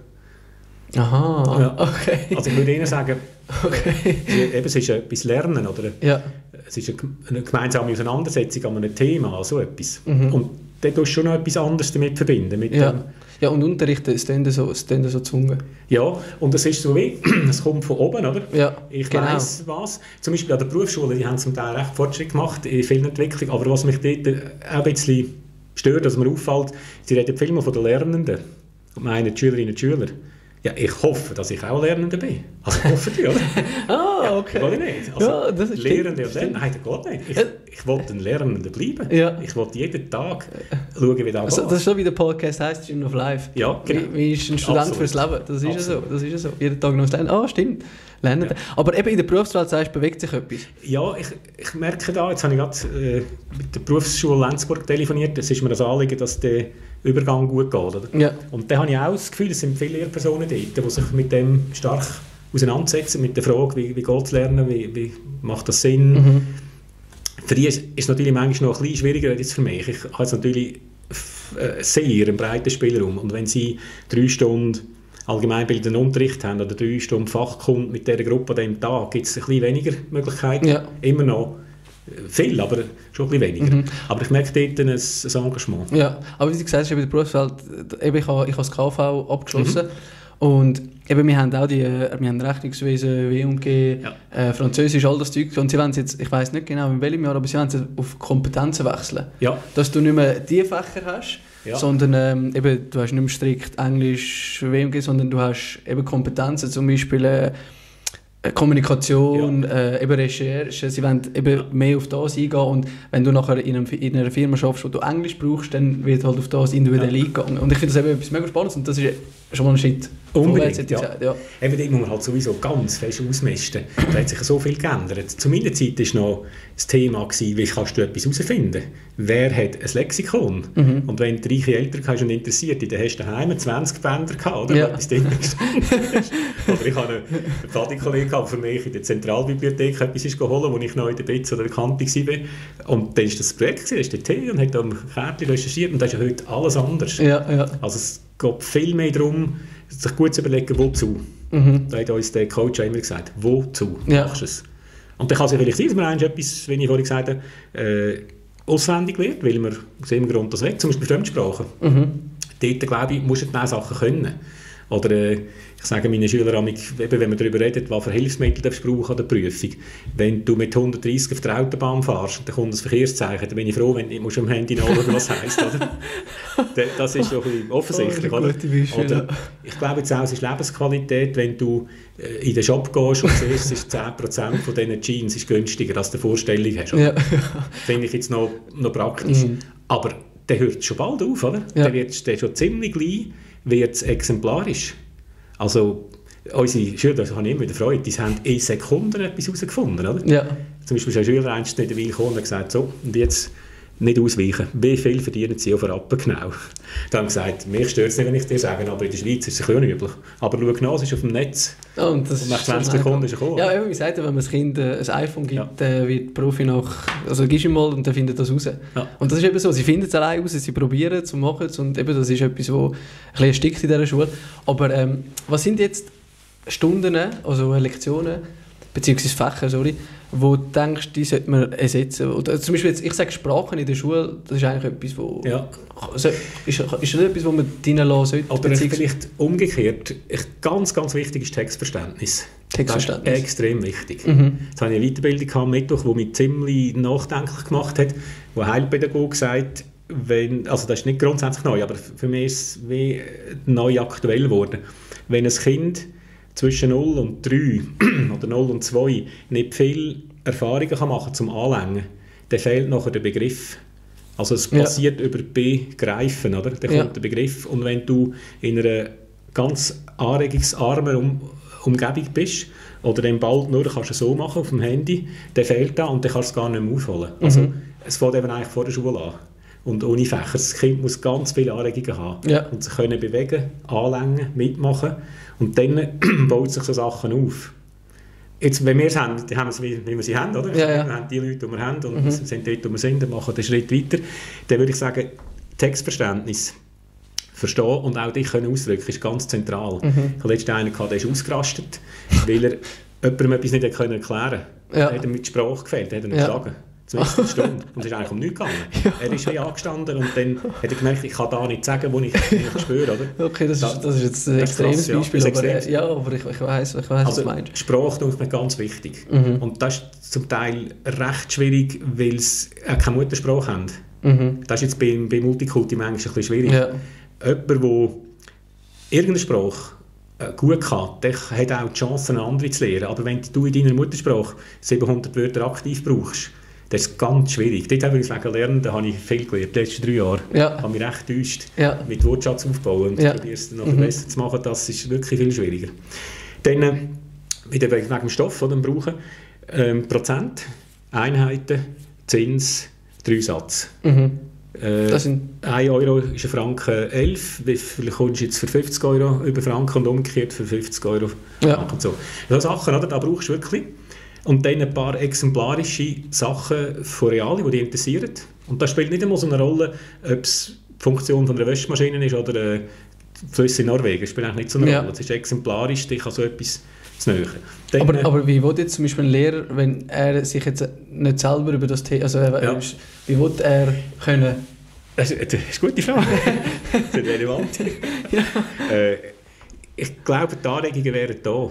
Aha, ja. okay. Also ich würde Ihnen sagen, okay. eben, es ist etwas Lernen, oder? Ja. Es ist eine gemeinsame Auseinandersetzung an einem Thema, so etwas. Mhm. Und dann tust du schon noch etwas anderes damit verbinden. Mit ja. dem. ja, und Unterricht ist dann so, ist dann so gezwungen. Ja, und das ist so wie, es kommt von oben, oder? Ja, ich genau. weiss was. Zum Beispiel an der Berufsschule, die haben zum Teil recht Fortschritt gemacht in vielen Entwicklungen, aber was mich dort auch ein bisschen stört, dass mir auffällt, sie reden viel mehr von den Lernenden und meinen die Schülerinnen und Schüler. Ja, ich hoffe, dass ich auch Lernender bin. Also hoffe ich, oder? ah, okay. Ja, geht nicht. Also, ja, das ist Lehrende und Lernende, nein, das geht nicht. Ich, ich will ein Lernender bleiben. Ja. Ich will jeden Tag schauen, wie das also, geht. Das ist so, wie der Podcast heisst, Student of Life. Ja, genau. Wie, wie ist ein Student Absolut. fürs Leben? Das ist ja so. Absolut. Das ist ja so. Jeden Tag noch lernen. Ah, stimmt. Lernen. Ja. Aber eben in der Berufswelt, sagst, bewegt sich etwas. Ja, ich, ich merke da, jetzt habe ich gerade äh, mit der Berufsschule Lenzburg telefoniert, es ist mir das Anliegen, dass der Übergang gut geht. Oder? Ja. Und da habe ich auch das Gefühl, es sind viele Lehrpersonen dort, die sich mit dem stark auseinandersetzen, mit der Frage, wie, wie geht es lernen, wie, wie macht das Sinn. Mhm. Für die ist es natürlich manchmal noch ein bisschen schwieriger als für mich. Ich habe jetzt natürlich äh, sehr einen breiten Spielraum. Und wenn sie drei Stunden allgemeinbildenden Unterricht haben oder drei Stunden Fachkunde mit dieser Gruppe an diesem Tag, gibt es ein bisschen weniger Möglichkeiten. Ja. Immer noch viel, aber schon ein bisschen weniger. Mhm. Aber ich merke dort ein, ein Engagement. Ja, aber wie du gesagt hast, in der Berufswelt, eben, ich habe, ich habe das K V abgeschlossen. Mhm. Und eben, wir haben auch die, wir haben Rechnungswesen, W und G, ja. äh, Französisch, all das Zeug. Und sie wollen jetzt, ich weiss nicht genau in welchem Jahr, aber sie wollen jetzt auf Kompetenzen wechseln. Ja. Dass du nicht mehr die Fächer hast, ja. sondern ähm, eben, du hast nicht mehr strikt Englisch, W und G, sondern du hast eben Kompetenzen, zum Beispiel äh, Kommunikation, ja. äh, eben Recherche, sie wollen eben ja. mehr auf das eingehen und wenn du nachher in, einem, in einer Firma arbeitest, wo du Englisch brauchst, dann wird halt auf das individuell ja. eingegangen. Und ich finde das eben etwas mega Spannendes und das ist schon mal ein Schritt. Unbedingt, ja. Gesagt, ja. Eben, dort muss man halt sowieso ganz fest ausmisten. Da hat sich so viel geändert. Zu meiner Zeit war noch das Thema, wie kannst du etwas herausfinden? Wer hat ein Lexikon? Mhm. Und wenn du reiche Eltern hast und interessiert, dann hast du daheim zwanzig Bänder gehabt, oder? Ja. Etwas drin oder ich hatte einen Pfadi-Kollegen, der für mich in der Zentralbibliothek etwas ist geholt, wo ich noch in der B I Z oder Kante war. Und dann war das Projekt, das war T und hat am Kärtchen recherchiert und das ist ja heute alles anders. Ja, ja. Also es geht viel mehr darum, sich gut zu überlegen, wozu. Mhm. Da hat uns der Coach auch immer gesagt, wozu ja. machst du es? Und dann kann es ja vielleicht sein, dass man etwas, wie ich vorhin gesagt habe, äh, auswendig wird, weil man aus irgendeinem Grund das weg, zum Beispiel Fremdsprachen. Mhm. Dort, glaube ich, musst du diese Sachen können. Oder äh, ich sage meinen Schülern, wenn man darüber redet, was für Hilfsmittel du brauchst an der Prüfung. Wenn du mit hundertdreissig auf der Autobahn fährst und dann kommt ein Verkehrszeichen, dann bin ich froh, wenn du am Handy nachschauen, was das heisst. Oder? Das ist doch offensichtlich. Oh, oder? Beispiel, oder ich glaube jetzt auch, es ist Lebensqualität, wenn du äh, in den Shop gehst und siehst, ist zehn Prozent von diesen Jeans ist günstiger, als du eine Vorstellung hast. Ja. Finde ich jetzt noch, noch praktisch. Mhm. Aber der hört schon bald auf, oder? Ja. Der wird der schon ziemlich gleich wird exemplarisch. Also unsere Schüler, das habe ich immer wieder Freude, die haben in Sekunden etwas herausgefunden, oder? Ja. Zum Beispiel ist ein Schüler einst nicht eine Weile gekommen und hat gesagt, so, und jetzt nicht ausweichen. Wie viel verdienen Sie auf Rappen genau? Dann haben gesagt, mich stört es nicht, wenn ich dir sage, aber in der Schweiz ist es ein bisschen unüblich. Aber schau nach, es ist auf dem Netz. Oh, und, das und nach zwanzig Sekunden ist er gekommen. Ja, wie gesagt, wenn man das Kind äh, ein iPhone gibt, ja. äh, wird der Profi nach, also gibst ihm mal und dann findet das raus. Ja. Und das ist eben so, sie finden es allein raus, sie probieren es und machen es und eben das ist etwas, was ein bisschen erstickt in dieser Schule. Aber ähm, was sind jetzt Stunden, also Lektionen, beziehungsweise Fächer, sorry, wo du denkst, die sollte man ersetzen? Oder zum Beispiel jetzt, ich sage Sprachen in der Schule, das ist eigentlich etwas, wo... Ja. Also, ist, ist das etwas, wo man reinlassen sollte? Oder vielleicht umgekehrt, ganz, ganz wichtig ist Textverständnis. Textverständnis. Das ist extrem wichtig. Mhm. Jetzt habe ich eine Weiterbildung am Mittwoch, die mich ziemlich nachdenklich gemacht hat, wo ein Heilpädagoge sagt, wenn, also das ist nicht grundsätzlich neu, aber für mich ist es wie neu aktuell geworden. Wenn ein Kind zwischen null und drei oder null und zwei nicht viel Erfahrungen kann machen zum Anlängen, dann fehlt nachher der Begriff. Also es passiert ja. über Begreifen, oder? Dann kommt ja. der Begriff. Und wenn du in einer ganz anregungsarmen um- Umgebung bist Oder dann bald nur, kannst du so machen auf dem Handy, der fehlt da und dann kannst du es gar nicht mehr aufholen. Also mhm. es fängt eben eigentlich vor der Schule an. Und ohne Fächer. Das Kind muss ganz viele Anregungen haben. Ja. Und sich können bewegen, anlängen, mitmachen. Und dann baut sich so Sachen auf. Jetzt, wenn wir es haben, dann haben wir es, wie, wie wir sie haben, oder? Ja, ja. Wir haben die Leute, die wir haben und mhm. sind dort, wo wir sind, dann machen den Schritt weiter. Dann würde ich sagen, Textverständnis, verstehen und auch dich können ausdrücken, ist ganz zentral. Mhm. Ich hatte letztens einen, der ist ausgerastet, weil er jemandem etwas nicht erklären konnte. Ja. Er hat ihm mit Sprache gefehlt, er hat ihn ja. geschlagen. Zumindest eine Stunde. Und es ist eigentlich um nichts gegangen. Ja. Er ist wie angestanden und dann hat er gemerkt, ich kann da nicht sagen, wo ich nicht spüre. Oder? Okay, das ist, das ist jetzt ein extremes krass, Beispiel. Ja, aber, extremes. ja, aber ich, ich weiss, ich weiss also, was du meinst. Sprache ist mir ganz wichtig. Mhm. Und das ist zum Teil recht schwierig, weil sie keine Muttersprache haben. Mhm. Das ist jetzt bei, bei Multikulti manchmal ein bisschen schwierig. Ja. Jemand, der irgendeine Sprache gut kann, der hat auch die Chance, eine andere zu lernen. Aber wenn du in deiner Muttersprache siebenhundert Wörter aktiv brauchst, das ist ganz schwierig. Dort habe ich wegen Lernen, da habe ich viel gelernt, die letzten drei Jahre. Ja. Ich habe mich recht getäuscht, ja. mit Wortschatz aufbauen und ja. probiere es dann noch mhm. besser zu machen. Das ist wirklich viel schwieriger. Dann, äh, wieder wegen dem Stoff, den wir brauchen, ähm, Prozent, Einheiten, Zins, Dreisatz. Mhm. Äh, das sind ein Euro ist ein Franken elf, wie viel kommst du jetzt für fünfzig Euro über Franken und umgekehrt für fünfzig Euro ja. Franken und so. Das sind Sachen, oder? Da brauchst du wirklich. Und dann ein paar exemplarische Sachen von Reali, die dich interessieren. Und das spielt nicht einmal so eine Rolle, ob es die Funktion von einer Wäschmaschine ist oder äh, Flüsse in Norwegen. Das spielt eigentlich nicht so eine ja. Rolle. Es ist exemplarisch, dich an so etwas zu nähern. Dann, aber, äh, aber wie will jetzt zum Beispiel ein Lehrer, wenn er sich jetzt nicht selber über das Thema, also er, ja. wie will er können... Das ist eine gute Frage. Das ist relevant. ja. äh, ich glaube, die Anregungen wären da.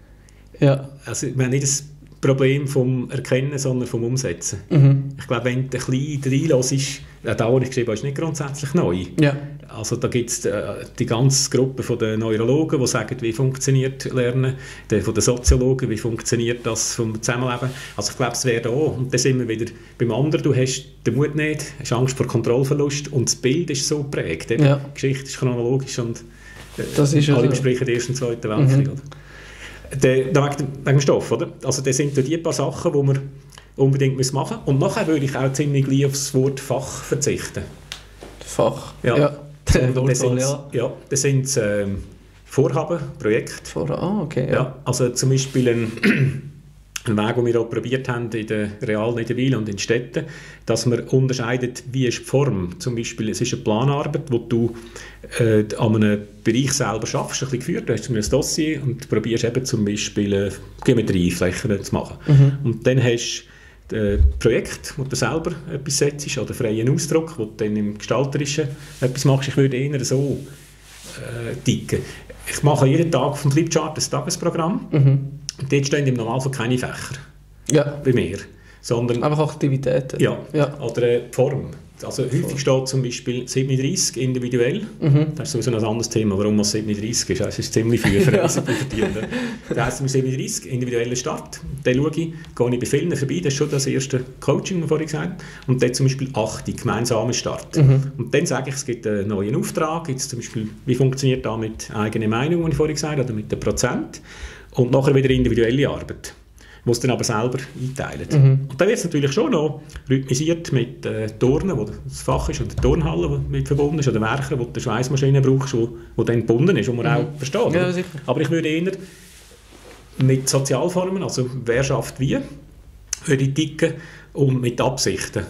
Ja. Also, wir haben nicht das Problem vom Erkennen, sondern vom Umsetzen. Mhm. Ich glaube, wenn du ein bisschen reinlässt, ist, da, was ich geschrieben habe, ist nicht grundsätzlich neu. Ja. Also da gibt es äh, die ganze Gruppe von den Neurologen, die sagen, wie funktioniert Lernen, die von den Soziologen, wie funktioniert das vom Zusammenleben. Also ich glaube, es wäre da auch. Und dann sind wir wieder beim anderen, du hast den Mut nicht, hast Angst vor Kontrollverlust und das Bild ist so geprägt. Ja. Die Geschichte ist chronologisch und äh, das ist alle also besprechen den Ersten und Zweiten Weltkrieg. Mhm. Der, da wegen, wegen dem Stoff, oder? Also das sind die paar Sachen, die wir unbedingt machen müssen. Und nachher würde ich auch ziemlich gleich auf das Wort Fach verzichten. Fach? Ja. ja. Das sind, ja. Ja, das sind ähm, Vorhaben, Projekte. Vor, ah, okay. Ja. Ja, also zum Beispiel ein, ein Weg, den wir auch probiert haben in der realen in der Ville und in Städten, dass man unterscheidet, wie ist die Form. Zum Beispiel, es ist eine Planarbeit, wo du äh, an einem Bereich selber schaffst, ein bisschen geführt, du hast ein Dossier und probierst eben zum Beispiel äh, Geometrieflächen zu machen. Mhm. Und dann hast du ein Projekt, wo du selber etwas setzt oder freien Ausdruck, wo du dann im Gestalterischen etwas machst. Ich würde eher so äh, ticken. Ich mache jeden Tag vom Flipchart ein Tagesprogramm. Mhm. Und dort stehen im Normalfall keine Fächer ja. bei mir. Sondern, einfach Aktivitäten. Ja, ja. Oder eine Form. Also häufig steht zum Beispiel siebenunddreißig individuell. Mhm. Das ist sowieso ein anderes Thema, warum es siebenunddreißig ist. Es ist ziemlich viel für uns Pubertierende. Das heisst, siebenunddreißig, individueller Start. Dann schaue ich, gehe ich bei vielen vorbei, das ist schon das erste Coaching, das vorhin gesagt habe. Und dann zum Beispiel achtzig, gemeinsamer Start. Mhm. Und dann sage ich, es gibt einen neuen Auftrag, jetzt zum Beispiel, wie funktioniert das mit eigener Meinung, die ich vorhin gesagt habe, oder mit den Prozent. Und nachher wieder individuelle Arbeit, die es dann aber selber einteilen. Mhm. Und dann wird es natürlich schon noch rhythmisiert mit äh, Turnen, wo das Fach ist, und der Turnhalle, die mit verbunden ist, oder Werken, wo du eine Schweißmaschine brauchst, wo, wo dann gebunden ist, wo man mhm. auch versteht. Ja, sicher. Aber ich würde eher mit Sozialformen, also wer schafft wie, würde ich ticken, und mit Absichten.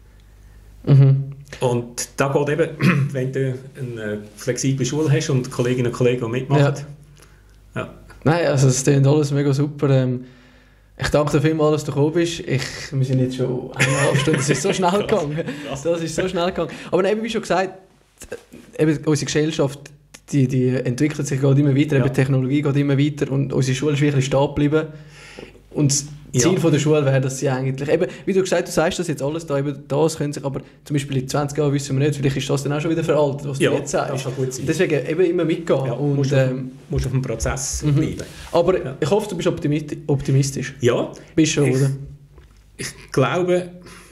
Mhm. Und da geht eben, wenn du eine flexible Schule hast und Kolleginnen und Kollegen mitmachen. Ja. Ja. Nein, also es klingt alles mega super. Ähm, ich danke dir vielmals, dass du gekommen bist. Ich, wir sind jetzt schon eineinhalb Stunden, das ist so schnell gegangen. Das ist so schnell gegangen. Aber eben, wie schon gesagt, eben unsere Gesellschaft, die, die entwickelt sich geht immer weiter, ja. eben Technologie geht immer weiter und unsere Schule ist wirklich stehen geblieben. Und das Ziel ja. von der Schule wäre, dass sie eigentlich, eben, wie du gesagt hast, du sagst das jetzt alles da, eben das können sich, aber zum Beispiel in zwanzig Jahren wissen wir nicht, vielleicht ist das dann auch schon wieder veraltet, was ja, du jetzt sagst. Das kann gut sein. Deswegen eben immer mitgehen. Ja, und, musst, ähm, auf, musst auf dem Prozess mhm. bleiben. Aber ja. ich hoffe, du bist optimistisch. Ja. Bist du, ich, oder? Ich glaube,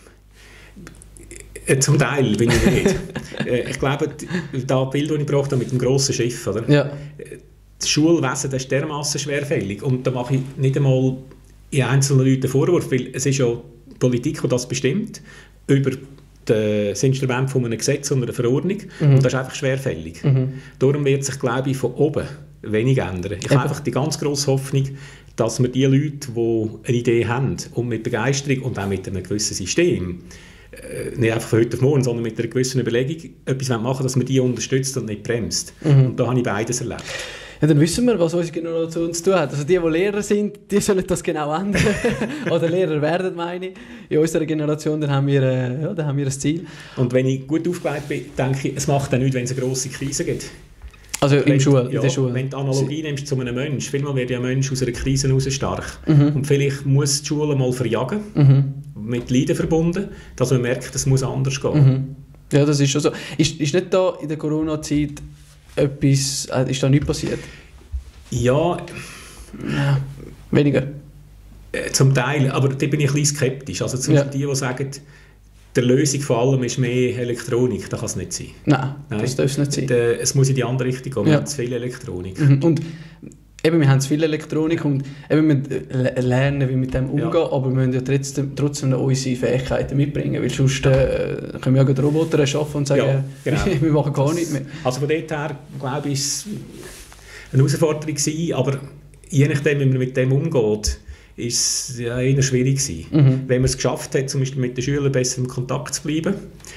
äh, zum Teil bin ich nicht. äh, ich glaube, das Bild, das ich gebracht habe mit dem grossen Schiff, oder? Ja. das Schulwesen, das ist dermassen schwerfällig. Und da mache ich nicht einmal in einzelnen Leuten Vorwurf, weil es ist ja die Politik, die das bestimmt, über das Instrument von einem Gesetz und einer Verordnung. Mhm. Und das ist einfach schwerfällig. Mhm. Darum wird sich, glaube ich, von oben wenig ändern. Ich habe einfach die ganz grosse Hoffnung, dass wir die Leute, die eine Idee haben und mit Begeisterung und auch mit einem gewissen System, äh, nicht einfach von heute auf morgen, sondern mit einer gewissen Überlegung etwas machen wollen, dass man die unterstützt und nicht bremst. Mhm. Und da habe ich beides erlebt. Ja, dann wissen wir, was unsere Generation zu tun hat. Also die, die Lehrer sind, die sollen das genau ändern. Oder Lehrer werden, meine ich. In unserer Generation, dann haben wir, äh, ja, dann haben wir ein Ziel. Und wenn ich gut aufgebaut bin, denke ich, es macht auch nichts, wenn es eine grosse Krise gibt. Also wenn, in, Schule, ja, in der Schule? Wenn du die Analogie nimmst zu einem Menschen, vielmal wird ja ein Mensch aus einer Krise heraus stark. Mhm. Und vielleicht muss die Schule mal verjagen, mhm. mit Leiden verbunden, dass man merkt, es muss anders gehen. Mhm. Ja, das ist schon so. Ist, ist nicht da in der Corona-Zeit etwas, äh, ist da nichts passiert? Ja. ja. Weniger? Äh, zum Teil, aber da bin ich ein bisschen skeptisch. Also zum Beispiel ja. die, die sagen, die Lösung von allem ist mehr Elektronik, das kann es nicht sein. Nein, Nein. das darf es nicht sein. De, es muss in die andere Richtung gehen, wir ja. haben zu viel Elektronik. Mhm. Und eben, wir haben zu viel Elektronik und eben, wir müssen lernen, wie wir mit dem umgehen, ja. aber wir müssen ja trotzdem, trotzdem unsere Fähigkeiten mitbringen, weil sonst äh, können wir ja die Roboter erschaffen und sagen, ja, genau. wir machen gar nichts mehr. Also von dort her, glaube ich, ist es eine Herausforderung gewesen, aber je nachdem, wie man mit dem umgeht, ist es ja eher schwierig gewesen. Mhm. Wenn man es geschafft hat, zum Beispiel mit den Schülern besser in Kontakt zu bleiben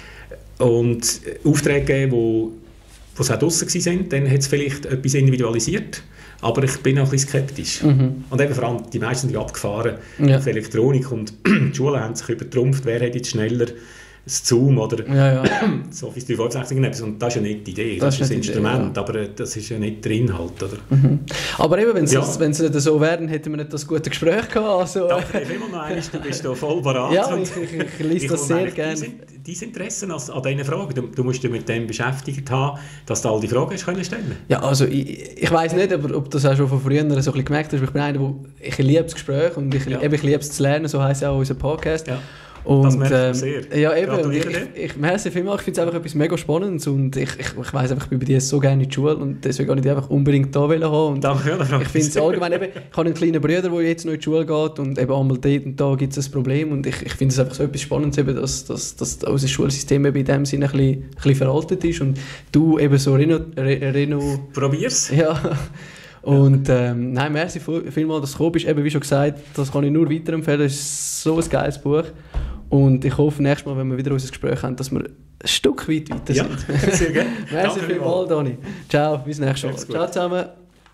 und Aufträge geben, wo, wo sie auch draussen waren, dann hat es vielleicht etwas individualisiert, aber ich bin auch ein bisschen skeptisch. Mhm. Und eben vor allem, die meisten sind abgefahren ja. auf Elektronik und die Schulen haben sich übertrumpft, wer hat jetzt schneller das Zoom oder ja, ja. so Office dreihundertsechzig und das ist ja nicht die Idee, das, das ist das Instrument, Idee, ja. aber das ist ja nicht der Inhalt. Oder? Mhm. Aber eben, wenn es ja. nicht so wäre, hätten wir nicht das gute Gespräch gehabt. Also. Danke immer noch einmal, du bist da voll parat. Ja, ich, ich, ich lese das sehr gerne. Dein Interesse an, an diesen Fragen, du, du musst dich mit dem beschäftigt haben, dass du all die Fragen hast können stellen. Ja, also ich, ich weiss nicht, aber ob du das auch schon von früher so ein bisschen gemerkt hast, ich bin einer, der, ich liebe das Gespräch und ich, ja. ich liebe es zu lernen, so heisst ja auch unser Podcast. Ja. Und, das merkt man sehr. Ähm, ja, eben. Ich, ich, ich merke vielmal, ich finde es einfach etwas mega Spannendes und ich, ich, ich weiss einfach, ich bin bei dir so gerne in die Schule und deswegen kann ich einfach unbedingt da haben. Danke, ja, ich finde es allgemein eben, ich habe einen kleinen Bruder, der jetzt noch in die Schule geht und eben einmal dort und da gibt es ein Problem und ich, ich finde es einfach so etwas Spannendes, eben, dass, dass, dass unser Schulsystem eben in dem Sinne ein bisschen, ein bisschen veraltet ist und du eben so Reno... Reno Probier's. Ja. Und ähm, nein, merci vielmals, dass du gekommen bist. Eben, wie schon gesagt, das kann ich nur weiterempfehlen. Das ist so ein geiles Buch. Und ich hoffe, nächstes Mal, wenn wir wieder unser Gespräch haben, dass wir ein Stück weit weiter sind. Ja, sehr gerne. Merci vielmals, Dani. Ciao, bis nächstes Mal. Ciao zusammen.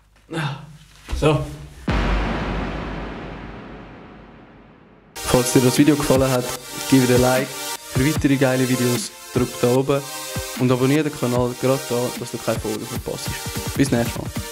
So. Falls dir das Video gefallen hat, gib dir ein Like. Für weitere geile Videos drück da oben und abonniere den Kanal gerade da, dass du keine Folge verpasst. Bis nächstes Mal.